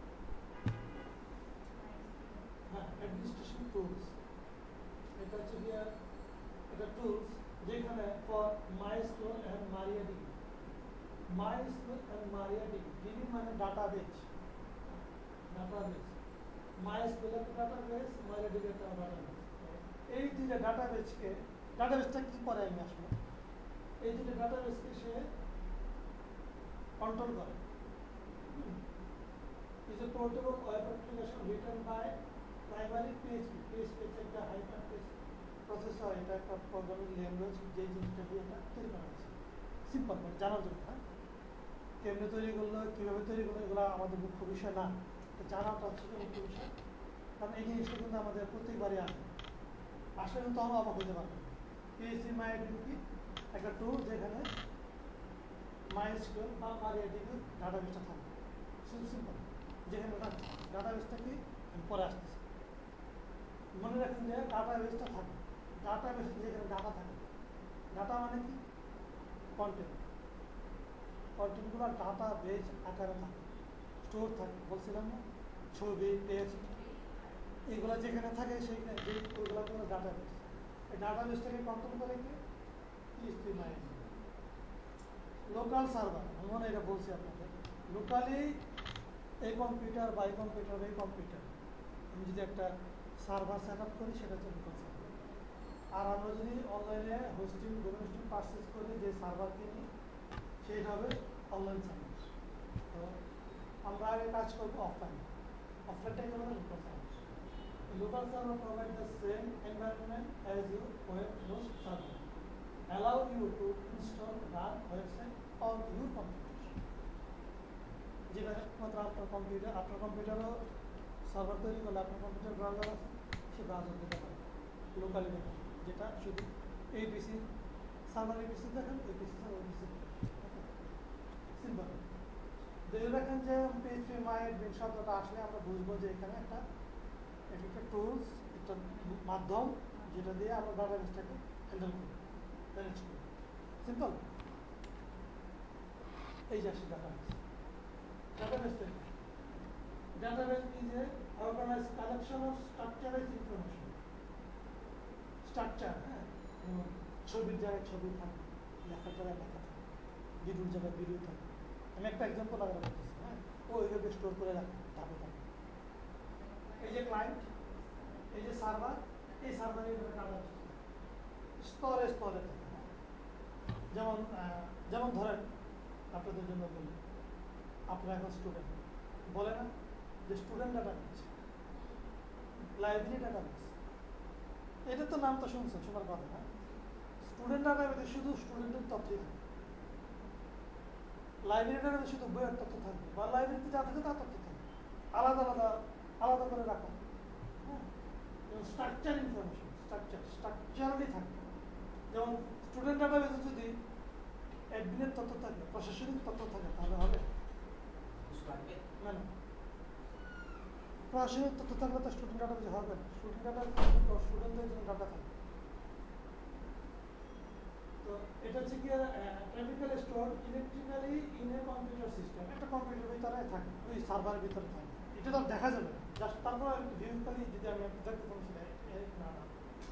হ্যাঁ, অ্যাডমিনিস্ট্রেশন টুলস, এটা হচ্ছে গিয়ে এটা টুলস যেখানে for MySQL and MariaDB। MySQL and MariaDB, DB মানে ডাটাবেজ, MySQL একটা ডাটাবেজ, MariaDB একটা ডাটাবেজ। এই দুইটা ডাটাবেজকে, ডাটাবেজটা কি করে আমি আসলে, এই দুটো ডাটাবেসকে সে কন্ট্রোল করে। is a portable web application written by primary PHP হচ্ছে একটা হাইপার টেক্সট প্রসেসর, এটা একটা প্রোগ্রামিং ল্যাঙ্গুয়েজ, যে জিনিসটা দিয়ে এটা তৈরি করা হয়েছে। সিম্পল মানে জানার জন্য, হ্যাঁ কেমনে তৈরি করলো, কীভাবে তৈরি করলো, এগুলো আমাদের মুখ্য বিষয় না, জানাটা হচ্ছে মুখ্য বিষয়। কারণ এই জিনিসটা কিন্তু আমাদের প্রত্যেকবারই আসে, আসলে কিন্তু আমরা অবাক হতে পারবো। PHP MyAdmin কি একটা টুল যেখানে MySQL বা MariaDB ডাটাবেসটা থাকবে, সিম্পল। যেখানে ডাটাবেসটা কি পরে আসতেছে, মনে রাখুন যে ডাটাবেসটা থাকে, ডাটাবেসে যেখানে ডাটা থাকে, ডাটা মানে কি কন্টেন্ট, কন্টেন্টগুলো ডাটাবেস আকারে থাকে, স্টোর থাকে, বলছিলাম না, ছবি, টেক্সট, এগুলো যেখানে থাকে সেইখানে যে ওইগুলো কোনো ডাটাবেস। এই ডাটাবেসটাকে কন্ট্রোল করে কি PHP MyAdmin। লোকাল সার্ভার, আমি মনে এটা বলছি আপনাদের, লোকালি এই কম্পিউটার বা এই কম্পিউটার আমি যদি একটা সার্ভার সেট আপ করি, সেটা হচ্ছে লোকাল সার্ভার। আর আমরা যদি অনলাইনে হোস্টিং ডোমেন পারচেস করি, যে সার্ভার কিনি, সেইটা হবে অনলাইন সার্ভার। তো আমরা আগে কাজ করবো অফলাইনটাকে বলে local server. Local server provide the same environment as your web host server, allow you to install run website on your computer। যেটা একমাত্র আপনার কম্পিউটারও সার্ভার তৈরি করলে আপনার কম্পিউটার ব্রাউজার আছে, সে ব্রাউজার দিতে পারে লোকালি দেখেন, যেটা শুধু এই পিসি সার্ভার, এই পিসি দেখেন, এই পিসি সার্ভার, ওই পিসি সিম্পল। দেখে দেখেন যে PHP MyAdmin শব্দটা আসলে আমরা বুঝবো যে এখানে একটা টুলস, একটা মাধ্যম, যেটা দিয়ে আমরা ডাটাবেসটাকে হ্যান্ডেল করি, ম্যানেজ করি, সিম্পল। এই যে আসছে database. Database is a organized collection of structured information. Structure, ছবির জায়গায় ছবি থাকে, লেখার জায়গায় লেখা থাকে, ভিডিওর জায়গায় ভিডিও থাকে। আমি একটা এক্সাম্পল আগে বলতেছি, হ্যাঁ, ও এইভাবে স্টোর করে রাখে, থাকে। এই যে ক্লায়েন্ট, এই যে সার্ভার, এই সার্ভারে ডাটা স্তরে স্তরে থাকে। যেমন ধরেন আপনাদের জন্য বলি, আপনারা এখন স্টুডেন্ট, বলে না যে স্টুডেন্ট ডাটাবেস, লাইব্রেরি ডাটাবেস, এটা তো নাম তো শুনছেন, শোনার কথা না। স্টুডেন্ট ডাটাবেসে শুধু স্টুডেন্টের তথ্যই থাকে, লাইব্রেরি ডাটাবেসে শুধু বইয়ের তথ্য থাকবে, বা লাইব্রেরিতে যা থাকে তার তথ্য থাকবে। আলাদা আলাদা আলাদা করে রাখা, হ্যাঁ, এবং স্ট্রাকচার ইনফরমেশন, স্ট্রাকচারালি থাকবে। যেমন স্টুডেন্ট ডাটাবেসে যদি অ্যাডমিনের তথ্য থাকে, প্রশাসনিক তথ্য থাকে, তাহলে হবে না, না। প্রশাসনিক তথ্য থাকলে তো স্টুডেন্ট ডাটাবেসে হবে না। স্টুডেন্ট ডাটাবেসে স্টুডেন্টদের জন্য ডাটা থাকে। তো এটা হচ্ছে কি chemical store electrically in a computer system, একটা কম্পিউটার ভিতরে থাকে, ওই সার্ভারের ভিতরে থাকে। এটা তো দেখা যাবে জাস্ট, তারপর ভিউকালি যদি আমি একটু দেখতে পারি সেটা না না।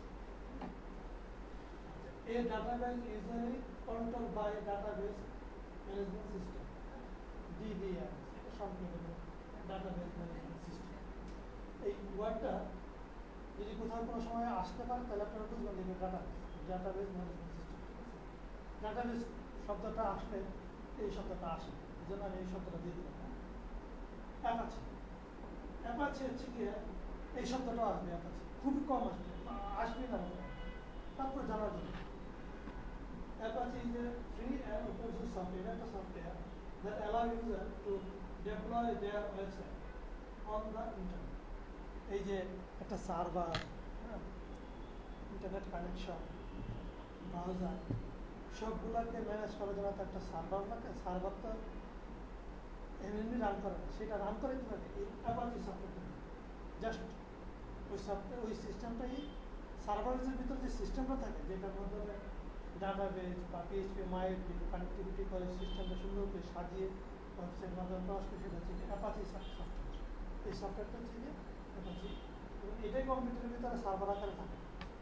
A database usually controlled by database management system, DBM, এটা সংক্ষেপে database management system। এই ওয়ার্ডটা যদি কোথাও কোনো সময় আসতে পারে তাহলে আপনারা বুঝবেন যে database management system। ডাটাবেস শব্দটা আসলে এই শব্দটা আসে, এই জন্য আমি এই শব্দটা দিয়ে দিলাম। অ্যাপাচি, অ্যাপাচি হচ্ছে কি এই শব্দটাও আসবে, অ্যাপাচি খুবই কম আসবে, আসবে না, তারপর জানার জন্য। Apache is a free and open source software, software that allow user to deploy their website on the internet. এই যে একটা সার্ভার, ইন্টারনেট কানেকশন, ব্রাউজার, সবগুলোকে ম্যানেজ করার জন্য একটা সার্ভার লাগে। সার্ভার তো এমনি রান করে না, সেটা রান করে কীভাবে? এই অ্যাপাচি সফটওয়্যারটা জাস্ট ওই সফটওয়্যার, ওই সিস্টেমটাই সার্ভারের ভিতরে যে সিস্টেমটা থাকে, যেটার মাধ্যমে ডাটাবেস বা পিএইচপি মাইএসপি কানেক্টিভিটি করে সিস্টেমটা সুন্দর করে সাজিয়ে ওয়েবসাইট মাধ্যমে প্রকাশ করে, সেটা হচ্ছে অ্যাপাচি সফটওয়্যার। এই সফটওয়্যারটা হচ্ছে কি অ্যাপাচি, এবং এটাই কম্পিউটারের ভিতরে সার্ভার আকারে থাকে।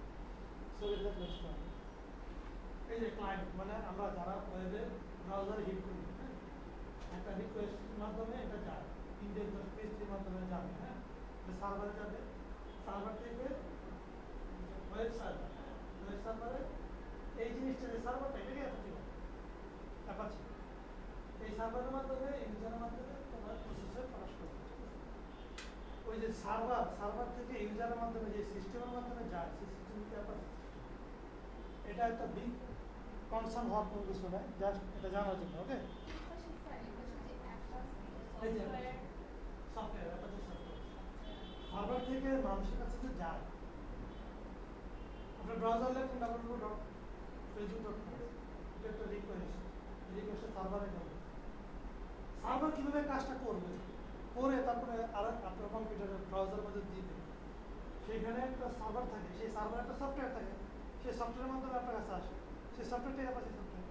এই যে ক্লায়েন্ট মানে আমরা যারা ওয়েবে ব্রাউজারে হিট করি, হ্যাঁ, একটা রিকোয়েস্টের মাধ্যমে এটা যায়, ইন্ডেক্স ডট পিএইচপির মাধ্যমে যাবে, হ্যাঁ, সার্ভারে যাবে, সার্ভার থেকে ওয়েব সার্ভার, ওয়েব সার্ভারে এই জিনিসটা যে সার্ভারটা, এটাকে অ্যাপাচি। এই সার্ভারের মাধ্যমে ইউজারের মাধ্যমে তোমার প্রসেসর প্রকাশ করবে। ওই যে সার্ভার থেকে ইউজারের মাধ্যমে যে সিস্টেমের মাধ্যমে যায়, সেই সিস্টেমকে অ্যাপাচি। এটা একটা বিগ কনসার্ন হওয়ার কোনো কিছু নয়, জাস্ট এটা জানার জন্য। ওকে, এই যে সফটওয়্যার, অ্যাপাচি সফটওয়্যার সার্ভার থেকে মানুষের কাছে যে যায়, আপনার ব্রাউজার লেখেন www.facebook.com, এটা একটা রিকোয়েস্ট সার্ভারে যাবে। সার্ভার কীভাবে কাজটা করবে, করে তারপরে আর আপনার কম্পিউটারের ব্রাউজারের মধ্যে দিয়ে দেবে, সেইখানে একটা সার্ভার থাকে, সেই সার্ভারে একটা সফটওয়্যার থাকে, সেই সফটওয়্যারের মাধ্যমে আপনার কাছে আসে, সেই সফটওয়্যারটাই অ্যাপাচি সফটওয়্যার।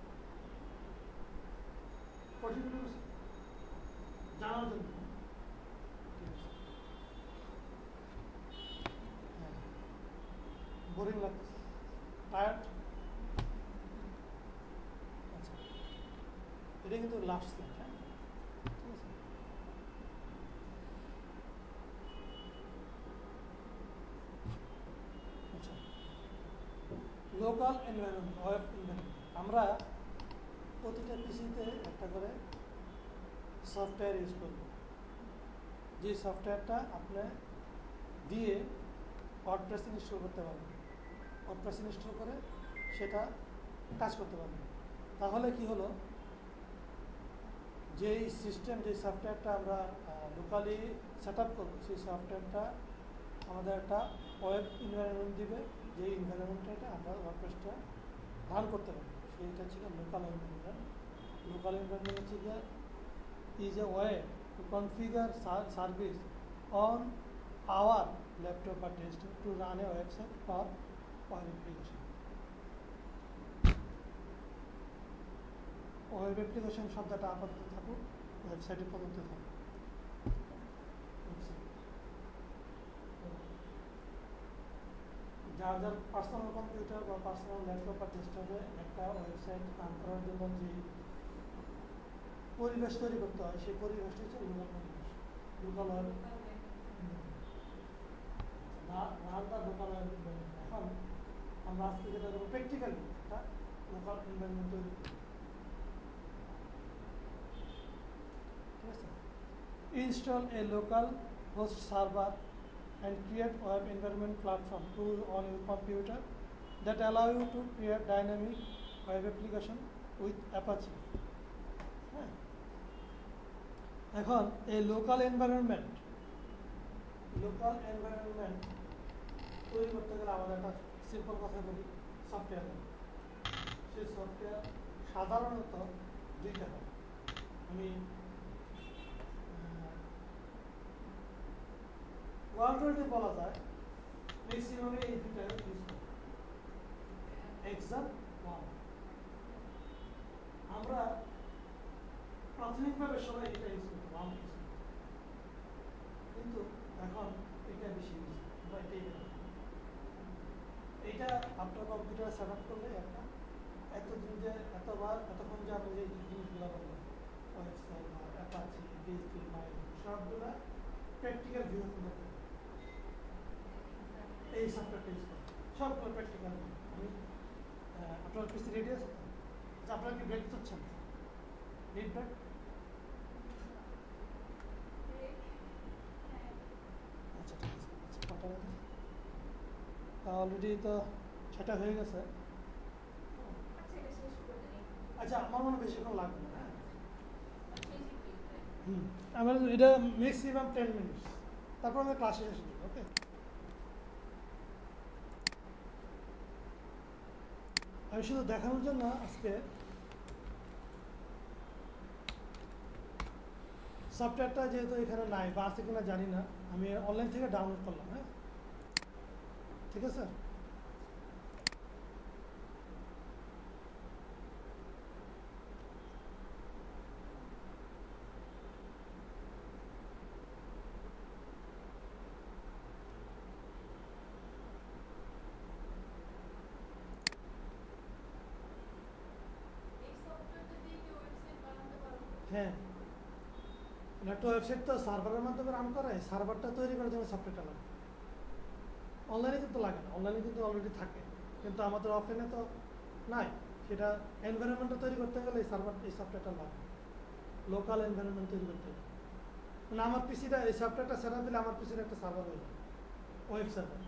কঠিন জানার জন্য। বোরিং লাগতেছে, টায়ার্ড? আচ্ছা, এটা কিন্তু লাস্ট স্লাইড, হ্যাঁ, ঠিক আছে। আচ্ছা, লোকাল এনভায়রনমেন্ট, ওয়েব এনভায়রনমেন্ট। আমরা প্রতিটা পিসিতে একটা করে সফটওয়্যার ইউজ করব, যে সফটওয়্যারটা আপনি দিয়ে ওয়ার্ডপ্রেস ইনস্টল করতে পারবেন। ওয়ার্ডপ্রেস ইনস্টল করে সেটা কাজ করতে পারবেন। তাহলে কি হলো, যেই সিস্টেম, যে সফটওয়্যারটা আমরা লোকালি সেট আপ করবো, সেই সফটওয়্যারটা আমাদের একটা ওয়েব এনভায়রনমেন্ট দিবে, যেই এনভায়রনমেন্টটা আমরা ওয়ার্ডপ্রেসটা রান করতে পারবো। সেইটা হচ্ছে লোকাল এনভায়রনমেন্ট। লোকাল এনভায়রনমেন্ট হচ্ছে গিয়ে is a way to configure service on our laptop or desktop to run a website or web application. Web application শব্দটা আপাতত থাকুক, ওয়েবসাইটে পর্যন্ত থাকুক। যার যার পার্সোনাল কম্পিউটার বা পার্সোনাল ল্যাপটপ বা ডেস্কটপে একটা ওয়েবসাইট রান করার জন্য যে পরিবেশ তৈরি করতে হয়, সেই পরিবেশটা হচ্ছে লোকাল পরিবেশ, লোকাল ওয়েব। Local web. এখন আমরা আজকে যেটা করবো প্র্যাকটিক্যালি একটা লোকাল এনভায়রনমেন্ট তৈরি করি, ঠিক আছে। Install a local host server and create web environment platform to on your computer that allow you to create dynamic web application with Apache. এখন এই লোকাল এনভায়রনমেন্ট লোকাল এনভায়রনমেন্ট তৈরি করতে গেলে আমাদের একটা সিম্পল কথা বলি, সফটওয়্যার লাগে। সেই সফটওয়্যার সাধারণত দুইটা হয়। আমি ওয়ার্ল্ডে বলা যায় ম্যাক্সিমামে এই দুইটা ইউজ করি। এক্সাম ওয়ান, আমরা প্রাথমিকভাবে সবাই এটা ইউজ করতে ওয়ান ইউজ করি, কিন্তু এখন এটা বেশি ইউজ বা এটাই বেশি। এইটা আপনার কম্পিউটারে সেট আপ করলে একটা এতদিন যে এতক্ষণ যে আপনি যে জিনিসগুলো বললেন ওয়েবসাইট বা অ্যাপাচি পিএইচপি মাইল সবগুলো প্র্যাকটিক্যাল ভিউ করতে এই সফটওয়্যারটা ইউজ করেন সবগুলো প্র্যাকটিক্যাল। আমি আপনার পিসি রেডি আছে? আচ্ছা, আপনারা কি ব্রেক করছেন? Read break? আচ্ছা ঠিক আছে। আচ্ছা কটা বাজে? অলরেডি তো 6টা হয়ে গেছে। আচ্ছা আমার মনে হয় বেশিক্ষণ লাগবে না। হ্যাঁ আমার এটা ম্যাক্সিমাম 10 মিনিটস, তারপর আমরা ক্লাসে শেষ করি। ওকে, আমি শুধু দেখানোর জন্য আজকে সফটওয়্যারটা যেহেতু এখানে নাই বা আছে কিনা জানি না, আমি অনলাইন থেকে ডাউনলোড করলাম। হ্যাঁ ঠিক আছে। হ্যাঁ, একটা ওয়েবসাইট তো সার্ভারের মাধ্যমে রান করে, সার্ভারটা তৈরি করার জন্য সফটওয়্যারটা লাগে। অনলাইনে কিন্তু লাগে না, অনলাইনে কিন্তু অলরেডি থাকে, কিন্তু আমাদের অফলাইনে তো নাই। সেটা এনভায়রনমেন্টটা তৈরি করতে গেলে এই সফটওয়্যারটা লাগে, লোকাল এনভায়রনমেন্ট তৈরি করতে গেলে। মানে আমার পিসিটা এই সফটওয়্যারটা সেট আপ দিলে আমার পিসির একটা সার্ভার হয়ে যাবে, ওয়েব সার্ভার।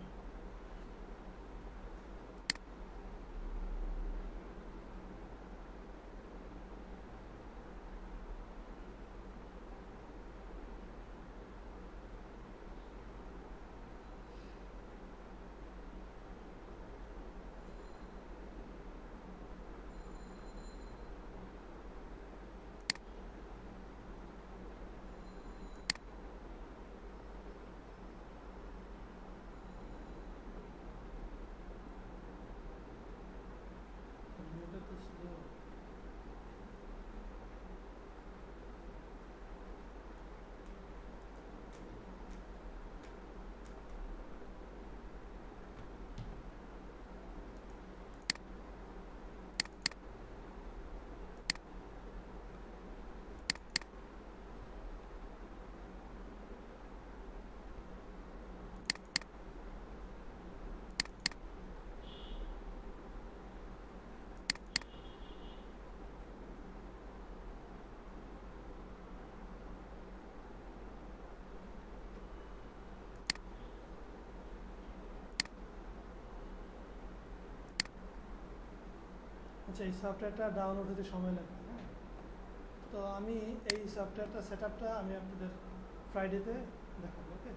আচ্ছা, এই সফটওয়্যারটা ডাউনলোড হতে সময় লাগবে। হ্যাঁ, তো আমি এই সফটওয়্যারটা সেট আপটা আমি আপনাদের ফ্রাইডেতে দেখাবো। ওকে,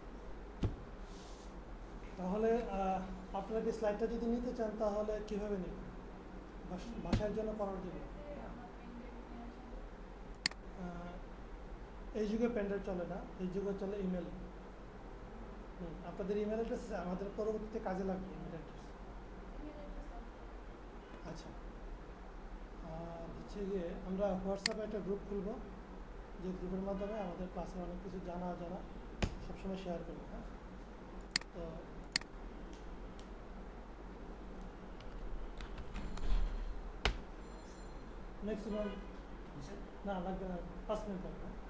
তাহলে আপনারা কি স্লাইডটা যদি নিতে চান তাহলে কীভাবে নেবেন? বাসার জন্য করার জন্য এই যুগে পেনড্রাইভ চলে না, এই যুগে চলে ইমেল। আপনাদের ইমেল অ্যাড্রেস আমাদের পরবর্তীতে কাজে লাগবে, ইমেল অ্যাড্রেস। আচ্ছা, আর হচ্ছে গিয়ে আমরা হোয়াটসঅ্যাপে একটা গ্রুপ খুলবো, যে গ্রুপের মাধ্যমে আমাদের ক্লাসের অনেক কিছু জানা অজানা সবসময় শেয়ার করবো। হ্যাঁ, তো ম্যাক্সিমাম না লাগবে না, 5 মিনিট লাগবে।